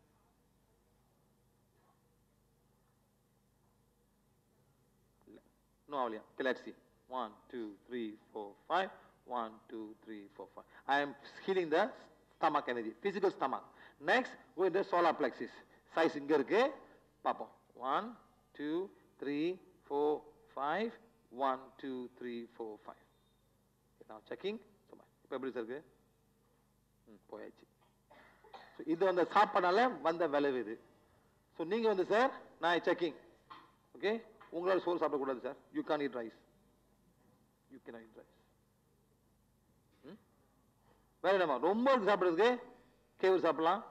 S1: No avliya. Okay, let's see. One, two, three, four, five. One, two, three, four, five. I am healing the stomach energy, physical stomach. Next, go into solar plexus. Size inga irukku. Paapom. One, two, three, four, five. One, two, three, four, five. Okay, now checking. So, இப்போ எப்படி sir இருக்கு? ம் போயாச்சு. So இது அந்த சாப்பாடால வந்த விளைவு இது. ஸோ நீங்க வந்து சார் நான் செக்கிங். ஓகே உங்களால் சோறு சாப்பிடக்கூடாது sir. You can eat rice, you can eat rice. வேற என்னமா ரொம்ப சாப்பிட்றதுக்கு கேவுரு சாப்பிடலாம்.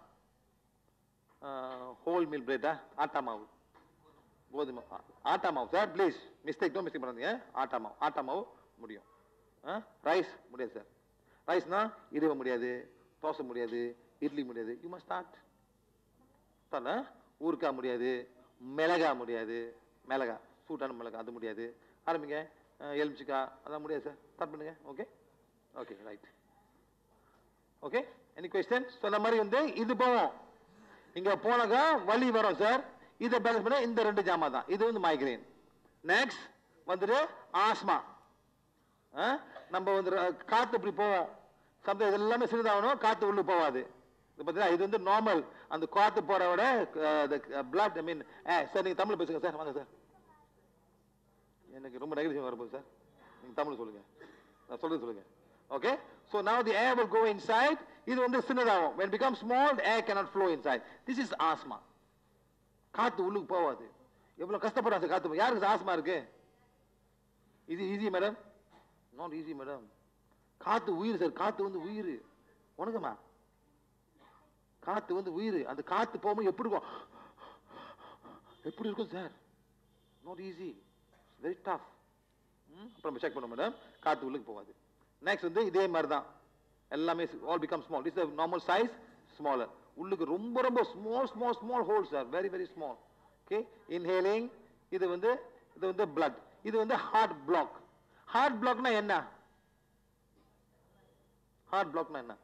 S1: ஹோல் மீல் பிரெட்டா, ஆட்டா மாவு, கோதுமை ஆட்டா மாவு sir. Please mistake no mistake பண்ணாதீங்க. ஆட்டா மாவு ஆட்டா மாவு முடியும். ரைஸ் முடியாது சார். ரைஸ்னா இடிவ முடியாது, தோசை முடியாது, இட்லி முடியாது. You must start. தானே ஊறுக்காய் முடியாது, மிளகா முடியாது, மிளகா சூட்டான மிளகா அது முடியாது. ஆரம்பிங்க. எலுமிச்சிக்காய் அதான் முடியாது சார். ஸ்டார்ட் பண்ணுங்க. Okay okay right. Okay any question? சொன்ன மாதிரி வந்து இது போவோம். இங்க போனாக்கா வலி வரும் சார். இதை பேலன்ஸ் பண்ண இந்த ரெண்டு ஜாமா தான். இது வந்து மைக்ரைன். நெக்ஸ்ட் வந்துட்டு ஆஸ்மா. நம்ம வந்து காத்து இப்படி போவோம், சம்திங் எல்லாமே சிறிதாகணும், காத்து உள்ள போவாது. பார்த்தீங்கன்னா இது வந்து நார்மல். அந்த காத்து போற விட பிளட் ஐ மீன் சார் நீங்க தமிழ் பேசுங்க சார். வாங்க சார். எனக்கு ரொம்ப நெகட்டிவ் வரப்போகுது சார். நீங்க தமிழ் சொல்லுங்க, நான் சொல்றது சொல்லுங்க. Okay, so now the air will go inside. இது வந்து சின்னதாகும். When it becomes small, the air cannot flow inside. This is asthma. காத்து உள்ளுக்கு போவாது. எவ்வளவு கஷ்டப்படுறாங்க காத்து. யாருக்கு ஆஸ்மா இருக்கு? இது easy madam? Not easy madam. காத்து உயிர் சார், காத்து வந்து உயிர். உனக்குமா காத்து வந்து உயிர். அந்த காத்து போகும்போது எப்படி இருக்கும்? எப்படி இருக்கும் sir? Not easy, very tough. அப்புறம் செக் பண்ண மேடம், காத்து உள்ளுக்கு போவாது. நெக்ஸ்ட் வந்து இதே மாதிரி தான் எல்லாமே all become small. This is normal size, smaller. உள்ளுக்கு ரொம்ப ரொம்ப small small small holes sir, very very small. Okay, inhaling. இது வந்து இது வந்து பிளட். இது வந்து ஹார்ட் பிளாக். ஹார்ட் பிளாக்னா என்ன? ஹார்ட் பிளாக்னா என்ன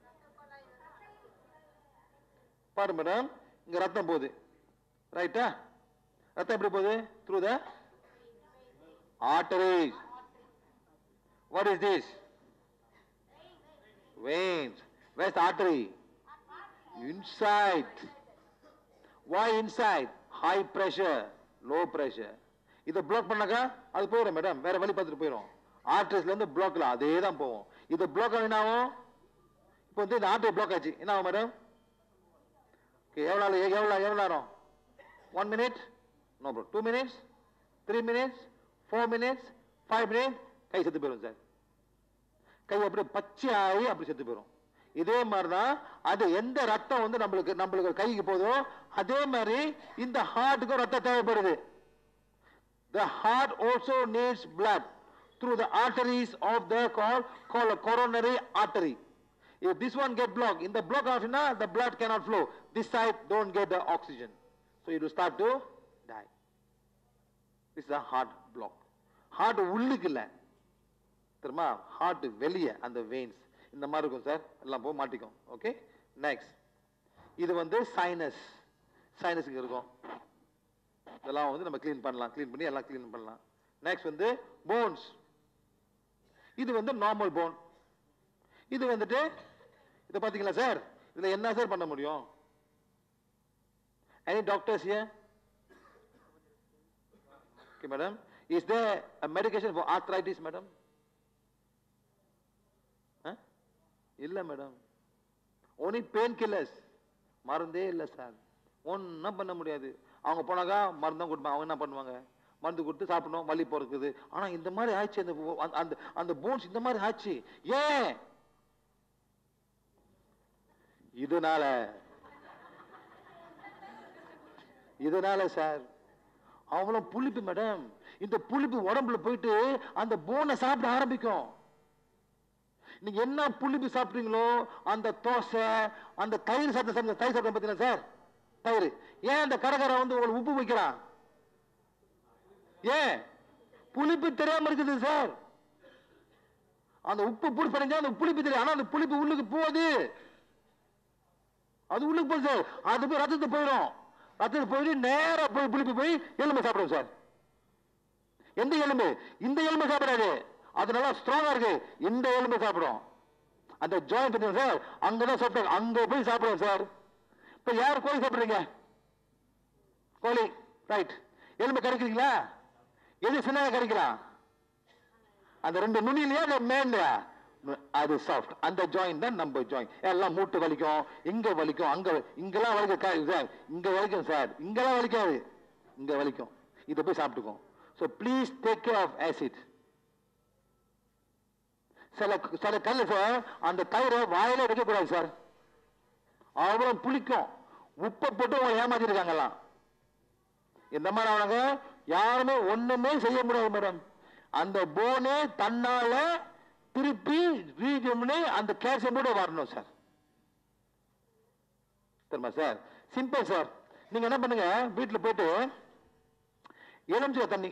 S1: பாரு மேடம். இங்க ரத்தம் போகுது, ரைட்டா? ரத்தம் எப்படி போகுது? Through the arteries. What is this? Veins. Where's the artery? Inside. Why inside? High pressure, low pressure. இதை பிளாக் பண்ணாக்கா அது போயிடும் மேடம், வேற வழி பார்த்துட்டு போயிடும். ஆர்டரிஸ்ல இருந்து பிளாக்ல அதே தான் போகும். இது பிளாக் என்ன ஆகும்? இப்போ வந்து இந்த ஆர்டரி பிளாக் ஆச்சு, என்ன ஆகும் மேடம்? எவ்வளோ எவ்வளோ எவ்வளோ நேரம்? One minute? No bro. Two minutes? Three minutes? Four minutes? Five minutes? கை செத்து போயிடும் சார். கை அப்படியே பச்சையாகி அப்படி செத்து போயிடும். இதே மாதிரிதான் அது எந்த ரத்தம் வந்து நம்மளுக்கு நம்மளுக்கு கைக்கு போதோ அதே மாதிரி இந்த ஹார்ட்டுக்கும் ரத்தம் தேவைப்படுது. The heart also needs blood through the arteries of the called called a coronary artery. If this one get blocked, in the block of the blood cannot flow. This side don't get the oxygen, so it will start to die. This is a heart block. Heart உள்ளுக்கு இல்ல தெரியுமா, heart வெளியே அந்த veins இந்த மாதிரி இருக்கும் sir, எல்லாம் போய் மாட்டிக்கும். ஓகே, நெக்ஸ்ட் இது வந்து சைனஸ். சைனஸுக்கு இருக்கும். இதெல்லாம் வந்து நம்ம க்ளீன் பண்ணலாம், க்ளீன் பண்ணி எல்லாம் க்ளீன் பண்ணலாம். நெக்ஸ்ட் வந்து போன்ஸ். இது வந்து நார்மல் போன். இது வந்துட்டு இதை பார்த்தீங்களா சார், இதில் என்ன சார் பண்ண முடியும்? Any doctors here? Okay madam, is there a medication for arthritis madam? இல்ல மேடம், ஒன்லி பெயின் கில்லர்ஸ். மருந்தே இல்லை சார், ஒன்றும் பண்ண முடியாது. அவங்க போனாக்கா மருந்தான் கொடுப்பாங்க. அவங்க என்ன பண்ணுவாங்க? மருந்து கொடுத்து சாப்பிடணும், வலி போறக்குது. ஆனா இந்த மாதிரி ஆச்சு, அந்த அந்த அந்த போன்ஸ் இந்த மாதிரி ஆச்சு. ஏன்? இதனால இதனால சார் அவங்களும் புளிப்பு மேடம். இந்த புளிப்பு உடம்புல போயிட்டு அந்த போனை சாப்பிட ஆரம்பிக்கும். நீங்க என்ன புளிப்பு சாப்பிட்டீங்களோ அந்த தோசை, அந்த தயிர் சாப்பிட்ட தயிர் சாப்பிட்ட பார்த்தீங்களா சார், தயிர். ஏன் அந்த கடைக்காரன் வந்து உங்களுக்கு உப்பு வைக்கிறான்? ஏன்? புளிப்பு தெரியாம இருக்குது சார். அந்த உப்பு புடி பண்ணிஞ்சா அந்த புளிப்பு தெரியும். ஆனா அந்த புளிப்பு உள்ளுக்கு போகுது, அது உள்ளுக்கு போகுது சார். அது போய் ரத்தத்துக்கு போயிடும். ரத்தத்துக்கு போயிட்டு நேரா போய் புளிப்பு போய் எலும்பை சாப்பிடும் சார். எந்த எலும்பு? இந்த எலும்பு சாப்பிடாது, அது நல்லா ஸ்ட்ராங்கா இருக்கு. இந்த எலும்பு சாப்பிடும். அந்த ஜாயிண்ட் சார் அங்கதான் சாப்பிட்டாங்க, அங்க போய் சாப்பிடுவோம் சார். இப்ப யார் கோழி சாப்பிடுறீங்க? கோழி, ரைட். எலும்பு கறிக்கிறீங்களா? எது சின்ன கறிக்கலாம்? அந்த ரெண்டு நுனிலையா அந்த மேன்லையா? அது சாஃப்ட். அந்த ஜாயிண்ட் தான் நம்ம ஜாயிண்ட். எல்லாம் மூட்டு வலிக்கும், இங்க வலிக்கும், அங்க இங்கெல்லாம் வலிக்கும் சார், இங்க வலிக்கும் சார், இங்கெல்லாம் வலிக்காது, இங்க வலிக்கும். இதை போய் சாப்பிட்டுக்கும். So please take care of acid. சில சில கல் சார் அந்த தயிரை வாயில வைக்கக்கூடாது சார், அவ்வளவு புளிக்கும். உப்பை போட்டு உங்களை ஏமாத்திருக்காங்கலாம். இந்த மாதிரி அவனுங்க யாருமே ஒண்ணுமே செய்ய முடியாது மேடம். அந்த போனே தன்னால திருப்பி ரீஜம்னு அந்த கேல்சியமோட வரணும் சார். தெரியுமா சார்? Simple sir. நீங்க என்ன பண்ணுங்க, வீட்டுல போயிட்டு எலுமிச்சை தண்ணி,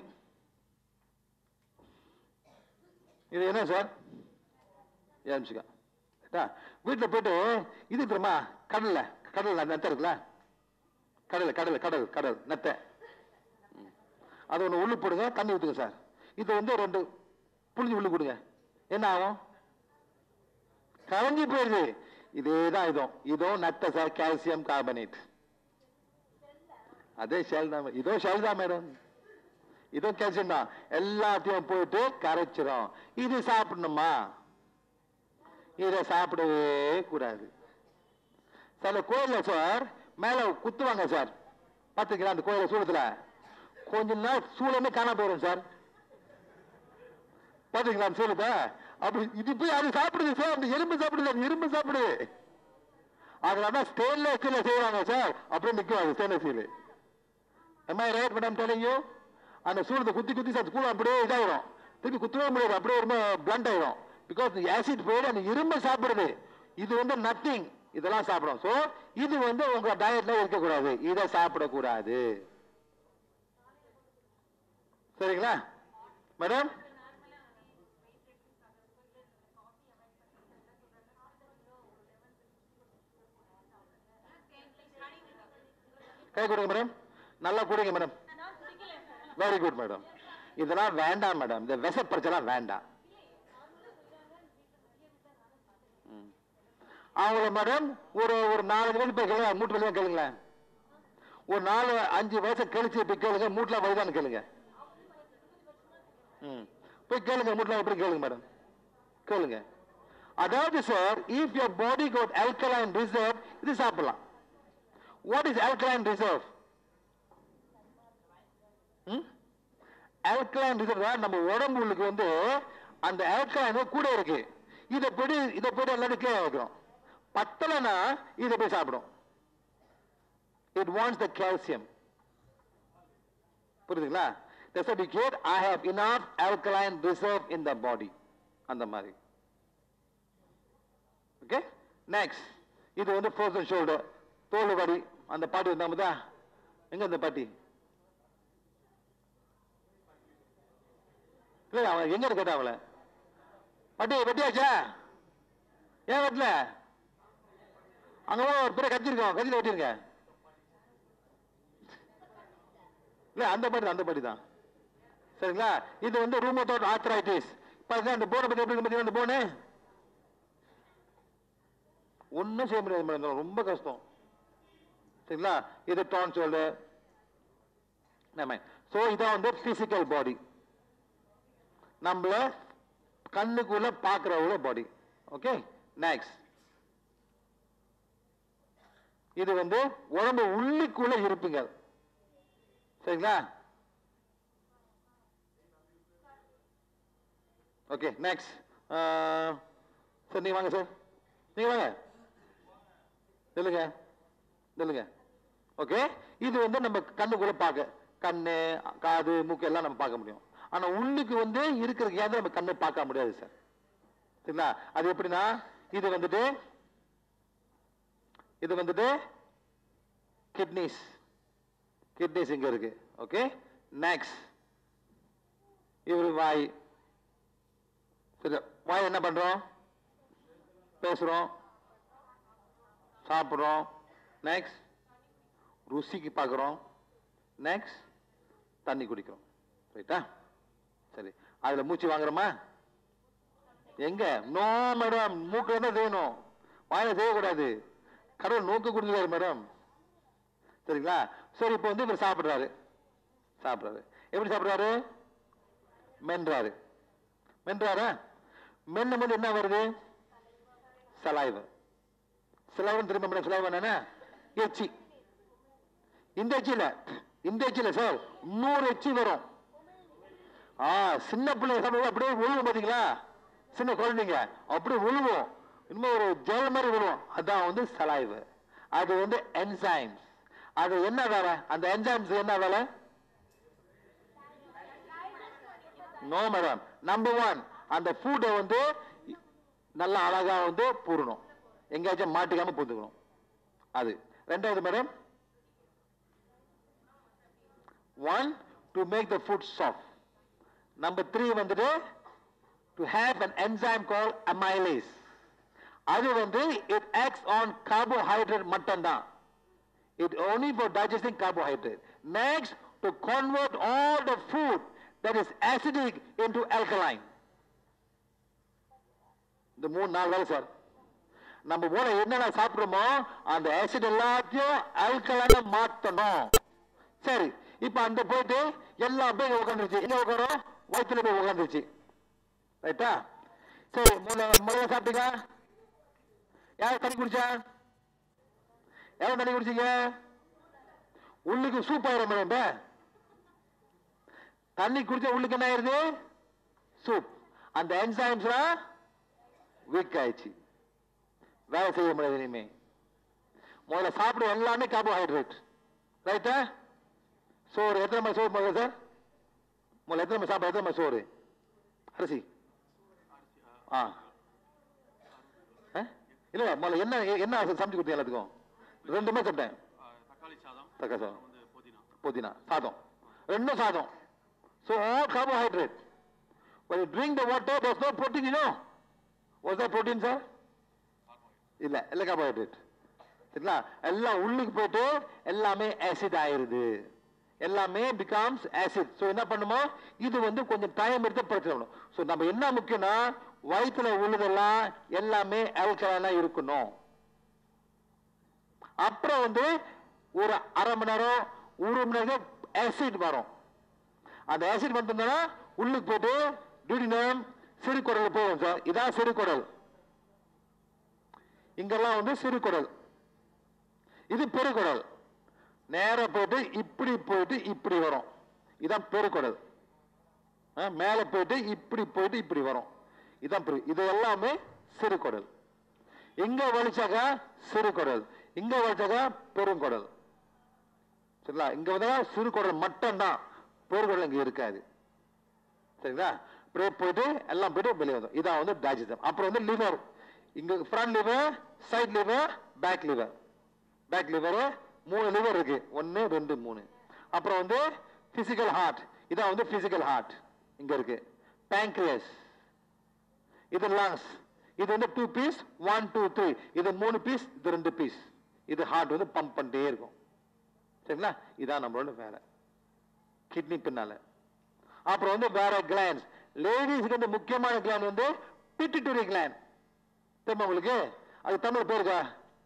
S1: இது என்ன சார்? எலுமிச்சை. வீட்டுல போயிட்டு இது தெரியுமா, கடல்ல கடல் நெத்த இருக்குல்ல, கடல் கடல் கடல் கடல் நெத்த, அது ஒண்ணு உள்ளு போடுங்க, தண்ணி ஊத்துங்க சார். இது வந்து ரெண்டு புளிஞ்சு உள்ளு கொடுங்க. என்ன ஆகும்? கரைஞ்சி போயிருது. இதேதான் இதுவும் இதுவும் நத்த சார், கால்சியம் கார்பனேட். அதே ஷெல் தான், இதோ ஷெல் தான் மேடம். இதோ கால்சியம் தான், எல்லாத்தையும் போயிட்டு கரைச்சிரும். இது சாப்பிடணுமா? இதை சாப்பிடவே கூடாது. சில கோயில்ல சார் மேல குத்துவாங்க சார், பாத்துக்கலாம் அந்த கோயில சூளத்துல கொஞ்ச நாள் சூளமே காணாம போயிடும் சார். பாத்தீங்களா அந்த சூளத்தை? அப்படி இது போய் அது சாப்பிடுது சார், அந்த எறும்பு சாப்பிடுது, அந்த எறும்பு சாப்பிடுது. அதனால ஸ்டெயின்லெஸ் ஸ்டீல்ல செய்வாங்க சார், அப்படியே நிற்கும் அது stainless steel. Am I right what I'm telling you? அந்த சூளத்தை குத்தி குத்தி சார் ஸ்கூல் அப்படியே இதாயிரும், திருப்பி குத்தவே முடியாது, அப்படியே ரொம்ப பிளண்ட் ஆயிரும். பிகாஸ் ஆசிட் போயிடு அந்த இரும்பு சாப்பிடுது. இது வந்து நத்திங், இதெல்லாம் சாப்பிடும். சோ இது வந்து உங்க டயட்ல இருக்கக்கூடாது, இதை சாப்பிடக்கூடாது. சரிங்களா மேடம்? கை கொடுங்க மேடம், நல்லா குடிங்க மேடம். Very good madam. இதெல்லாம் வேண்டாம் மேடம், இந்த விஷப்பரிச்செல்லாம் வேண்டாம். அவங்கள மேடம் ஒரு ஒரு நாலு வயசு போய் கேளுங்க, மூட்டு வலி கேளுங்களேன். ஒரு நாலு அஞ்சு வயசு கழிச்சு போய் கேளுங்க, மூட்டுல வயதான்னு கேளுங்க. ம் போய் கேளுங்க, மூட்டுல எப்படி கேளுங்க மேடம், கேளுங்க. அதாவது sir, if your body got alkaline reserve, இது சாப்பிடலாம். What is alkaline reserve? Hmm? Alkaline reserve நம்ம உடம்புக்கு வந்து அந்த alkaline கூட இருக்கு. இத போய் இத போய் எல்லாரும் கீழே வைக்கிறோம். பத்தலனா இத போய் சாப்பிடும். It wants the calcium. புரியுதுங்களா? The certificate, I have enough alkaline reserve in the body. அந்த மாதிரி. Okay? Next. இது வந்து frozen shoulder. தோல் வலி. அந்த பாட்டி வந்தாமதா, எங்க அந்த பாட்டி? இல்ல அவன் எங்க கேட்டா அவளை, பாட்டி வெட்டியாச்சா? ஏன் வெட்டல? அங்க ஒரு பேரை கத்திருக்கோம், கத்தில வெட்டிருங்க. இல்ல அந்த பாட்டி அந்த பாட்டி தான். சரிங்களா? இது வந்து ரூமட்டோட் ஆர்த்ரைட்டிஸ். பாருங்க அந்த போனை பத்தி எப்படி பார்த்தீங்கன்னா, அந்த போனு ஒன்னும் செய்ய முடியாது மேடம், ரொம்ப கஷ்டம். சரிங்களா? இது டான்சில். சோ இதான் வந்து பிசிக்கல் பாடி, நம்மள கண்ணுக்குள்ள பாக்குற பாடி. Okay, next. இது வந்து உடம்பு உள்ளுக்குள்ள இருப்பீங்க. சரிங்களா? Okay, next. சார் நீங்க வாங்க சார், நீங்க வாங்க, சொல்லுங்க சொல்லுங்க. ஓகே, இது வந்து நம்ம கண்ணுக்குள்ள பார்க்க, கண்ணு காது மூக்கு எல்லாம் நம்ம பார்க்க முடியும். ஆனா உள்ளுக்கு வந்து இருக்கிறதுக்கு ஏன் நம்ம கண்ணு பார்க்க முடியாது சார். சரிங்களா? அது எப்படின்னா, இது வந்துட்டு இது வந்துட்டு கிட்னிஸ். கிட்னிஸ் இங்க இருக்கு. Okay, next. இவரு வாய். சரி, வாய் என்ன பண்றோம்? பேசுறோம், சாப்பிடுறோம். நெக்ஸ்ட், ருசிக்கு பார்க்குறோம். நெக்ஸ்ட், தண்ணி குடிக்கிறோம். ரைட்டா? சரி, அதுல மூச்சு வாங்குறோமா? எங்க? நோ மேடம், மூக்கு தான் செய்யணும், வாயில செய்யக்கூடாது. கடவுள் நோக்கு கொடுத்துருக்காரு மேடம். சரிங்களா? சரி, இப்போ வந்து இவர் சாப்பிடுறாரு. சாப்பிடுறாரு எப்படி சாப்பிடுறாரு? மென்றாரு. மென்றாரா? மென்னும் போது என்ன வருது? சலைவ. சலைவன் திரும்ப மேடம், சலைவன் என்ன? எச்சி. இந்த எச்சில இந்த எச்சில சார் நூறு எச்சி வரும். ஆ, சின்ன பிள்ளை சாப்பிடுவோம், அப்படியே விழுவும். பாத்தீங்களா? சின்ன குழந்தைங்க அப்படியே விழுவோம், இன்னும் ஒரு ஜெல் மாதிரி விழுவோம். அதான் வந்து சலைவ. அது வந்து என்சைம்ஸ். அது என்ன வேலை? அந்த என்சைம்ஸ் என்ன வேலை? No madam. நம்பர் ஒன், அந்த ஃபுட்டை வந்து நல்லா அழகா வந்து பூரணும், எங்கேயாச்சும் மாட்டிக்காம பூந்துக்கணும். அது ரெண்டாவது madam, one to make the food soft. Number three வந்துட்டு to have an enzyme called amylase. அது வந்து it acts on carbohydrate மட்டும் தான். It only for digesting carbohydrate. Next, to convert all the food that is acidic into alkaline. இந்த மூணு நாலு வேலை sir. நம்ம போல என்னென்ன சாப்பிடுறோமோ அந்த ஆசிட் எல்லாத்தையும் ஆல்கலைனா மாத்தணும். சரி, இப்ப அந்த போயிட்டு எல்லா போய் உட்காந்துருச்சு. எங்க உட்காரும்? வயிற்றுல போய் உட்காந்துருச்சு. ரைட்டா? சரி, முதல்ல சாப்பிட்டீங்க? யார் தண்ணி குடிச்சா? யாரும் தண்ணி குடிச்சீங்க? உள்ளுக்கு சூப் ஆயிரும். தண்ணி குடிச்சா உள்ளுக்கு என்ன ஆயிருது? சூப். அந்த என்சைம்ஸ் வீக் ஆயிடுச்சு, வேலை செய்ய முடியாது இனிமே. முதல்ல சாப்பிட எல்லாமே கார்போஹைட்ரேட். ரைட்டா? சோறு எத்தனை மணி சோறு முதல்ல சார்? முதல்ல எத்தனை மணி சாப்பிட எத்தனை மணி சோறு? அரிசி. ஆ இல்ல முதல்ல என்ன என்ன சமைச்சு கொடுத்தீங்க எல்லாத்துக்கும்? ரெண்டுமே சாப்பிட்டேன். தக்காளி சாதம், புதினா சாதம், ரெண்டும் சாதம். So all carbohydrate. When you drink the water, there's no protein, you know. Was there protein, sir? இல்ல இல்ல கார்போஹைட்ரேட். சரிங்களா? எல்லாம் உள்ளுக்கு போயிட்டு எல்லாமே ஆசிட் ஆயிருது. எல்லாமே பிகம்ஸ் ஆசிட். ஸோ என்ன பண்ணுமோ, இது வந்து கொஞ்சம் டைம் எடுத்து பிரச்சனை. ஸோ நம்ம என்ன முக்கியம்னா, வயிற்றுல உள்ளதெல்லாம் எல்லாமே ஆல்கலைனா இருக்கணும். அப்புறம் வந்து ஒரு அரை மணி நேரம் ஒரு மணி நேரம் ஆசிட் வரும். அந்த ஆசிட் வந்ததுன்னா உள்ளுக்கு போட்டு டியூடினம் சிறுகுடல் போகும் சார். இதான் சிறுகுடல். இங்கெல்லாம் வந்து சிறுகுடல், இது பெருகுடல். நேர போயிட்டு இப்படி போயிட்டு இப்படி வரும். இதான் பெருகுடல். மேல போயிட்டு இப்படி போயிட்டு இப்படி வரும். இதான் இது எல்லாமே சிறுகுடல். இங்க வலிச்சாக்கா சிறுகுடல், இங்க வலிச்சாக்கா பெருங்குடல். சரிங்களா? இங்க வந்து சிறுகுடல் மட்டும்தான், பெருங்குடல் இங்க இருக்காது. சரிங்களா? போயிட்டு எல்லாம் போயிட்டு வெளியே வந்தோம். இதான் வந்து டைஜஸ்டம். அப்புறம் வந்து லிவர். இங்க front liver, side liver, back liver. Back liver மூணு லிவர் இருக்கு. ஒன்னு ரெண்டு மூணு. அப்புறம் வந்து பிசிக்கல் ஹார்ட். இதான் வந்து பிசிக்கல் ஹார்ட் இங்க இருக்கு. பேங்க்ரியஸ், இது லங்ஸ். இது வந்து two piece, one two three. இது மூணு பீஸ், இது ரெண்டு பீஸ். இது ஹார்ட் வந்து பம்ப் பண்ணிட்டே இருக்கும். சரிங்களா? இதான் நம்மளோட வேலை. கிட்னி பின்னால. அப்புறம் வந்து வேற கிளான்ஸ். லேடிஸ்க்கு வந்து முக்கியமான கிளான் வந்து பிட்யூட்டரி கிளான். தெரியுமா உங்களுக்கு? அது தமிழ் பேருக்கா?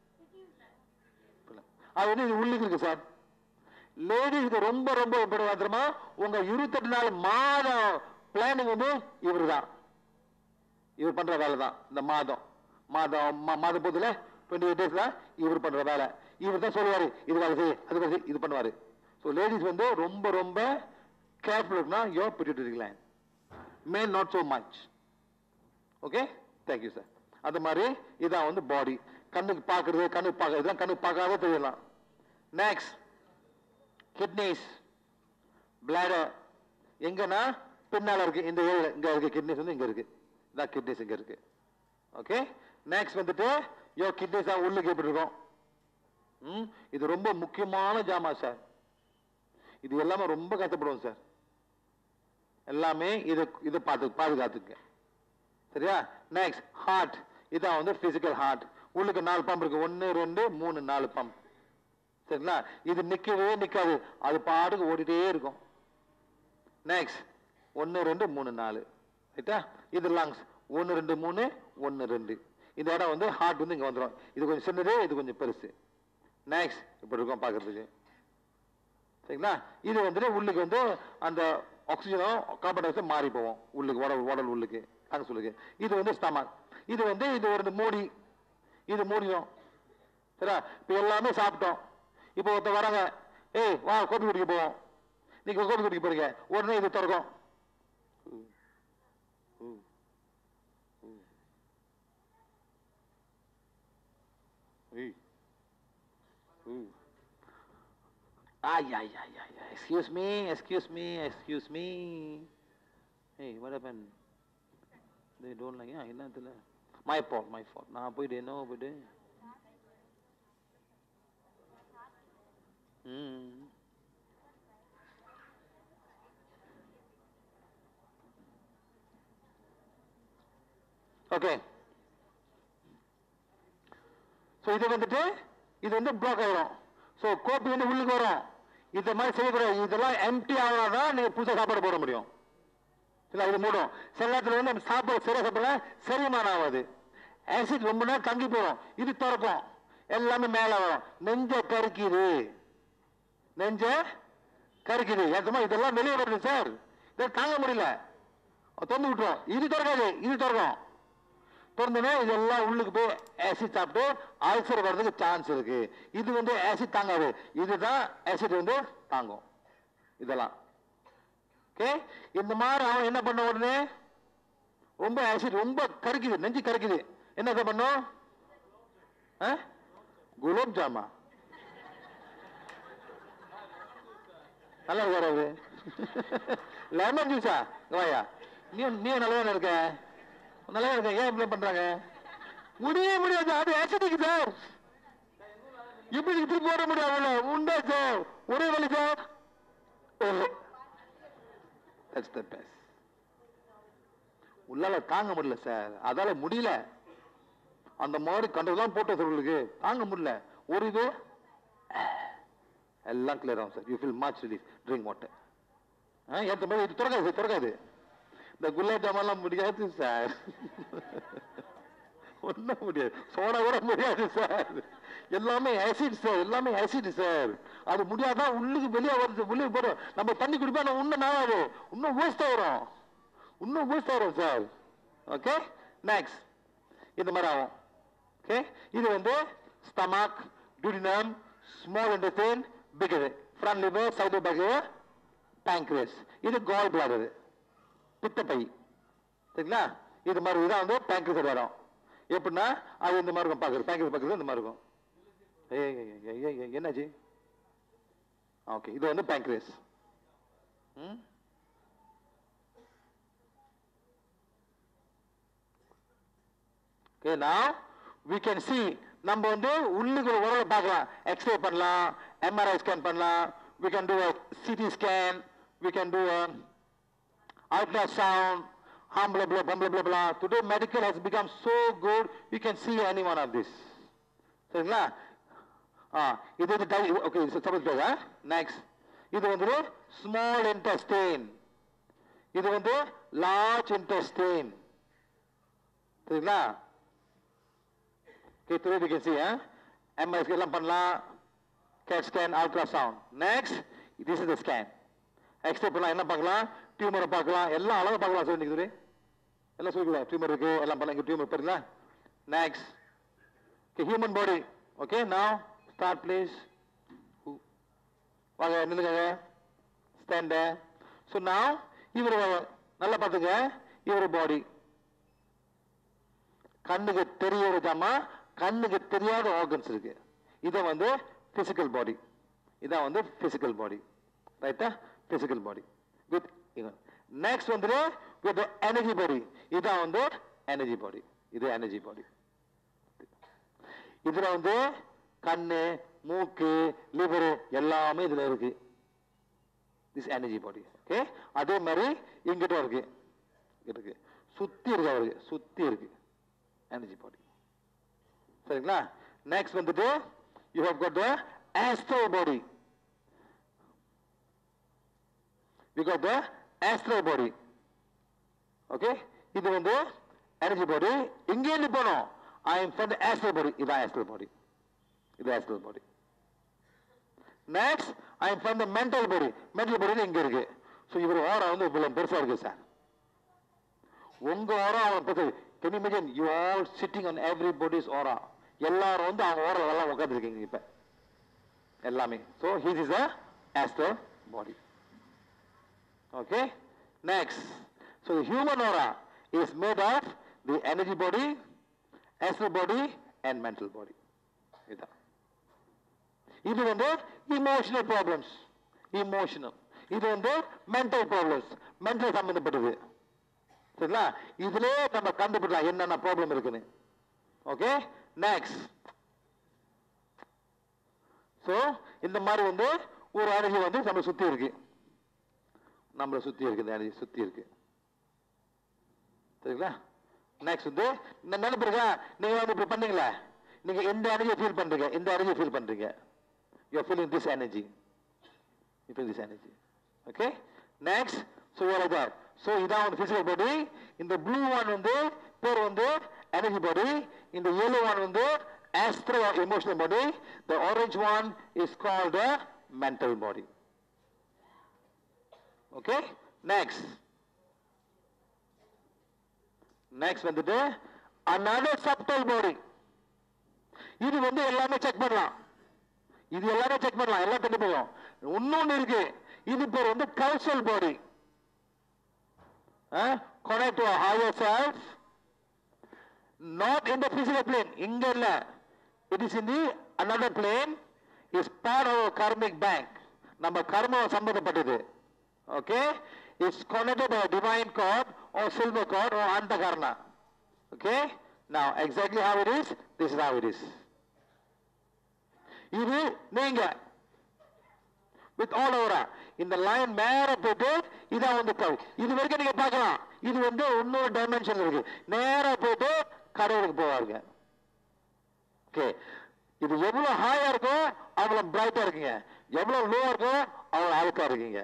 S1: அது வந்து இது உள்ளுக்கு இருக்கு சார். லேடிஸ்க்கு ரொம்ப ரொம்ப தெரியுமா, உங்க இருபத்தெட்டு நாள் மாதம் பிளானிங் வந்து இவரு தான். இவர் பண்ற வேலை தான். இந்த மாதம் மாதம் மாதம் போதுல டுவெண்ட்டி எயிட் டேஸ்ல இவர் பண்ற வேலை. இவர் தான் சொல்லுவாரு, இது வேலை செய்ய, அது வேலை செய்ய, இது பண்ணுவாரு. ஸோ லேடிஸ் வந்து ரொம்ப ரொம்ப கேர்ஃபுல் இருக்குன்னா யோர் பிட்யூட்டரி கிளாண்ட். மேல் not so much. Okay, thank you sir. அது மாதிரி இதான் வந்து பாடி. கண்ணுக்கு பார்க்கறது, கண்ணுக்கு பார்க்கறது, கண்ணுக்கு பார்க்காத தெரியலாம். Next kidneys, bladder. எங்கன்னா பின்னால இருக்கு, இந்த ஏரியா இங்க இருக்கு. கிட்னிஸ் வந்து இங்க இருக்கு. இதான் கிட்னிஸ் இங்க இருக்கு. ஓகே, நெக்ஸ்ட் வந்துட்டு யோ கிட்னிஸ் உள்ளுக்கு எப்படி இருக்கும்? ம், இது ரொம்ப முக்கியமான ஜாமா சார். இது எல்லாமே ரொம்ப கஷ்டப்படுவோம் சார். எல்லாமே இது இது பார்த்து பாதுகாத்துக்க. சரியா? Next heart. இதான் வந்து பிசிக்கல் ஹார்ட். உள்ளுக்கு நாலு பம்ப் இருக்கு. ஒன்னு ரெண்டு மூணு நாலு பம்ப். சரிங்களா? இது நிக்கவே நிக்காது, அது பாட்டுக்கு ஓடிட்டே இருக்கும். நெக்ஸ்ட் ஒன்னு ரெண்டு மூணு நாலு. ரைட்டா? இது லங்ஸ். ஒன்னு ரெண்டு மூணு ஒன்னு ரெண்டு. இந்த இடம் வந்து ஹார்ட் வந்து இங்க வந்துடும். இது கொஞ்சம் சின்னது, இது கொஞ்சம் பெருசு. நெக்ஸ்ட் இப்படி இருக்கும் பார்க்கறதுக்கு. சரிங்களா? இது வந்துட்டு உள்ளுக்கு வந்து அந்த ஆக்சிஜனும் கார்பன் டை ஆக்சைடும் மாறி போவோம் உள்ளுக்கு, உடல் உடல் உள்ளுக்கு, லங்ஸ் உள்ளுக்கு. இது வந்து ஸ்டமக். இது வந்து இது ஒரு மூடி, இது மூடியும். சரியா? இப்போ எல்லாமே சாப்பிட்டோம். இப்போ ஒருத்தர் வராங்க, ஏய் வா கோபி குடிக்க போவோம். நீங்க கோபி குடிக்க போறீங்க, உடனே இது திறக்கும். Ah, yeah, yeah, yeah, yeah. Excuse me, excuse me, excuse me. Hey, what happened? They don't like, yeah, என்னத்துல? My fault, my fault. நான் போயிட்டு என்ன போயிட்டு? ம். ஓகே. ஸோ இது வந்துட்டு இது வந்து பிளாக் ஆயிரும். ஸோ கோப்பி வந்து உள்ளுக்கு வரும். இந்த மாதிரி செய்யக்கூடாது. இதெல்லாம் எம்டி ஆனாதான் நீங்க புதுசாக சாப்பாடு போட முடியும். இல்லை, இது மூடும். சில நேரத்தில் வந்து சாப்பாடு சரியா சாப்பிடல, செரிமானம் ஆகாது. ஆசிட் ரொம்ப நேரம் தங்கி போகும். இது திறக்கும், எல்லாமே மேலே வரும். நெஞ்ச கறிக்குது, நெஞ்ச கருக்குது ஏற்றமா இதெல்லாம் வெளியே வருது சார், இதை தாங்க முடியல, திறந்து விட்டுரும். இது திறக்காது, இது திறக்கும். திறந்தோடனே இதெல்லாம் உள்ளுக்கு போய் ஆசிட் சாப்பிட்டு அல்சர் வர்றதுக்கு சான்ஸ் இருக்கு. இது வந்து ஆசிட் தாங்காது, இதுதான் ஆசிட் வந்து தாங்கும். இதெல்லாம் ஓகே. இந்த மாதிரி அவன் என்ன பண்ண உடனே ரொம்ப ஆசிட் ரொம்ப கருக்குது, நெஞ்சு கருக்குது, என்ன பண்ணும்? குலோப் ஜாமா நல்லா இருக்காரு. லெமன் ஜூஸா வாயா, நீ நீ நல்லா இருக்க, நல்லா இருக்க. ஏன் இப்படி பண்றாங்க? முடிய முடியாது, அது ஆசிடிக் சார். இப்படி திருப்பி போட முடியாது, உண்டா சார், ஒரே வழி சார். உள்ளால தாங்க முடியல சார், அதால முடியல. அந்த மாதிரி கண்டதெல்லாம் போட்ட சொல்லுக்கு தாங்க முடியல. ஒரு இது எல்லாம் கிளியர் ஆகும் sir. You feel much relief. Drink water. ஏற்ற மாதிரி இது திறக்காது திறக்காது. இந்த குலாப் ஜாமெல்லாம் முடியாது சார், ஒன்றும் முடியாது. சோடா கூட முடியாது சார், எல்லாமே ஆசிட் சார், எல்லாமே ஆசிட் சார். அது முடியாதான் உள்ளுக்கு வெளியே வருது, வெளியே போடும். நம்ம தண்ணி குடிப்பா இன்னும் நாளாகும், இன்னும் வேஸ்ட் ஆகிறோம், இன்னும் வேஸ்ட் ஆகிறோம் சார். ஓகே நெக்ஸ்ட் இந்த மாதிரி ஆகும். ஓகே இது வந்து stomach, duodenum, small intestine, big front liver, side liver, pancreas. இது gall bladder, பித்தப்பை. சரிங்களா? இது மாதிரி இதான் வந்து pancreas வரும். எப்படின்னா அது இந்த மாதிரி இருக்கும், பார்க்குறது pancreas பார்க்குறது இந்த மாதிரி இருக்கும். ஏய் என்னாச்சு? ஓகே இது வந்து pancreas. ம் okay now we can see நம்ம வந்து உள்ளுக்கு உடலை பார்க்கலாம், எக்ஸ்ரே பண்ணலாம், எம்ஆர்ஐ ஸ்கேன் பண்ணலாம், we can do a C T scan, we can do a ultrasound, hum blah blah blah blah blah. Today medical has become so good, you can see any one of this. சரிங்களா? ஆ இது வந்து okay சமைச்சா. Next இது வந்து small intestine, இது வந்து large intestine. சரிங்களா? Okay, today we can see, huh? M R I scan பண்ணலாம், CAT scan, ultrasound. Next, this is the scan. X-ray பண்ணலாம், என்ன பார்க்கலாம்? டியூமரை பார்க்கலாம், எல்லாம் அழகாக பார்க்கலாம் சார். இன்னைக்கு எல்லாம் சொல்லிக்கலாம், டியூமர் இருக்கு, எல்லாம் பண்ணலாம். இங்கே டியூமர் பாருங்களா? Next, okay, human body. Okay, now start please. வாங்க நில்லுங்க, stand there. So now இவர் நல்லா பார்த்துங்க, இவர் பாடி கண்ணுக்கு தெரியற ஜாமா, கண்ணுக்கு தெரியாத ஆர்கன்ஸ் இருக்கு. இதை வந்து பிசிக்கல் பாடி, இதான் வந்து பிசிக்கல் பாடி. ரைட்டா? Physical body. குட். நெக்ஸ்ட் வந்து வித் எனர்ஜி பாடி, இதான் வந்து எனர்ஜி பாடி. இது எனர்ஜி பாடி. இதுல வந்து கண்ணு, மூக்கு, லிவர் எல்லாமே இதுல இருக்கு. This energy body. ஓகே அதே மாதிரி இங்கிட்ட இருக்கு, இருக்கு சுத்தி இருக்கு, அவருக்கு சுத்தி இருக்கு எனர்ஜி பாடி. சரிங்களா? நெக்ஸ்ட் வந்துட்டு you have got the astral body. We got the astral body. Okay இது வந்து எனர்ஜி பாடி. இங்கே இருந்து போனோம், I am from the astral body. இதான் ஆஸ்ட்ரல் பாடி, இது astral body. Next I am from the mental body. Mental body இங்க இருக்கு. So இவர் ஓரா வந்து இவ்வளவு பெருசா இருக்கு சார். உங்க ஓரா அவன் பெருசு. Can you imagine you all sitting on everybody's aura? எல்லாரும் வந்து அவங்க ஓரா எல்லாம் உட்கார்ந்துருக்கீங்க இப்ப எல்லாமே. So his is a astral body. Okay? Next. So the human aura is made of the energy body, astral body and mental body. இதான். இது வந்து emotional problems. Emotional. இது வந்து mental problems. mental சம்பந்தப்பட்டது. சரிங்களா? இதுல நம்ம கண்டுபிடிக்கலாம் என்னென்ன ப்ராப்ளம் இருக்குன்னு. Okay next. சோ இந்த மாதிரி வந்து ஒரு எனர்ஜி வந்து நம்ம சுத்தி இருக்கு, நம்மளை சுத்தி இருக்கு, இந்த எனர்ஜி சுத்தி இருக்கு. சரிங்களா? நெக்ஸ்ட் வந்து நினைப்பு இருக்கா, நீங்க வந்து இப்படி பண்ணீங்களா, நீங்க எந்த எனர்ஜியை ஃபீல் பண்றீங்க, இந்த எனர்ஜியை ஃபீல் பண்றீங்க. You are feeling this energy, you feel this energy. Okay next. So you are So இதான் வந்து physical body. இந்த blue one வந்து பேர் வந்து energy body. இந்த yellow one வந்து astral or emotional body. The orange one is called the mental body. Okay next next வந்துட்டு another subtle body. இது வந்து எல்லாமே செக் பண்ணலாம், இது எல்லாமே செக் பண்ணலாம், எல்லாம் தெரிஞ்சு போகும். இன்னொன்னு இருக்கு, இது பேர் வந்து causal body. Connect to a higher self, not in the physical plane. இங்க இல்ல, it is in the another plane, is part of our karmic bank. நம்ம கர்ம சம்பந்தப்பட்டது. Okay, it's connected by a divine cord or silver cord or antakarna. Okay, now exactly how it is, this is how it is. இது நீங்க with all over இந்த line மேல போட்டு இதான் வந்து கவு. இது வரைக்கும் நீங்க பார்க்கலாம், இது வந்து இன்னொரு டைமென்ஷன் இருக்கு, நேரா போட்டு கடவுளுக்கு போவாருங்க. ஓகே, இது எவ்வளவு ஹையா இருக்கோ அவ்வளவு பிரைட்டா இருக்கீங்க, எவ்வளவு லோவா இருக்கோ அவ்வளவு அழுக்கா இருக்கீங்க.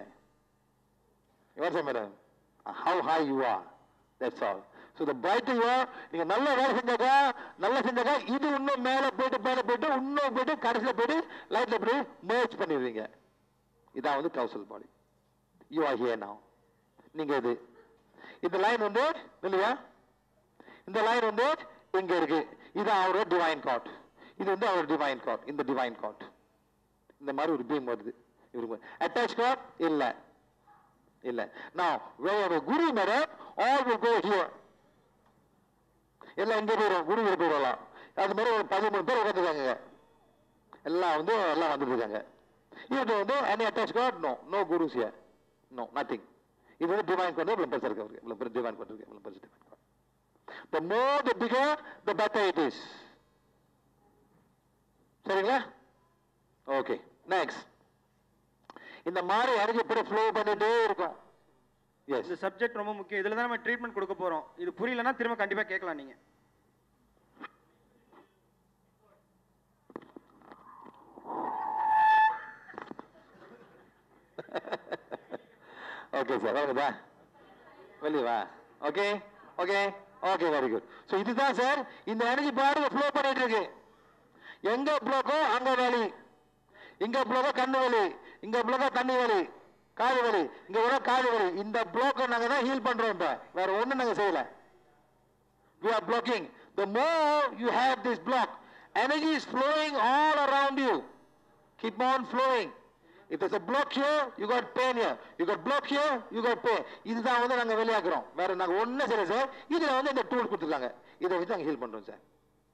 S1: Madam how high you are, that's all. So the brighter you are, நீங்க நல்ல வேலை செஞ்சாக்கா நல்லா செஞ்சாக்கா இது இன்னும் மேல போயிட்டு மேல போயிட்டு இன்னும் போயிட்டு கடைசியில போயிட்டு லைட்ல போய் merge பண்ணிடுவீங்க. இதான் வந்து causal body. You are here now. நீங்க இது இந்த லைன் வந்து இல்லையா, இந்த லைன் வந்து இங்க இருக்கு, இது அவரோட டிவைன் காட், இது வந்து அவரோட டிவைன் காட், இந்த டிவைன் காட் இந்த மாதிரி ஒரு பீம் வருது. இவருக்கு அட்டாச் காட் இல்ல இல்ல. Now where your guru madam all will go here, எல்லாம் இங்க போயிடும், குரு கிட்ட போயிடலாம். அது மாதிரி ஒரு பதிமூணு பேர் உட்காந்துருக்காங்க, எல்லாம் வந்து எல்லாம் வந்துட்டு இருக்காங்க. இது வந்து any attached God, no, no gurus here, no, nothing. இது வந்து டிவைன் காட், இவ்வளவு பெருசா இருக்கு, இவ்வளவு பெரிய டிவைன் காட் இருக்கு, இவ்வளவு பெருசா divine god. The more the bigger the better it is. சரிங்களா? Okay next. இந்த மாதிரி எனர்ஜி கூட ஃப்ளோ பண்ணிட்டே இருக்கும். எஸ்,
S3: இந்த சப்ஜெக்ட் ரொம்ப முக்கியம், இதுல தான் நம்ம ட்ரீட்மெண்ட் கொடுக்க போறோம். இது புரியலனா திரும்ப கண்டிப்பா கேட்கலாம் நீங்க.
S1: ஓகே சார், ஓகேதா, வெளியே வா. Okay okay okay, very good. So இதுதான் சார் இந்த எனர்ஜி பாருங்க ஃப்ளோ பண்ணிட்டு இருக்கு. எங்க ப்ளோக்கோ அங்க வலி, இங்க ப்ளோக்கோ கண்ணு வலி, இங்க ப்ளோக்கோ தண்ணி வலி, காது வலி, இங்க வர காது வலி. இந்த ப்ளோக்கை நாங்க தான் ஹீல் பண்றோம். இப்ப வேற ஒண்ணு நாங்க செய்யல. We are blocking. The more you have this block, energy is flowing all around you. Keep on flowing. If there's a block here, you got pain here. You got block here, you got pain. இதுதான் வந்து நாங்க வெளியாக்குறோம். வேற நாங்க ஒண்ணு செய்யல sir. இதுல வந்து இந்த டூல் கொடுத்துருக்காங்க, இதை வச்சு நாங்க ஹீல் பண்றோம் சார்.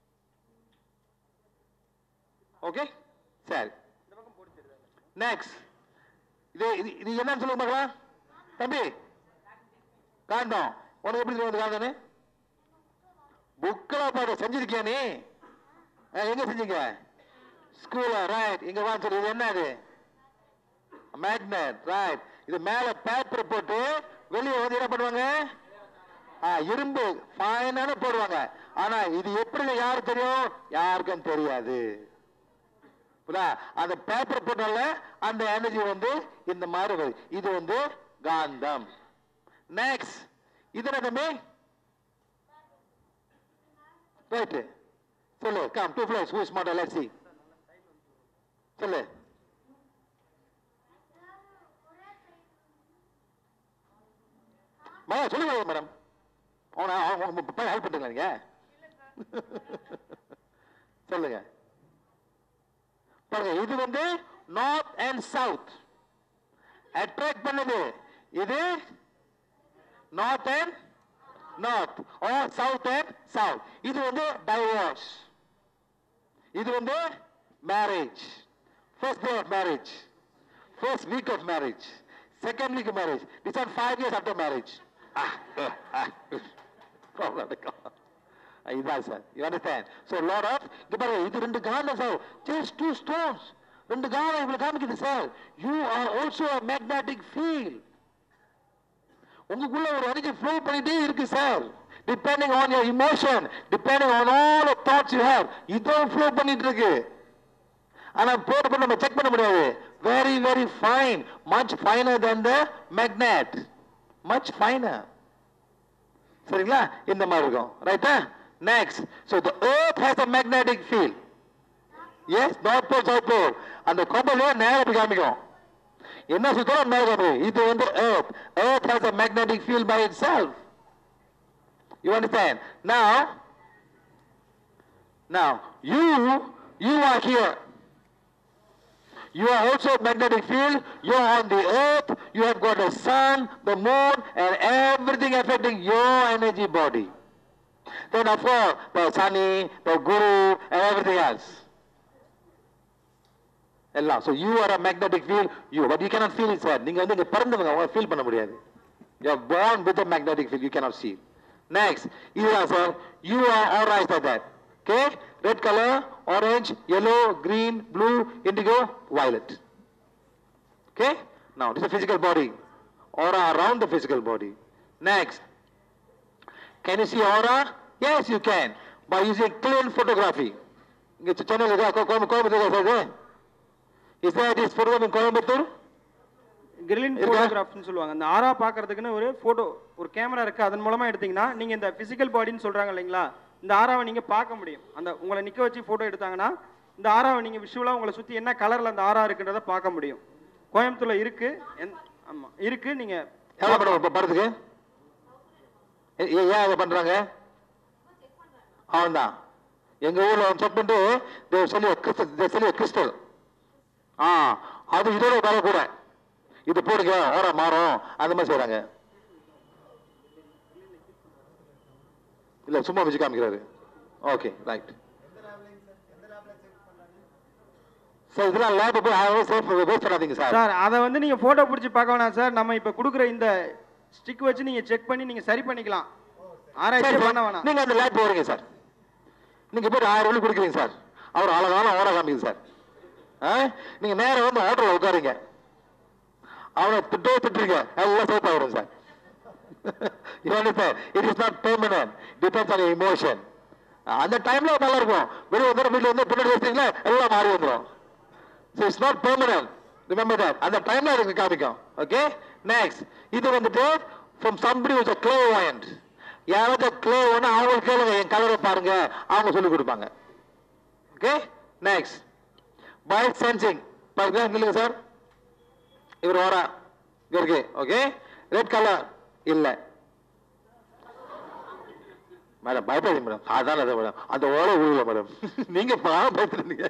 S1: ஓகே சரி, நெக்ஸ்ட். இது இது என்னன்னு சொல்லுங்க பார்க்கலாம். தம்பி காண்டம் உனக்கு எப்படி தெரியும் காண்டனு? புக்கில் பாட செஞ்சிருக்கியா நீ? எங்க செஞ்சீங்க? ஸ்கூல்ல, ரைட். இங்க வா சொல்லி, இது என்ன? இது மேக்னெட், ரைட். இது மேல பேப்பர் போட்டு வெளியே வந்து என்ன பண்ணுவாங்க? இரும்பு ஃபைனான போடுவாங்க. ஆனா இது எப்படி யாருக்கு தெரியும்? யாருக்கும் தெரியாது. அந்த பேப்பர் போட்டால அந்த எனர்ஜி வந்து இந்த மாதிரி வருது. இது வந்து காந்தம். நெக்ஸ்ட், இது என்ன தம்பி? ரைட், சொல்லு. Come to floors, who is smarter, let's see. சொல்லு. மேடம் சொல்லுங்க மேடம். அவனை அவங்க ஹெல்ப் பண்ணுங்க நீங்க. சொல்லுங்க. பாருங்க, இது வந்து நார்த் அண்ட் சவுத் அட்ராக்ட் பண்ணுது. இது north and north or south and south. இது வந்து டைவோர்ஸ். இது வந்து marriage. First day of marriage, first week of marriage, second week of marriage. This are five years after marriage. இதான் sir, you understand? So lot of இது பாருங்க, இது ரெண்டு காந்தம் சார், ஜஸ்ட் டூ ஸ்டோன்ஸ், ரெண்டு காந்தம் இவ்வளவு காமிக்குது sir. You are also a magnetic field. உங்களுக்குள்ள ஒரு எனர்ஜி ஃப்ளோ பண்ணிட்டே இருக்கு sir, depending on your emotion, depending on all the thoughts you have. இதுவும் ஃப்ளோ பண்ணிட்டு இருக்கு. ஆனா போட்டு போட்டு நம்ம செக் பண்ண முடியாது. very very fine, much finer than the magnet, much finer. சரிங்களா? இந்த மாதிரி இருக்கும். ரைட்டா? Next. so the earth has a magnetic field. yes, north pole south pole. அந்த கோம்பல நேரா போய் காமிக்கும். என்ன சுத்தம் மேகம் இது வந்து earth. Earth has a magnetic field by itself. You understand? Now, now you you are here. You are also magnetic field. You are on the earth. You have got the sun, the moon, and everything affecting your energy body. Then of course the Sani, the Guru, and everything else. எல்லாம். So you are a magnetic field, you, but you cannot feel it, sir. நீங்க வந்து இங்க பிறந்தவங்க, உங்க feel பண்ண முடியாது. You are born with a magnetic field, you cannot see it. Next, here sir, you are authorized like that. Okay? Red color, orange, yellow, green, blue, indigo, violet. Okay? Now, this is a physical body. Aura around the physical body. Next, can you see aura? Yes, you can. By using clean photography. இங்க சென்னையில் இருக்கா, Coimbatore sir? Is there this photograph in Coimbatore?
S3: Kirlian ஃபோட்டோகிராஃப்னு சொல்லுவாங்க. அந்த ஆரா பார்க்கறதுக்குன்னு ஒரு photo, ஒரு camera இருக்கு. அதன் மூலமா எடுத்தீங்கன்னா நீங்க இந்த பிசிக்கல் பாடின்னு சொல்றாங்க இல்லைங்களா, இந்த ஆராவை நீங்க பார்க்க முடியும். அந்த உங்களை நிக்க வச்சு போட்டோ எடுத்தாங்கன்னா இந்த ஆராவை நீங்க விஷுவலா உங்களை சுத்தி என்ன கலர்ல அந்த ஆரா இருக்குன்றத பார்க்க முடியும். கோயம்புத்தூர்ல இருக்கு. ஆமா இருக்கு. நீங்க
S1: எவ்வளவு படம் படத்துக்கு ஏன் அதை பண்றாங்க? அவன்தான் எங்க ஊர்ல செக் பண்ணிட்டு சொல்லி கிறிஸ்டல் சொல்லி கிறிஸ்டல் ஆ அது இதோட வேலை கூட இது போடுங்க ஓர மாறும் அந்த மாதிரி செய்யறாங்க. இல்ல சும்மா வச்சு காமிக்கிறாரு. Okay right. சார் இதெல்லாம் லேப் போய் சேஃப் வேஸ்ட் பண்ணாதீங்க சார்.
S3: சார் அதை வந்து நீங்க போட்டோ பிடிச்சி பார்க்க வேணாம் சார். நம்ம இப்ப கொடுக்குற இந்த ஸ்டிக் வச்சு நீங்க செக் பண்ணி நீங்க சரி பண்ணிக்கலாம். ஆராய்ச்சி பண்ண வேணாம்.
S1: நீங்க அந்த லேப் போறீங்க சார். நீங்க போய் ஆயிரம் ரூபாய் கொடுக்குறீங்க சார். அவர் அழகான ஓர காமிக்குது சார். நீங்க நேரம் வந்து ஆட்டோல உட்காருங்க. அவனை திட்டோ திட்டுறீங்க எல்லாம் சேஃபா வரும் sir. It is not permanent, depends on emotion. அந்த டைம்ல நல்லா இருக்கும். வெளியே வந்து வீட்டுல வந்து பின்னாடி வச்சிட்டீங்களா எல்லாம் மாறி வந்துடும். So it's not permanent. Remember that. அந்த டைம்ல அதுக்கு காமிக்கும். ஓகே நெக்ஸ்ட் இது வந்துட்டு from somebody who's a clairvoyant. யாராவது clairvoyant அவங்க கேளுங்க என் கலரை பாருங்க அவங்க சொல்லி கொடுப்பாங்க. Okay next by sensing. பாருங்க நில்லுங்க சார். இவர் வரா இருக்கு. ஓகே ரெட் கலர் இல்ல மேடம் பயப்படாதீங்க மேடம். அதான் அதான் மேடம் அந்த ஓலை உழுவல மேடம். நீங்க பயப்படுறீங்க.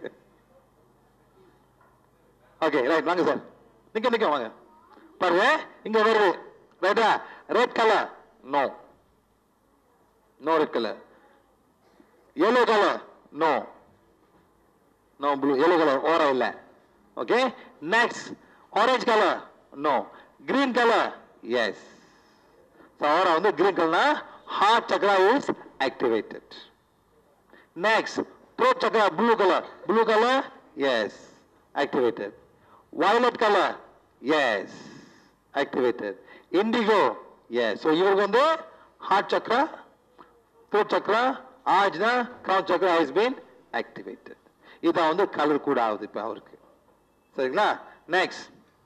S1: ஓகே ரைட் வாங்க சார். நிக்க நிக்க வாங்க. பாருங்க இங்க வருது ரைட்டா. Red colour no no red colour. yellow colour no no blue. yellow colour aura இல்ல. Okay next orange color no. green color yes. so aura வந்து green color heart chakra is activated. next throat chakra blue color. blue color yes activated. violet color yes activated. indigo yes. so இவருக்கு வந்து heart chakra, throat chakra, ajna, crown chakra has been activated. இதான் வந்து colour கூட ஆகுது இப்ப அவருக்கு. சரிங்களா? Next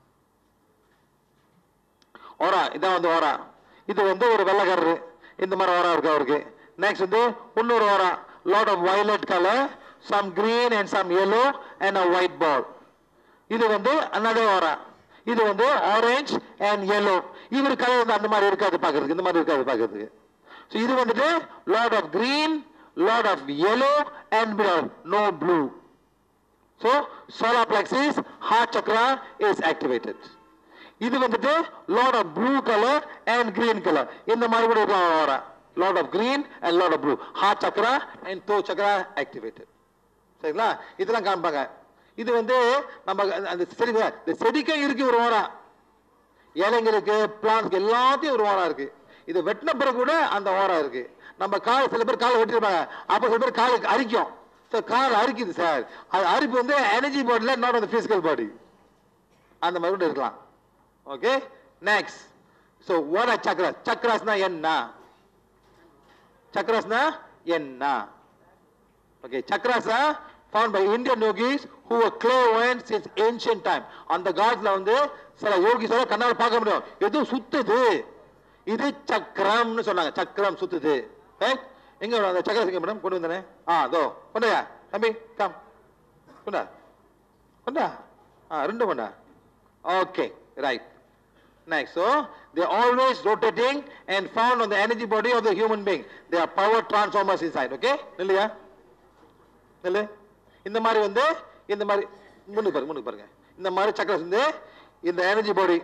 S1: aura. இதான் வந்து ஓரா. இது வந்து ஒரு வெள்ளைக்காரரு இந்த மாதிரி ஓரா இருக்கு அவருக்கு. நெக்ஸ்ட் வந்து இன்னொரு aura. Lot of violet colour, some green and some yellow and a white ball. இது வந்து another ஓரா. இது வந்து ஆரஞ்சு அண்ட் yellow. இவர் கலர் வந்து அந்த மாதிரி இருக்காது பாக்குறதுக்கு. இந்த மாதிரி இருக்காது பாக்குறதுக்கு. ஸோ இது வந்துட்டு lot of green, lot of yellow and no blue. So solar plexus heart chakra is activated. இது வந்துட்டு lot of blue color and green color. இந்த மாதிரி கூட வர lot of green and lot of blue. heart chakra and throat chakra activated. சரிங்களா? இதெல்லாம் காண்பாங்க. இது வந்து நம்ம அந்த செடி இந்த செடிக்கே இருக்கு ஒரு ஓரா. இலைங்களுக்கு பிளான்ட்ஸ்க்கு எல்லாத்தையும் ஒரு ஓரா இருக்கு. இது வெட்டின பிறகு கூட அந்த ஓரா இருக்கு. நம்ம கால் சில பேர் காலை வெட்டிருப்பாங்க. அப்ப சில பேர் காலுக்கு அரிக்கும். கால் அரிக்குது சார். அது அரிப்பு வந்து எனர்ஜி பாடியில் நாட் அந்த பிசிக்கல் பாடி. அந்த மாதிரி கூட இருக்கலாம். Okay next. So what are chakras? சக்ராஸ்னா என்ன? சக்ராஸ்னா என்ன? ஓகே சக்ராஸா found by Indian yogis who were clairvoyant since ancient time. அந்த காலத்துல வந்து சில யோகிஸ் கண்ணால பார்க்க முடியும். எதுவும் சுத்துது, இது சக்கரம்னு சொன்னாங்க. சக்கரம் சுத்துது. எங்க அந்த சக்கரம் எங்க மேடம் கொண்டு வந்தனே? ஆ அதோ கொண்டா தம்பி கம் கொண்டா கொண்டா. ஆ ரெண்டு கொண்டா Okay, right. Next, so they are always rotating and found on the energy body of the human being. They are power transformers inside. Okay, இல்லையா? இல்லை? இந்த மாதிரி வந்து இந்த மாதிரி முன்னுக்கு பாருங்க முன்னுக்கு பாருங்க இந்த மாதிரி சக்கரம் வந்து இந்த எனர்ஜி பாடி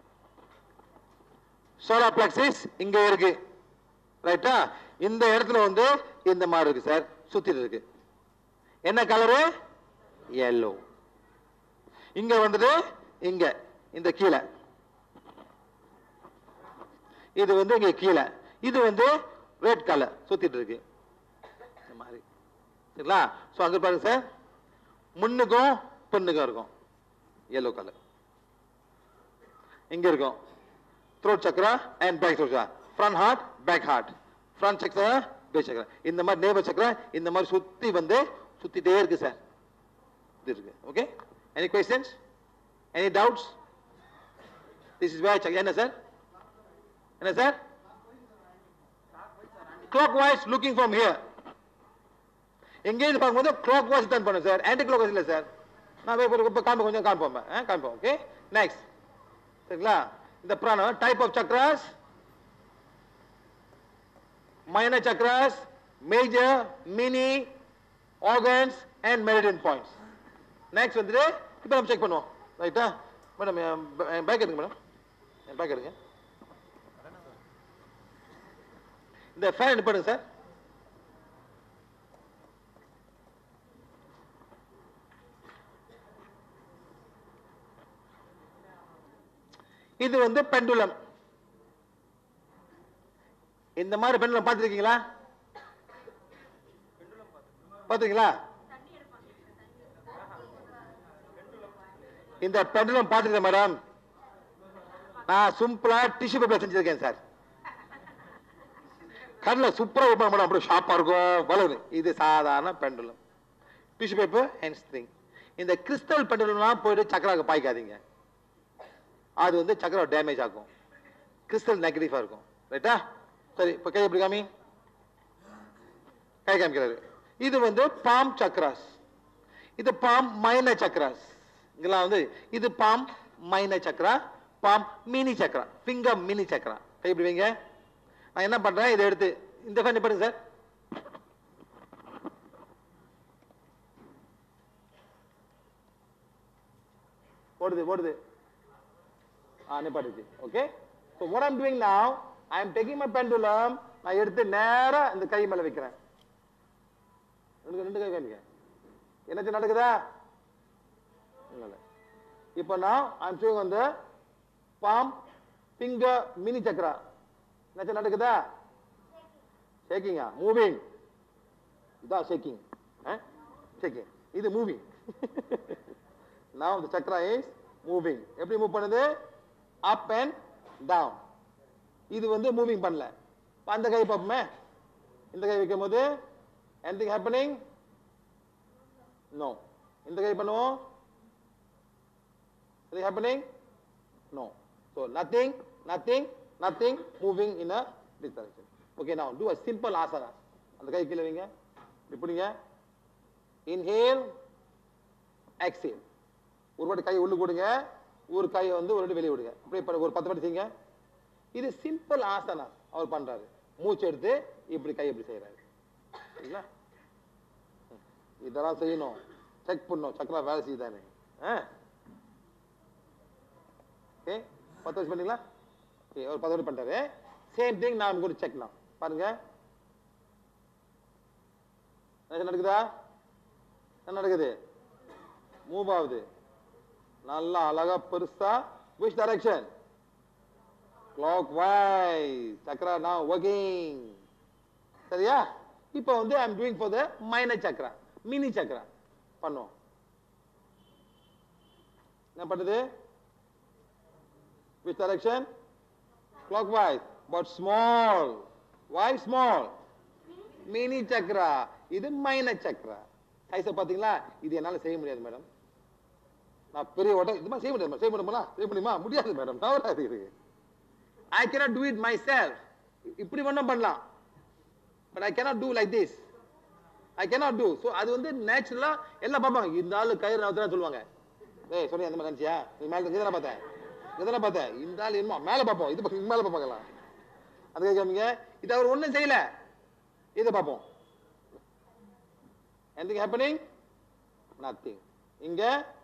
S1: சோலார் பிளக்ஸஸ் இங்க இருக்கு ரைட்டா இந்த இடத்துல வந்து இந்த மாதிரி இருக்கு சார் சுத்திட்டு இருக்கு என்ன கலரு yellow இங்க வந்துட்டு இங்க இந்த கீழே இது வந்து இங்க கீழே இது வந்து ரெட் கலர் சுத்திட்டு இருக்கு இந்த மாதிரி சரிங்களா சோ அங்க பாருங்க சார் முன்னுக்கும் பின்னுக்கும் இருக்கும் yellow கலர் இங்க இருக்கும் throat chakra and back chakra front heart back heart front chakra back chakra இந்த மாதிரி navel chakra இந்த மாதிரி சுத்தி வந்து சுத்திட்டே இருக்கு சார் இது இருக்கு okay any questions any doubts this is where என்ன சார் என்ன sir clockwise looking from here எங்க இருந்து பாக்கும்போது clockwise தான் பண்ணு சார் anti clockwise இல்ல சார் நான் இப்ப காண்போம் கொஞ்சம் காண்போம் காண்போம் ஓகே நெக்ஸ்ட் சரிங்களா இந்த prana type of chakras minor chakras major mini organs and meridian points next வந்து இப்போ நம்ம செக் பண்ணுவோம் ரைட்டா மேடம் பேக் எடுங்க மேடம் பேக் எடுங்க இந்த ஃபேன் எடுங்க சார் இது வந்து பெண்டுலம் இந்த மாதிரி பெண்டுலம் பார்த்திருக்கீங்களா பாத்தீங்களா இந்த பெண்டுலம் பார்த்துருக்கேன் மேடம் நான் சிம்பிளா டிஷ்யூ பேப்பர் செஞ்சிருக்கேன் சார் கடல சூப்பரா வைப்பாங்க மேடம் அப்படியே ஷார்ப்பா இருக்கும் வளரு இது சாதாரண pendulum tissue paper and string இந்த கிறிஸ்டல் பெண்டுலம்லாம் போயிட்டு சக்கராக்கு பாய்க்காதீங்க அது வந்து சக்கர டேமேஜ் ஆகும் கிறிஸ்டல் நெகட்டிவா இருக்கும் ரைட்டா சரி இப்ப கை எப்படி காமி கை காமிக்கிறாரு இது வந்து பாம் சக்கராஸ் இது பாம் மைனர் சக்கராஸ் இதெல்லாம் வந்து இது palm minor chakra palm mini chakra finger mini chakra கை எப்படி வைங்க நான் என்ன பண்றேன் இதை எடுத்து இந்த ஃபேன் பண்ணுங்க சார் ஓடுது ஓடுது okay so what I'm doing now I am taking my pendulum நான் எடுத்து நேரா இந்த கை மேல வைக்கிறேன் ரெண்டு கை வைங்க என்ன நடக்குதா இல்ல இப்போ நான் I am showing on the palm finger mini chakra என்ன நடக்குதா shaking ஆ moving இதா shaking eh shaking இது moving now the chakra is moving எப்படி மூவ் பண்ணுது up and down இது வந்து மூவிங் பண்ணல அந்த கை பாப்போமே இந்த கை வைக்கும்போது anything happening no இந்த கை பண்ணுவோம் anything happening no so nothing nothing nothing moving in a this direction okay now do a simple asana அந்த கை கீழ வைங்க இப்படிங்க inhale exhale ஒரு வாட்டி கை உள்ள போடுங்க ஒரு கை வந்து ஒரு வாட்டி வெளிய விடுங்க அப்படியே ஒரு பத்து வாட்டி செய்யுங்க இது சிம்பிள் ஆசனா அவர் பண்றாரு மூச்சு எடுத்து இப்படி கை இப்படி செய்யறாரு சரிங்களா இதெல்லாம் செய்யணும் செக் பண்ணணும் சக்கரா வேலை செய்யுதானே ஓகே பத்து வாட்டி பண்ணீங்களா ஓகே ஒரு பத்து வாட்டி பண்றாரு சேம் திங் நான் கூட செக் நான் பாருங்க என்ன நடக்குதா என்ன நடக்குது மூவ் ஆகுது நல்லா அழகா பெருசா which direction clockwise chakra now working சரியா இப்போ வந்து I am doing for the minor chakra mini chakra பண்ணுவோம் என்ன பண்ணுது which direction clockwise but small why small mini chakra இது minor chakra சைஸை பாத்தீங்களா இது என்னால செய்ய முடியாது மேடம் நான் பெரிய ஓட்ட இது மாதிரி செய்ய முடியாது செய்ய முடியுமா செய்ய முடியுமா முடியாது மேடம் தவறாது இது I cannot do it myself இப்படி வேணா பண்ணலாம் but I cannot do like this I cannot do so அது வந்து நேச்சுரலா எல்லாம் பாப்பாங்க இந்த ஆளு கயிறு நவுத்துறா சொல்லுவாங்க டேய் சொல்லி அந்த மாதிரி நினைச்சியா நீ மேல இங்கதானே பார்த்தேன் இங்கதானே பார்த்தேன் இந்த ஆள் என்னமோ மேல பார்ப்போம் இது பக்கம் மேல பார்க்கலாம் அது கேட்காமீங்க இது அவர் ஒண்ணும் செய்யல இதை பார்ப்போம் anything happening nothing இங்க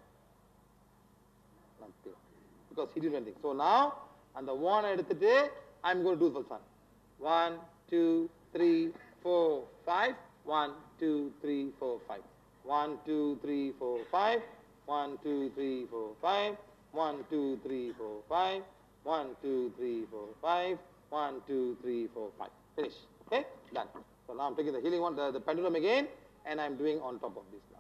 S1: nothing because he did anything so now and the one எடுத்துட்டு I'm going to do for fun one two three four five one two three four five one two three four five one two three four five one two three four five one two three four five one two three four five finish okay done so now I'm taking the healing one the, the pendulum again and I'm doing on top of this now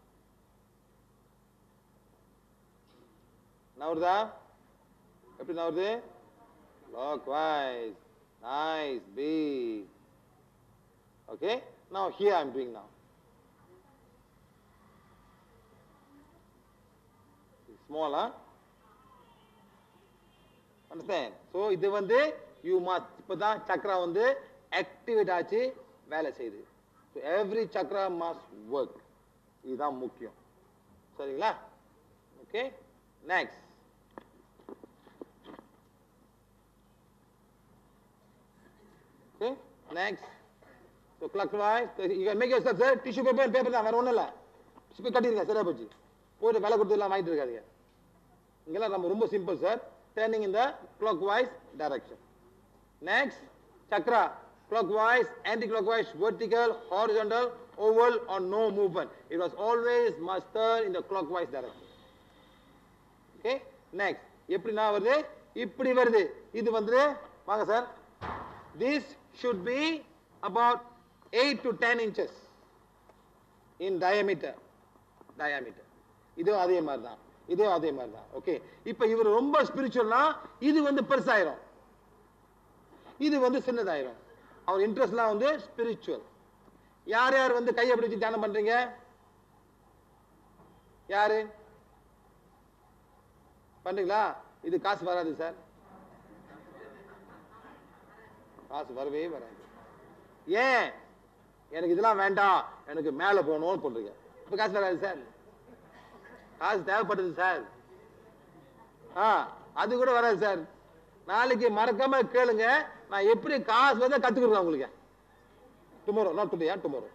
S1: நவருதா எப்படி நவருது clockwise nice big okay now here I'm doing now small huh understand so இது வந்து you must இப்பதான் சக்கரா வந்து activate ஆச்சு வேலை செய்யுது so every chakra must work இதுதான் முக்கியம் சரிங்களா okay next okay next so clockwise so you can make yourself sir tissue paper and paper தான் வேற ஒண்ணும் இல்ல tissue paper கட்டிருங்க சரியா போச்சு போய் வேலை கொடுத்து எல்லாம் வாங்கிட்டு இருக்காதீங்க இங்கெல்லாம் நம்ம ரொம்ப simple sir turning in the clockwise direction next chakra clockwise anti-clockwise vertical horizontal oval or no movement it was always must turn in the clockwise direction okay next எப்படி நான் வருது இப்படி வருது இது வந்து வாங்க sir this should be about eight to ten inches in diameter diameter இது அதே மாதிரி தான் இதே அதே மாதிரி தான் ஓகே இப்போ இவர் ரொம்ப ஸ்பிரிச்சுவல்னா இது வந்து பெருசாயிரும் இது வந்து சின்னதாயிரும் அவர் இன்ட்ரெஸ்ட்லாம் வந்து ஸ்பிரிச்சுவல் யார் யார் வந்து கையை பிடிச்சி தியானம் பண்றீங்க யாரு பண்றீங்களா இது காசு வராது சார் காசு வரவே வராது ஏன் எனக்கு இதெல்லாம் வேண்டாம் எனக்கு மேல போகணும்னு போடுறீங்க இப்ப காசு வராது சார் காசு தேவைப்படுது சார் ஆ அது கூட வராது சார் நாளைக்கு மறக்காம கேளுங்க நான் எப்படி காசு வந்து கத்துக்கிறேன் உங்களுக்கு tomorrow not today tomorrow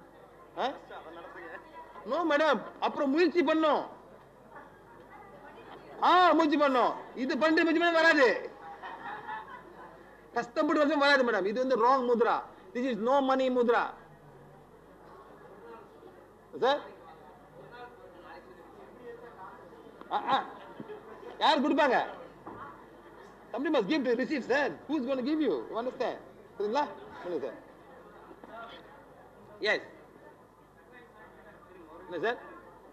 S1: no madam அப்புறம் முயற்சி பண்ணும் ஆ முயற்சி பண்ணும் இது பண்ணிட்டு முயற்சி பண்ண வராது கஷ்டப்பட்டு வருஷம் வராது மேடம் இது வந்து wrong mudra this is no money mudra sir யார் கொடுப்பாங்க somebody must give to receive sir who is going to give you you understand சரிங்களா சொல்லுங்க சார் yes என்ன சார்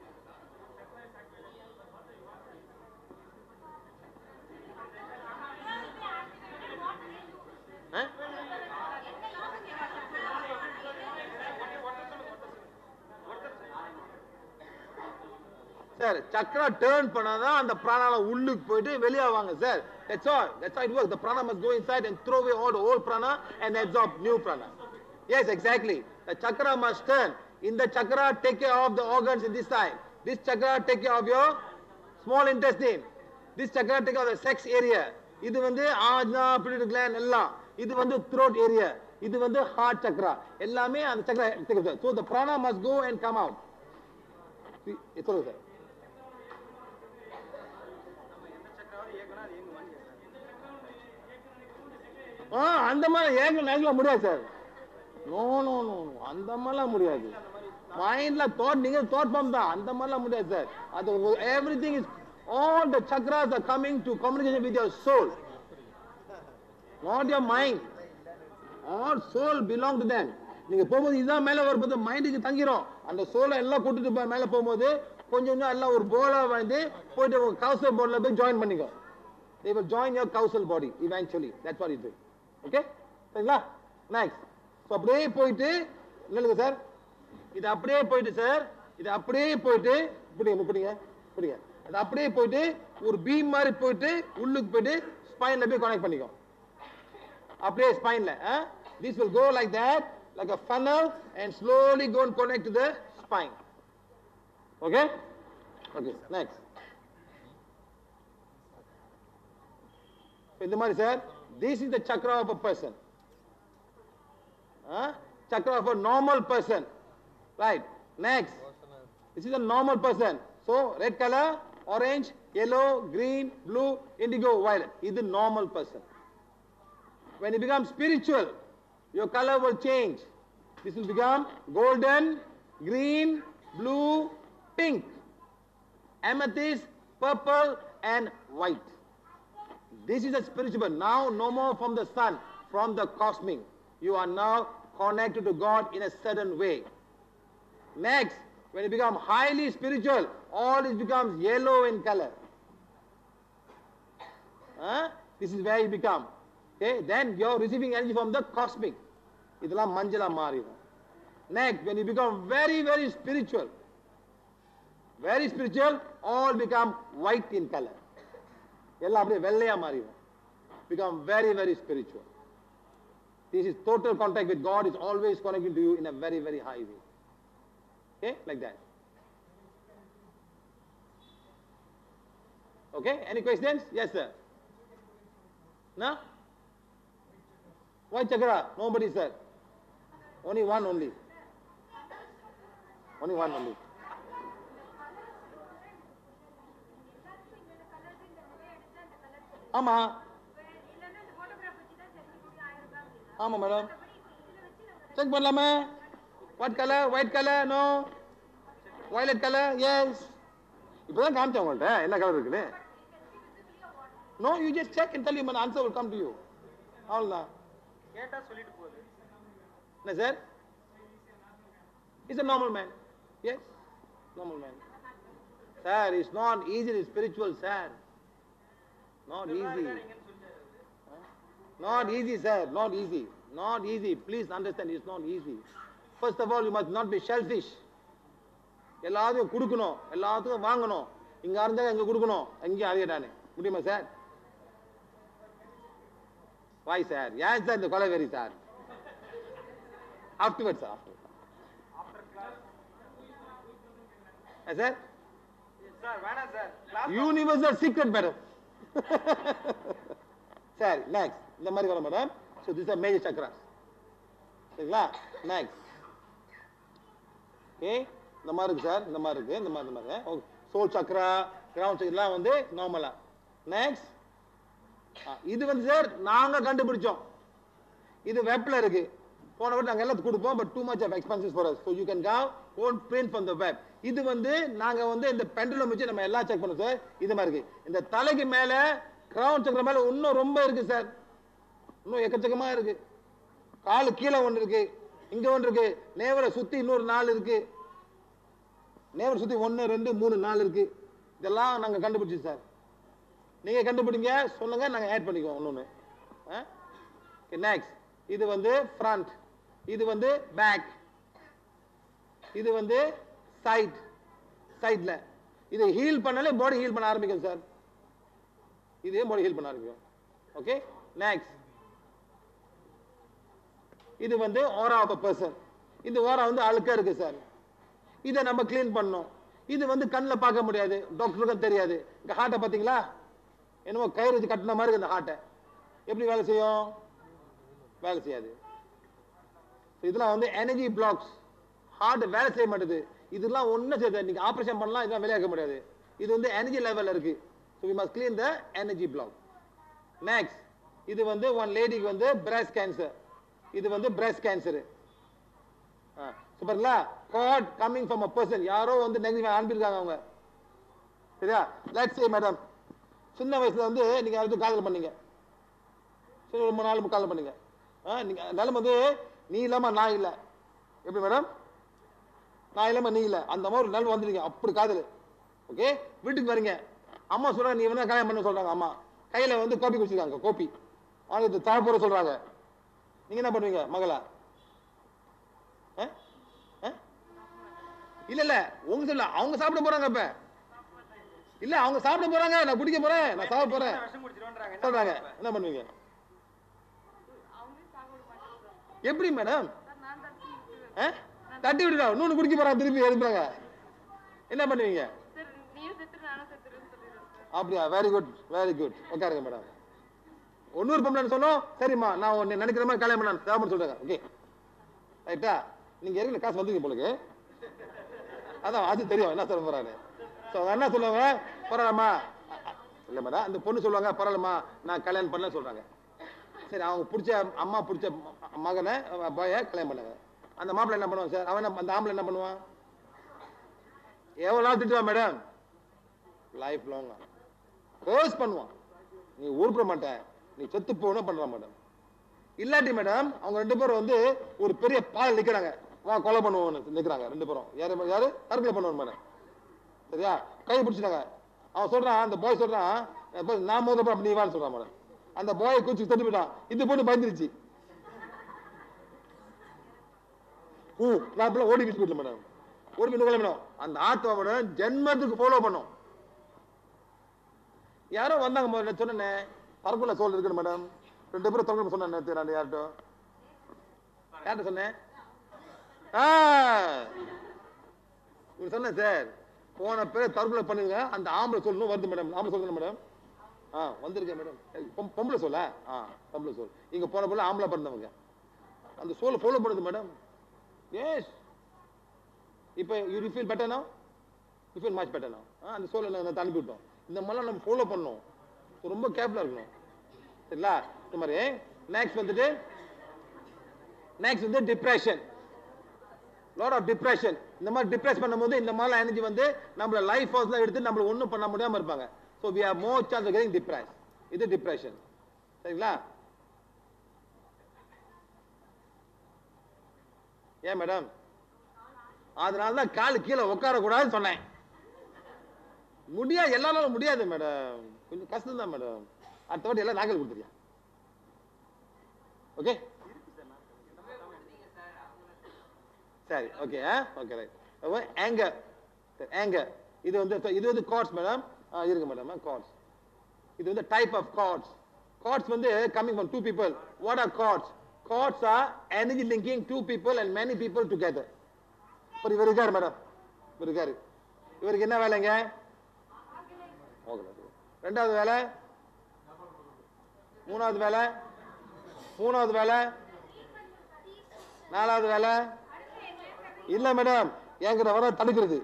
S1: சார் சக்கரா டர்ன் பண்ணாதான் அந்த பிராணால உள்ளுக்கு போயிட்டு வெளியே வாங்க sir that's all that's how it works the prana must go inside and throw away all the old prana and absorb new prana yes exactly the chakra must turn in the chakra take care of the organs in this side this chakra take care of your small intestine this chakra take care of the sex area இது வந்து ஆஜ்னா pituitary gland எல்லாம் இது வந்து throat area இது வந்து heart chakra எல்லாமே அந்த chakra take care so the prana must go and come out சொல்லுங்க சார் ஆ அந்த மாதிரி ஏங்க நேங்கல முடியாது சார் நோ நோ நோ அந்த மாதிரிலாம் முடியாது மைண்ட்ல தாட் நீங்க தாட் ஃபார்ம் தான் அந்த மாதிரிலாம் முடியாது சார் அது everything is all the chakras are coming to communication with your soul not your mind all soul belong to them நீங்க போகும்போது இதான் மேல வரும்போது மைண்டுக்கு தங்கிரும் அந்த சோலை எல்லாம் கூட்டிட்டு போய் மேல போகும்போது கொஞ்சம் கொஞ்சம் எல்லாம் ஒரு போலா வந்து போயிட்டு உங்க கௌசல் போர்ட்ல போய் ஜாயின் பண்ணிக்கோ they will join your causal body eventually that's what it do okay சரிங்களா next so அப்படியே போயிட்டு இல்லங்க சார் இது அப்படியே போயிட்டு சார் இது அப்படியே போயிட்டு புடிங்க புடிங்க புடிங்க அது அப்படியே போயிட்டு ஒரு பீம் மாதிரி போயிட்டு உள்ளுக்கு போயிட்டு ஸ்பைன்ல போய் கனெக்ட் பண்ணிக்கோ அப்படியே ஸ்பைன்ல this will go like that like a funnel and slowly go and connect to the spine okay okay next இந்த மாதிரி sir, this is the chakra of a person. Huh? Chakra of a normal person. Right. Next. This is a normal person. So, red color, orange, yellow, green, blue, indigo, violet. This is the normal person. When you become spiritual, your color will change. This will become golden, green, blue, pink, amethyst, purple, and white. This is a spiritual. Now, no more from the sun, from the cosmic. You are now connected to God in a certain way. Next, when you become highly spiritual, all it becomes yellow in color. Huh? This is where you become. Okay? Then you are receiving energy from the cosmic. Idala manjala marida. Next, when you become very, very spiritual, very spiritual, all become white in color. எல்லாம் அப்படியே வெள்ளையா மாறிடும். Become very, very spiritual. This is total contact with God is always connecting to you in a very, very high way. Okay, like that. Okay, any questions? Yes, sir. No? Why chakra? Nobody, sir. Only one only. Only one only. ஆமா ஆமா madam check பண்ணலாமே what colour white colour no violet colour yes இப்பதான் காமிச்சேன் உங்கள்கிட்ட என்ன colour இருக்குன்னு no you just check and tell you my answer will come to you அவ்வளவுதான்
S3: கேட்டா சொல்லிட்டு போகுது
S1: என்ன சார் இஸ் a normal man yes normal man sir it's not easy spiritual sir not easy not easy sir not easy not easy please understand it's not easy first of all you must not be selfish எல்லாத்தையும் கொடுக்கணும் எல்லாத்துக்கும் வாங்கணும் இங்க இருந்தா எங்க கொடுக்கணும் எங்கேயும் அறியடானே முடியுமா sir why sir yes sir the கொலைவெறி sir afterwards sir
S3: after class
S1: yes sir
S3: sir வேணாம் sir class
S1: universal secret madam சரி next இந்த மாதிரி வர madam so these are major chakras சரிங்களா next okay இந்த மாதிரி இருக்கு சார் இந்த மாதிரி இருக்கு இந்த மாதிரி இந்த மாதிரி okay soul chakra ground chakra வந்து நார்மலா நெக்ஸ்ட் இது வந்து சார் நாங்க கண்டுபிடிச்சோம் இது வெப்ல இருக்கு போன வாட்டி நாங்க எல்லாம் கொடுப்போம் but too much of expenses for us so you can go own print from the web இது வந்து நாங்க வந்து இந்த பெண்டுலம் வச்சு நம்ம எல்லாம் செக் பண்ணோம் சார் இது மாதிரி இருக்கு இந்த தலைக்கு மேல கிரவுண்ட் சக்கர மேல இன்னும் ரொம்ப இருக்கு சார் இன்னும் எக்கச்சக்கமா இருக்கு காலு கீழே ஒன்று இருக்கு இங்க ஒன்று இருக்கு நேவரை சுத்தி இன்னொரு நாலு இருக்கு நேவரை சுத்தி ஒன்னு ரெண்டு மூணு நாலு இருக்கு இதெல்லாம் நாங்க கண்டுபிடிச்சு சார் நீங்க கண்டுபிடிங்க சொல்லுங்க நாங்க ஆட் பண்ணிக்குவோம் ஒன்னொன்னு நெக்ஸ்ட் இது வந்து ஃப்ரண்ட் இது வந்து பேக் இது வந்து சைட் சைட்ல இது ஹீல் பண்ணாலே பாடி ஹீல் பண்ண ஆரம்பிக்கும் சார் இதே பாடி ஹீல் பண்ண ஆரம்பிக்கும் ஓகே நெக்ஸ்ட் இது வந்து ஆரா ஆஃப் a person இந்த ஆரா வந்து அழுக்கா இருக்கு சார் இதை நம்ம க்ளீன் பண்ணோம் இது வந்து கண்ணில் பார்க்க முடியாது டாக்டருக்கும் தெரியாது இந்த ஹார்ட்டை பார்த்தீங்களா என்னமோ கயிறு வச்சு கட்டின மாதிரி இருக்கு இந்த ஹார்ட்டை எப்படி வேலை செய்யும் வேலை செய்யாது இதெல்லாம் வந்து எனர்ஜி பிளாக்ஸ் ஹார்ட் வேலை செய்ய மாட்டேது இதெல்லாம் ஒன்றும் செய்யாது நீங்க ஆப்ரேஷன் பண்ணலாம் இதெல்லாம் வெளியாக்க முடியாது இது வந்து எனர்ஜி லெவல்ல இருக்கு so we must clean the energy block next இது வந்து ஒன் லேடிக்கு வந்து பிரஸ்ட் கேன்சர் இது வந்து பிரஸ்ட் கேன்சர் சூப்பர்ங்களா got coming from a person யாரோ வந்து நெகட்டிவ் அனுப்பியிருக்காங்க அவங்க சரியா லெட்ஸ் சே மேடம் சின்ன வயசுல வந்து நீங்க அடுத்து காதல் பண்ணீங்க சரி ரொம்ப நாள் காதல் பண்ணீங்க நீங்க நிலைமை வந்து நீ இல்லாம நான் இல்லை எப்படி மேடம் நான் இல்லாம நீ இல்லை அந்த மாதிரி நிலைமை வந்துருங்க அப்படி காதல் ஓகே வீட்டுக்கு வரீங்க அம்மா சொல்றாங்க நீ வேணா கல்யாணம் பண்ண சொல்றாங்க அம்மா கையில வந்து கோப்பி குடிச்சிருக்காங்க கோப்பி அவங்க தரப்போற சொல்றாங்க நீங்க என்ன பண்ணுவீங்க மகளா இல்ல இல்ல உங்க சொல்ல அவங்க சாப்பிட போறாங்க இப்ப இல்ல அவங்க சாப்பிட போறாங்க நான் குடிக்க போறேன் நான் சாப்பிட போறேன் சொல்றாங்க என்ன பண்ணுவீங்க எப்படி மேடம் தட்டி விடுறா இன்னொன்னு குடிக்க போறாங்க திருப்பி எழுப்புறாங்க என்ன பண்ணுவீங்க அப்படியா வெரி குட் வெரி குட் உட்காருங்க மேடம் ஒன்னொரு பொம்பளை சொன்னோம் சரிம்மா நான் உன்னை நினைக்கிற மாதிரி கல்யாணம் பண்ண தேவைன்னு சொல்றாங்க. ஓகே ரைட்டா? நீங்க இருக்கிற காசு வந்துருங்க போலுக்கு. அதான் அது தெரியும் என்ன சொல்ல போறாரு. ஸோ என்ன சொல்லுவாங்க, பரவாயில்லம்மா இல்லை மேடம், அந்த பொண்ணு சொல்லுவாங்க பரவாயில்லம்மா நான் கல்யாணம் பண்ணல சொல்றாங்க. சரி அவங்க பிடிச்ச அம்மா பிடிச்ச மகனை பாய கல்யாணம் பண்ணாங்க. அந்த மாப்பிள்ளை என்ன பண்ணுவான் சார், அவன் அந்த ஆம்பளை என்ன பண்ணுவான், எவ்வளவு நாள் திட்டுவான் மேடம், லைஃப் லாங் ரோஸ் பண்ணுவான். நீ உருப்பிட மாட்டேன், நீ செத்து போகணும் பண்றான் மேடம். இல்லாட்டி மேடம் அவங்க ரெண்டு பேரும் வந்து ஒரு பெரிய பால் நிக்கிறாங்க, வா கொலை பண்ணுவோம்னு நிக்கிறாங்க ரெண்டு பேரும். யாரு யாரு தற்கொலை பண்ணுவோம் மேடம். சரியா? கை பிடிச்சிட்டாங்க. அவன் சொல்றான், அந்த பாய் சொல்றான் நான் மோத நீ வான்னு சொல்றான் மேடம். அந்த பாயை குச்சி தட்டு போயிட்டான். இது போட்டு பயந்துருச்சு. ஊ நான் ஓடி வீட்டு போயிட்டேன் மேடம். ஓடி வீட்டு கிளம்பினோம். அந்த ஆத்மா மேடம் ஜென்மத்துக்கு ஃபாலோ பண்ணும். யாரோ வந்தாங்க மேடம், சொன்னேன் தற்கொலை சோல் இருக்கணும் மேடம். ரெண்டு பேரும் தற்கொலை சொன்னேன் நான் யார்கிட்ட யார்கிட்ட சொன்னேன் சொன்னேன் சார் போன பேர் தற்கொலை பண்ணுங்க அந்த ஆம்பளை சொல்லணும் வருது மேடம். ஆம்பளை சொல்லுங்க மேடம். ஆ வந்திருக்கேன் மேடம். பொம்பளை சொல்ல ஆ பொம்பளை சொல் இங்க போன போல ஆம்பளை பிறந்தவங்க அந்த சோலை ஃபாலோ பண்ணுது மேடம். எஸ் இப்போ you feel better now, you feel much better now. அந்த சோலை நான் அனுப்பி விட்டோம். இந்த மாதிரிலாம் நம்ம ஃபாலோ பண்ணணும். ரொம்ப கேர்ஃபுல்லா இருக்கணும். சரிங்களா? இந்த மாதிரி நெக்ஸ்ட் வந்துட்டு நெக்ஸ்ட் வந்து டிப்ரெஷன். Lot of depression. இந்த மாதிரி டிப்ரெஸ் பண்ணும்போது இந்த மாதிரி எனர்ஜி வந்து நம்மள லைஃப் ஃபோர்ஸ்ல எடுத்து நம்மள ஒண்ணும் பண்ண முடியாம இருப்பாங்க. So we have more chance of getting depress. இது டிப்ரெஷன். சரிங்களா? ஏன் மேடம்? அதனால தான் கால் கீழே உட்கார கூடாதுன்னு சொன்னேன். முடியாது, எல்லாரும் முடியாது மேடம், கொஞ்சம் கஷ்டம் தான் மேடம். அடுத்த வாட்டி எல்லாம் நாகல் கொடுத்துருயா. ஓகே சரி okay okay right. Anger anger இது வந்து இது வந்து கார்ட்ஸ் மேடம். இருக்கு மேடம் கார்ட்ஸ். இது வந்து டைப் ஆஃப் கார்ட்ஸ். கார்ட்ஸ் வந்து coming from two people. What are cords? Cords are energy linking two people and many people together. இப்போ இவர் இருக்காரு மேடம், இவர் இருக்காரு. இவருக்கு என்ன வேலைங்க? ரெண்டாவது வேலை, மூணாவது வேலை, மூணாவது வேலை, நாலாவது வேலை இல்ல மேடம், என்கிட்ட வர தடுக்கிறது.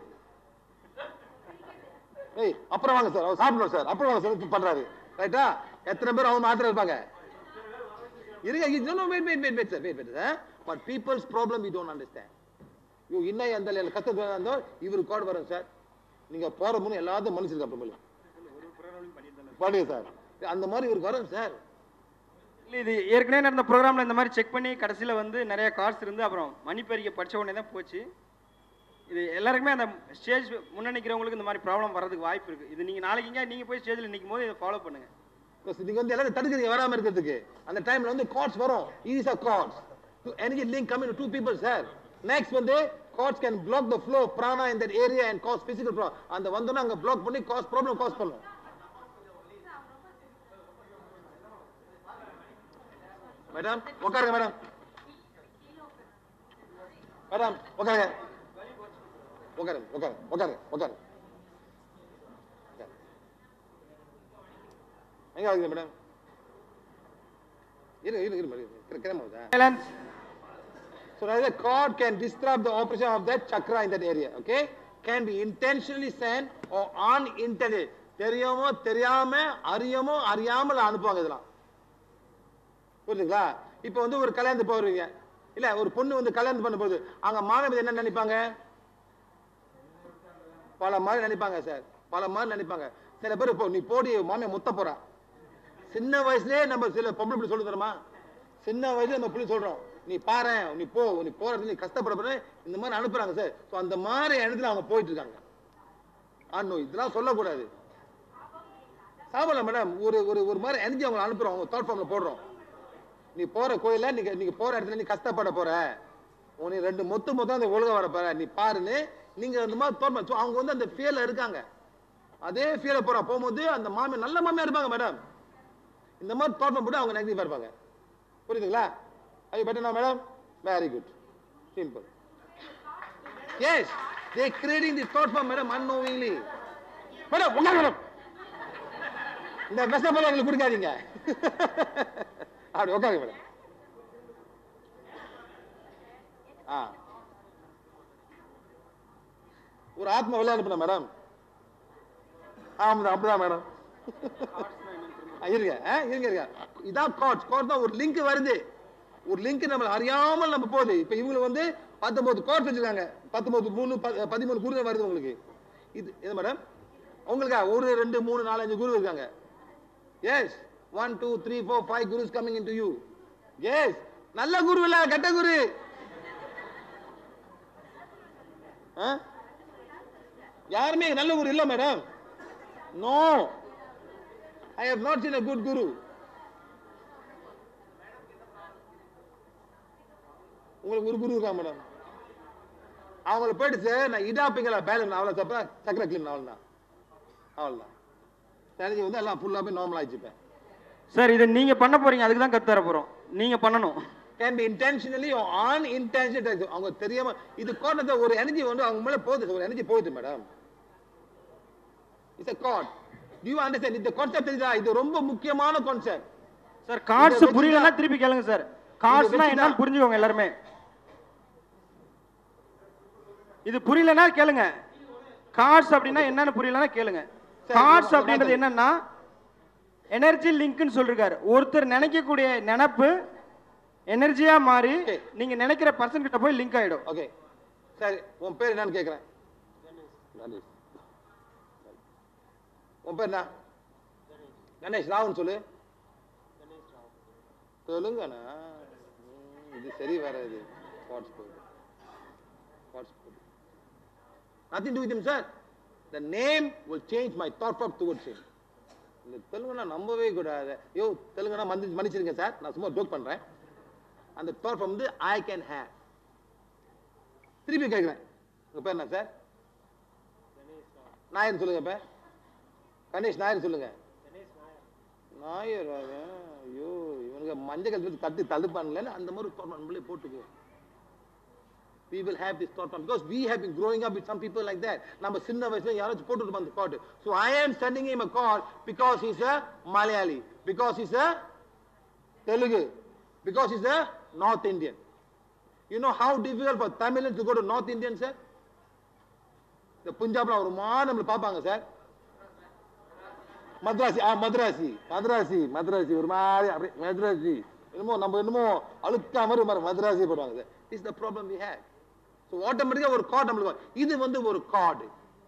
S1: ஏய் அப்புறம் வாங்க சார், அவர் சாப்பிடணும் சார், அப்புறம் வாங்க சார் பண்றாரு. ரைட்டா? எத்தனை பேர் அவங்க மாத்திரம் இருப்பாங்க? இருங்க. No wait wait wait wait sir wait wait sir. But people's problem we don't understand. யோ இன்னும் அந்த கஷ்டத்துல இருந்தோ இவருக்கு கார்டு வரும் சார். நீங்க போற முன்னு எல்லாத்தையும் மனுஷருக்கு அப்புறம் பண்ணுங்க சார். அந்த மாதிரி இவருக்கு வரும் சார்.
S3: இல்லை இது ஏற்கனவே நடந்த ப்ரோக்ராமில் இந்த மாதிரி செக் பண்ணி கடைசியில் வந்து நிறைய கார்ட்ஸ் இருந்து அப்புறம் மணிப்பெருக்கை படித்த உடனே தான் போச்சு. இது எல்லாருக்குமே அந்த ஸ்டேஜ் முன்னே நிற்கிறவங்களுக்கு இந்த மாதிரி ப்ராப்ளம் வரதுக்கு வாய்ப்பு இருக்குது. இது நீங்கள் நாளைக்கு நீங்கள் போய் ஸ்டேஜில் நிற்கும் போது இதை ஃபாலோ பண்ணுங்கள்.
S1: நீங்கள் வந்து எல்லாரும் தடுக்கிறீங்க வராமல் இருக்கிறதுக்கு. அந்த டைமில் வந்து கார்ட்ஸ் வரும். Is are cords energy link coming to two people sir. Next வந்து cords can block the flow prana in that area and cause physical problem. அந்த வந்தோன்னா அங்கே பிளாக் பண்ணி காஸ் ப்ராப்ளம் காஸ் பண்ணும். மேடம் உட்காருங்க மேடம். மேடம் உட்காருங்க உட்காருங்க உட்காருங்க உட்காருங்க உட்காருங்க. எங்க ஆகுது மேடம்? இரு இரு இரு மேடம் கிரமோதா.
S3: Silence.
S1: So the cord can disrupt the operation of that chakra in that area. Okay? Can be intentionally sent or unintentionally. தெரியாமோ தெரியாம அறியாமோ அறியாமல் அனுப்புவாங்க இதெல்லாம். புரியுதுங்களா? இப்போ வந்து ஒரு கல்யாணத்துக்கு போறீங்க இல்ல, ஒரு பொண்ணு வந்து கல்யாணம் பண்ண போது அங்க மாணவி என்ன நினைப்பாங்க? பல மாதிரி நினைப்பாங்க சார், பல மாதிரி நினைப்பாங்க. சில பேர் இப்போ நீ போடி மாமியை முத்த போறா. சின்ன வயசுலயே நம்ம சில பொம்பளை பிள்ளை சொல்லி தரமா? சின்ன வயசுல நம்ம பிள்ளை சொல்றோம் நீ பாரு நீ போ நீ போறது நீ கஷ்டப்பட இந்த மாதிரி அனுப்புறாங்க சார். ஸோ அந்த மாதிரி இடத்துல அவங்க போயிட்டு இருக்காங்க. ஆனோ இதெல்லாம் சொல்லக்கூடாது. சாப்பிடல மேடம். ஒரு ஒரு மாதிரி எனர்ஜி அவங்க அனுப்புறோம், அவங்க தாட் ஃபார்ம்ல போடுறோம். நீ போற கோயில நீங்க நீங்க போற இடத்துல நீ கஷ்டப்பட போற, உனக்கு ரெண்டு மொத்த மொத்தம் அந்த ஒழுங்க வர போற நீ பாருன்னு நீங்க அந்த மாதிரி தோற்றம். அவங்க வந்து அந்த ஃபீல்ல இருக்காங்க. அதே ஃபீல போற போகும்போது அந்த மாமி நல்ல மாமியா இருப்பாங்க மேடம். இந்த மாதிரி தோற்றம் போட்டு அவங்க நெகட்டிவா இருப்பாங்க. புரியுதுங்களா? I better now madam. Very good, simple. Yes they creating the thought form madam unknowingly. Madam உங்க மேடம் இந்த விஷப்பெல்லாம் எங்களுக்கு கொடுக்காதீங்க. அப்படி உட்காருங்க மேடம். ஆ ஒரு ஆத்மா வெளியே அனுப்பின மேடம். ஆமா அப்படிதான் மேடம். இருங்க இருங்க இருங்க இதான் கார்ட்ஸ். கார்ட் தான் ஒரு லிங்க் வருது. ஒரு லிங்க் நம்ம அறியாமல் நம்ம போகுது. இப்ப இவங்களுக்கு வந்து பத்தொன்பது கார்ட்ஸ் வச்சிருக்காங்க. பத்தொன்பது மூணு பதிமூணு குரு வருது உங்களுக்கு. இது இது மேடம் உங்களுக்கு ஒரு ரெண்டு மூணு நாலு அஞ்சு குரு இருக்காங்க. Yes one two three four five gurus coming in to you. Yes நல்ல குரு இல்ல கெட்ட குரு. யாருமே நல்ல குரு இல்ல madam. No, I have not seen a good guru. உங்களுக்கு ஒரு குரு இருக்கா மேடம்? அவங்கள போயிட்டு சார் நான் இடாப்பிங்களா பேலன் அவ்வளோ சப்பா சக்கரை கிளீன் அவ்வளோதான் அவ்வளோதான் எனர்ஜி வந்து எல்லாம் ஃபுல்லாக போய் நார்மல் ஆயிடுச்சுப்பேன்.
S3: சார் இதை நீங்க பண்ண போறீங்க, அதுக்கு தான் கத்து தர போறோம். நீங்க பண்ணணும்.
S1: Can be intentionally unintentional. அவங்க தெரியாம இது கோணத்தை ஒரு எனர்ஜி வந்து அவங்க மேல போகுது. ஒரு எனர்ஜி போகுது madam. It's a god. Do you understand? இந்த கான்செப்ட் தெரியுதா? இது ரொம்ப முக்கியமான கான்செப்ட்.
S3: சார் கார்ட்ஸ் புரியலன்னா திருப்பி கேளுங்க சார். கார்ட்ஸ்னா என்னன்னு புரிஞ்சுக்கோங்க எல்லாரும். இது புரியலன்னா கேளுங்க. கார்ட்ஸ் அப்படின்னா என்னன்னு புரியலன்னா கேளுங்க. கார்ட்ஸ் அப்படின்றது என்னன்னா எனர்ஜி லிங்க்னு சொல்லிருக்காரு. ஒருத்தர் நினைக்கக்கூடிய நினைப்பு எனர்ஜியா மாறி நீங்க நினைக்கிற பர்சன் கிட்ட போய் லிங்க் ஆயிடும்.
S1: ஓகே சரி, உன் பேர் என்னன்னு கேக்குறேன். உன் பேர் என்ன? கணேஷ் ராவ்னு சொல்லு. சொல்லுங்கண்ணா. இது சரி வேற. இது what's code what's code nothing to do with him sir. The name will change my thought from towards him. இந்த தெலுங்குனா நம்பவே கூடாது. யோ தெலுங்குனா மந்தி மன்னிச்சிருங்க சார், நான் சும்மா ஜோக் பண்றேன். அந்த thought from வந்து I can have. திருப்பி கேட்கிறேன், உங்க பேர் என்ன சார்? நாயர் சொல்லுங்க. பேர் கணேஷ் நாயர் சொல்லுங்க. நாயர் ஐயோ இவனுக்கு மஞ்சள் கழுத்து கட்டி தடுப்பான்ல அந்த மாதிரி thought நம்மளே போட்டுக்குவோம். We will have this thought because we have been growing up with some people like that. நம்ம சின்ன வயசுல யாராச்சும் போட்டுட்டு வந்து god. So I am sending him a call because he's a Malayali, because he's a Telugu, because he's a North Indian. You know how difficult for Tamilians to go to North Indian sir? The Punjabla ஒரு மா நம்மள பாப்பாங்க sir. மദ്രാசி ஆ மദ്രാசி மദ്രാசி மദ്രാசி ஒரு மாதிரி அப்படி மദ്രാசி என்னமோ நம்ம என்னமோ அழுக்கா மாதிரி மாதிரி மദ്രാசி போடுவாங்க sir. This is the problem we have. So automatically ஒரு கார்டு நம்மளுக்கு இது வந்து ஒரு கார்டு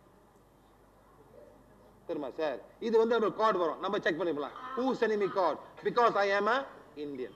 S1: தெரியுமா சார்? இது வந்து ஒரு கார்டு வரும், நம்ம செக் பண்ணிக்கலாம். Who sending me card? Because I am a Indian.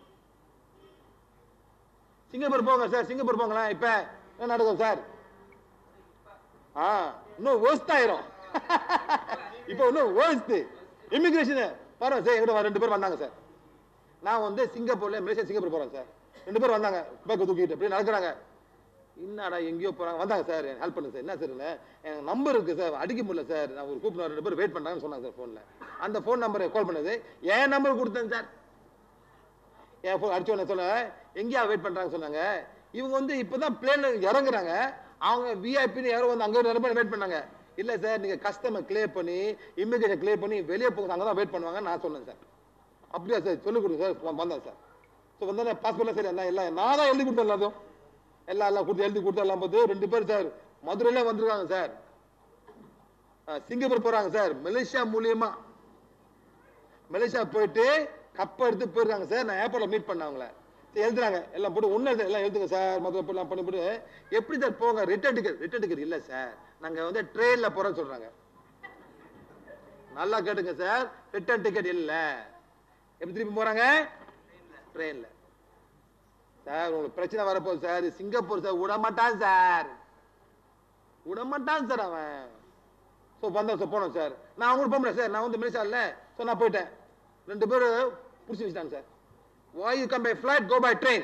S1: Singapore போங்க சார், சிங்கப்பூர் போங்களா. இப்ப என்ன நடக்கும் சார்? ஆ இன்னும் worst ஆயிரும். இப்போ இன்னும் worst. இமிகிரேஷன் பாருங்க சார், எங்கிட்ட ரெண்டு பேர் வந்தாங்க சார். நான் வந்து சிங்கப்பூர்ல மலேசியா சிங்கப்பூர் போறேன் சார். ரெண்டு பேர் வந்தாங்க பேக்க தூக்கிட்டு அப்படி நடக்கிறாங்க. என்னடா எங்கேயோ போறாங்க. வந்தாங்க சார், ஹெல்ப் பண்ணுங்க சார். என்ன சார் இல்லை எனக்கு நம்பர் இருக்கு சார், அடிக்க முடியல சார், நான் ஒரு கூப்பிட்டு ரெண்டு பேர் வெயிட் பண்றாங்கன்னு சொன்னாங்க சார். போன்ல அந்த போன் நம்பரை கால் பண்ணது என் நம்பர் கொடுத்தேன் சார். என் போன் அடிச்சோன்னு சொல்ல எங்கேயா வெயிட் பண்றாங்க சொன்னாங்க. இவங்க வந்து இப்பதான் பிளேன் இறங்குறாங்க. அவங்க விஐபின்னு யாரோ வந்து அங்க நிறைய பேர் வெயிட் பண்ணாங்க. இல்ல சார் நீங்க கஸ்டமர் கிளியர் பண்ணி இமிகிரேஷன் கிளியர் பண்ணி வெளியே போங்க, அங்கதான் வெயிட் பண்ணுவாங்க நான் சொன்னேன் சார். அப்படியா சார் சொல்லிக் கொடுங்க சார். வந்தேன் சார். ஸோ வந்தேன் பாஸ்போர்ட்லாம் சரி எல்லாம் எல்லாம் நான் தான் எழுதி கொடுத்தேன். எல்லாத்தையும் எல்லாம் எல்லாம் கொடுத்து எழுதி கொடுத்தா எல்லாம் பார்த்து ரெண்டு பேர் சார் மதுரையில வந்திருக்காங்க சார். சிங்கப்பூர் போறாங்க சார். மலேசியா மூலியமா மலேசியா போயிட்டு கப்பை எடுத்து போயிருக்காங்க சார். நான் ஏர்போர்ட்ல மீட் பண்ண அவங்கள எழுதுறாங்க. எல்லாம் போட்டு ஒண்ணு எல்லாம் எழுதுங்க சார். மதுரை போலாம் பண்ணி போட்டு எப்படி சார் போங்க? ரிட்டர்ன் டிக்கெட் ரிட்டர்ன் டிக்கெட் இல்ல சார், நாங்க வந்து ட்ரெயின்ல போறோம்னு சொல்றாங்க. நல்லா கேட்டுங்க சார், ரிட்டர்ன் டிக்கெட் இல்ல. எப்படி திருப்பி போறாங்க? ட்ரெயின்ல. சார் உங்களுக்கு பிரச்சனை வரப்போகுது சார். சிங்கப்பூர் சார் விடமாட்டான் சார், விடமாட்டான் சார் அவன். ஸோ வந்தோம் சார், போனோம் சார். நான் அவங்களுக்கு போக முடியாது சார், நான் வந்து மலேசியா இல்லை. ஸோ நான் போயிட்டேன். ரெண்டு பேரும் பிடிச்சி வச்சுட்டாங்க sir. Why you come by flight, go by train?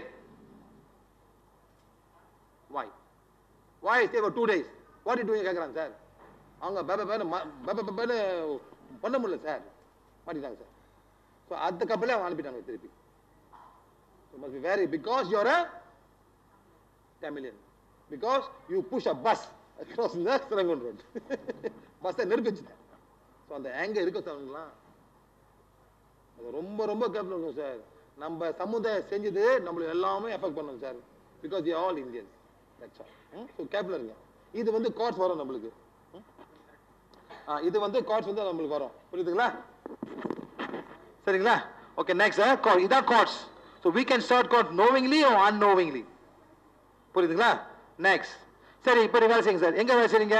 S1: Why? Why stay for two days? What you doing கேக்குறாங்க சார். அவங்க பேப பேனு பேப பேனு பண்ண முடியல சார், மாட்டிட்டாங்க சார். ஸோ அந்த கப்பலே அவங்க அனுப்பிட்டாங்க திருப்பி. You must be very, because you are a Tamilian, because you push a bus across the Serangoon road. பஸ்ஸை நிறுத்திச்சுட்டேன். ஸோ அந்த எங்க இருக்க சார்லாம் ரொம்ப ரொம்ப கேர்ஃபுல் இருக்கும் சார். நம்ம சமுதாயம் செஞ்சது நம்மள எல்லாமே எஃபெக்ட் பண்ணும் sir. Because you all Indians. That's all. So careful இருங்க. இது வந்து கார்ட்ஸ் வரும் நம்மளுக்கு. ஆ இது வந்து கார்ட்ஸ் வந்து நம்மளுக்கு வரும். புரியுதுங்களா? சரிங்களா? ஓகே நெக்ஸ்ட் இதான் cords. So we can start card knowingly or unknowingly. புரியுதுங்களா? நெக்ஸ்ட் சரி இப்போ வேலை செய்யுங்க சார். எங்க வேலை செய்றீங்க?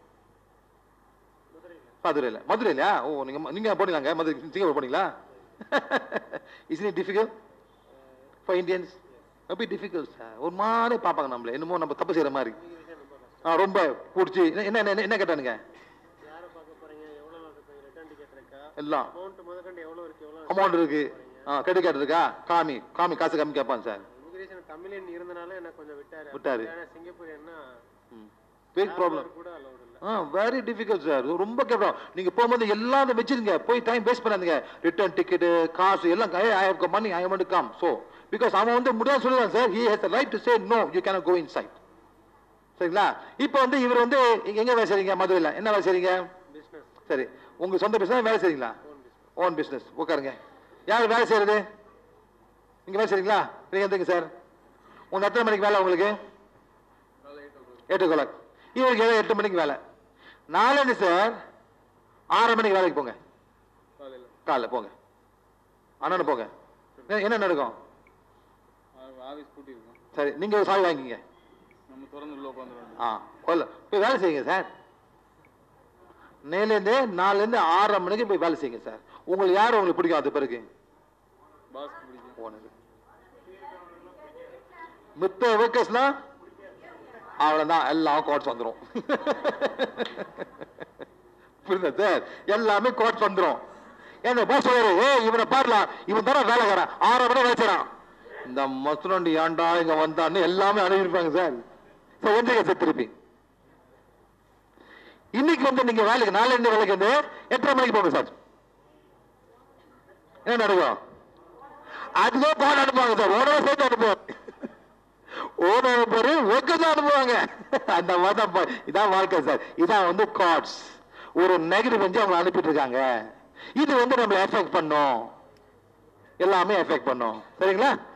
S1: மதுரையில். மதுரையிலயா? ஓ நீங்க நீங்க போனீங்களாங்க மதுரை சிங்கப்பூர் போனீங்களா? Isn't it difficult for Indians? A bit difficult sir. ஒரு மாதிரி பார்ப்பாங்க நம்மள என்னமோ நம்ம தப்பு செய்யற மாதிரி. ஆ ரொம்ப பிடிச்சி என்ன என்ன என்ன கேட்டானுங்க?
S5: யாரை பார்க்க போறீங்க, எவ்வளவு இருக்கு, ரிட்டர்ன் டிக்கெட் இருக்கா,
S1: எல்லாம்
S5: அமௌண்ட் முதற்கொண்டு எவ்வளவு இருக்கு, எவ்வளவு
S1: அமௌண்ட் இருக்கு, ஆ கிரெடிட் கார்டு இருக்கா, காமி காமி காசு காமி கேட்பான் சார்.
S5: இமிகிரேஷன் தமிழன் இருந்தனால என்ன கொஞ்சம் விட்டாரு
S1: விட்டாரு.
S5: ஆனா சிங்கப்பூர் என்ன
S1: பிக் ப்ராப்ளம்.
S5: கூட அலௌட் இல்ல.
S1: ஆ வெரி டிஃபிகல்ட் சார். ரொம்ப கேட்போம். நீங்க போகும்போது எல்லாம் வச்சிருங்க. போய் டைம் வேஸ்ட் பண்ணாதீங்க. ரிட்டர்ன் டிக்கெட் காசு எல்லாம் I have money I want to come. So because அவன் வந்து முடியாது சொல்லுவான் sir. He has the right to say no you cannot go inside. சரிங்களா? இப்போ வந்து இவர் வந்து எங்க வேலை செய்றீங்க? மதுரையில். என்ன வேலை செய்றீங்க?
S5: பிசினஸ்.
S1: சரி உங்க சொந்த பிசினஸ் வேலை செய்றீங்களா? Own business. உட்காருங்க. யார் வேலை செய்யறது? நீங்க வேலை செய்றீங்களா? நீங்க எந்தங்க சார்? உங்க எத்தனை மணிக்கு வேலை உங்களுக்கு? எட்டு கோலாக். இவருக்கு ஏதோ எட்டு மணிக்கு வேலை. நாலு சார் ஆறரை மணிக்கு வேலைக்கு போங்க. காலைல போங்க. அண்ணனு போங்க. என்ன நடக்கும்?
S5: ஆபீஸ் பூட்டி இருக்கும்.
S1: சரி நீங்க ஒரு சாவி வாங்கிங்க.
S5: நம்ம திறந்து உள்ள உட்கார்ந்துறோம்.
S1: ஆ கொல்ல போய் வேலை செய்யுங்க சார். நேலேருந்து நாலுலேருந்து ஆறரை மணிக்கு போய் வேலை செய்யுங்க சார். உங்களுக்கு யார் உங்களுக்கு பிடிக்கும்? அது பிறகு
S5: பாஸ் பிடிக்கும்.
S1: ஓனர் மித்த ஒர்க்கர்ஸ்லாம் அவ்வளோதான் எல்லாம் கோட்ஸ் வந்துடும். புரியுதா சார்? எல்லாமே கோட்ஸ் வந்துடும். என்ன பாஸ் சொல்றாரு, ஏ இவனை பாடலாம், இவன் தானே வேலைக்காரன், ஆறரை மணி வச்சுறான், இந்த மசுரண்டி ஏண்டா இங்க வந்தான்னு எல்லாமே அனுப்பியிருப்பாங்க சார். சார் வந்துருங்க சார் திருப்பி. இன்னைக்கு வந்து நீங்க வேலைக்கு நாலு வேலைக்கு வந்து எட்டரை மணிக்கு போங்க சார். என்ன நடக்கும்? அதுவே பாடம் அனுப்புவாங்க சார். ஓனர் சேர்த்து அனுப்புவாங்க. ஓனர் பேரு ஒர்க்கர் அனுப்புவாங்க. அந்த மாதிரி தான். இதான் வாழ்க்கை சார். இதான் வந்து கார்ட்ஸ். ஒரு நெகட்டிவ் வந்து அவங்க அனுப்பிட்டு இருக்காங்க. இது வந்து நம்மளை எஃபெக்ட் பண்ணும். எல்லாமே எஃபெக்ட் பண்ணும். சரிங்களா?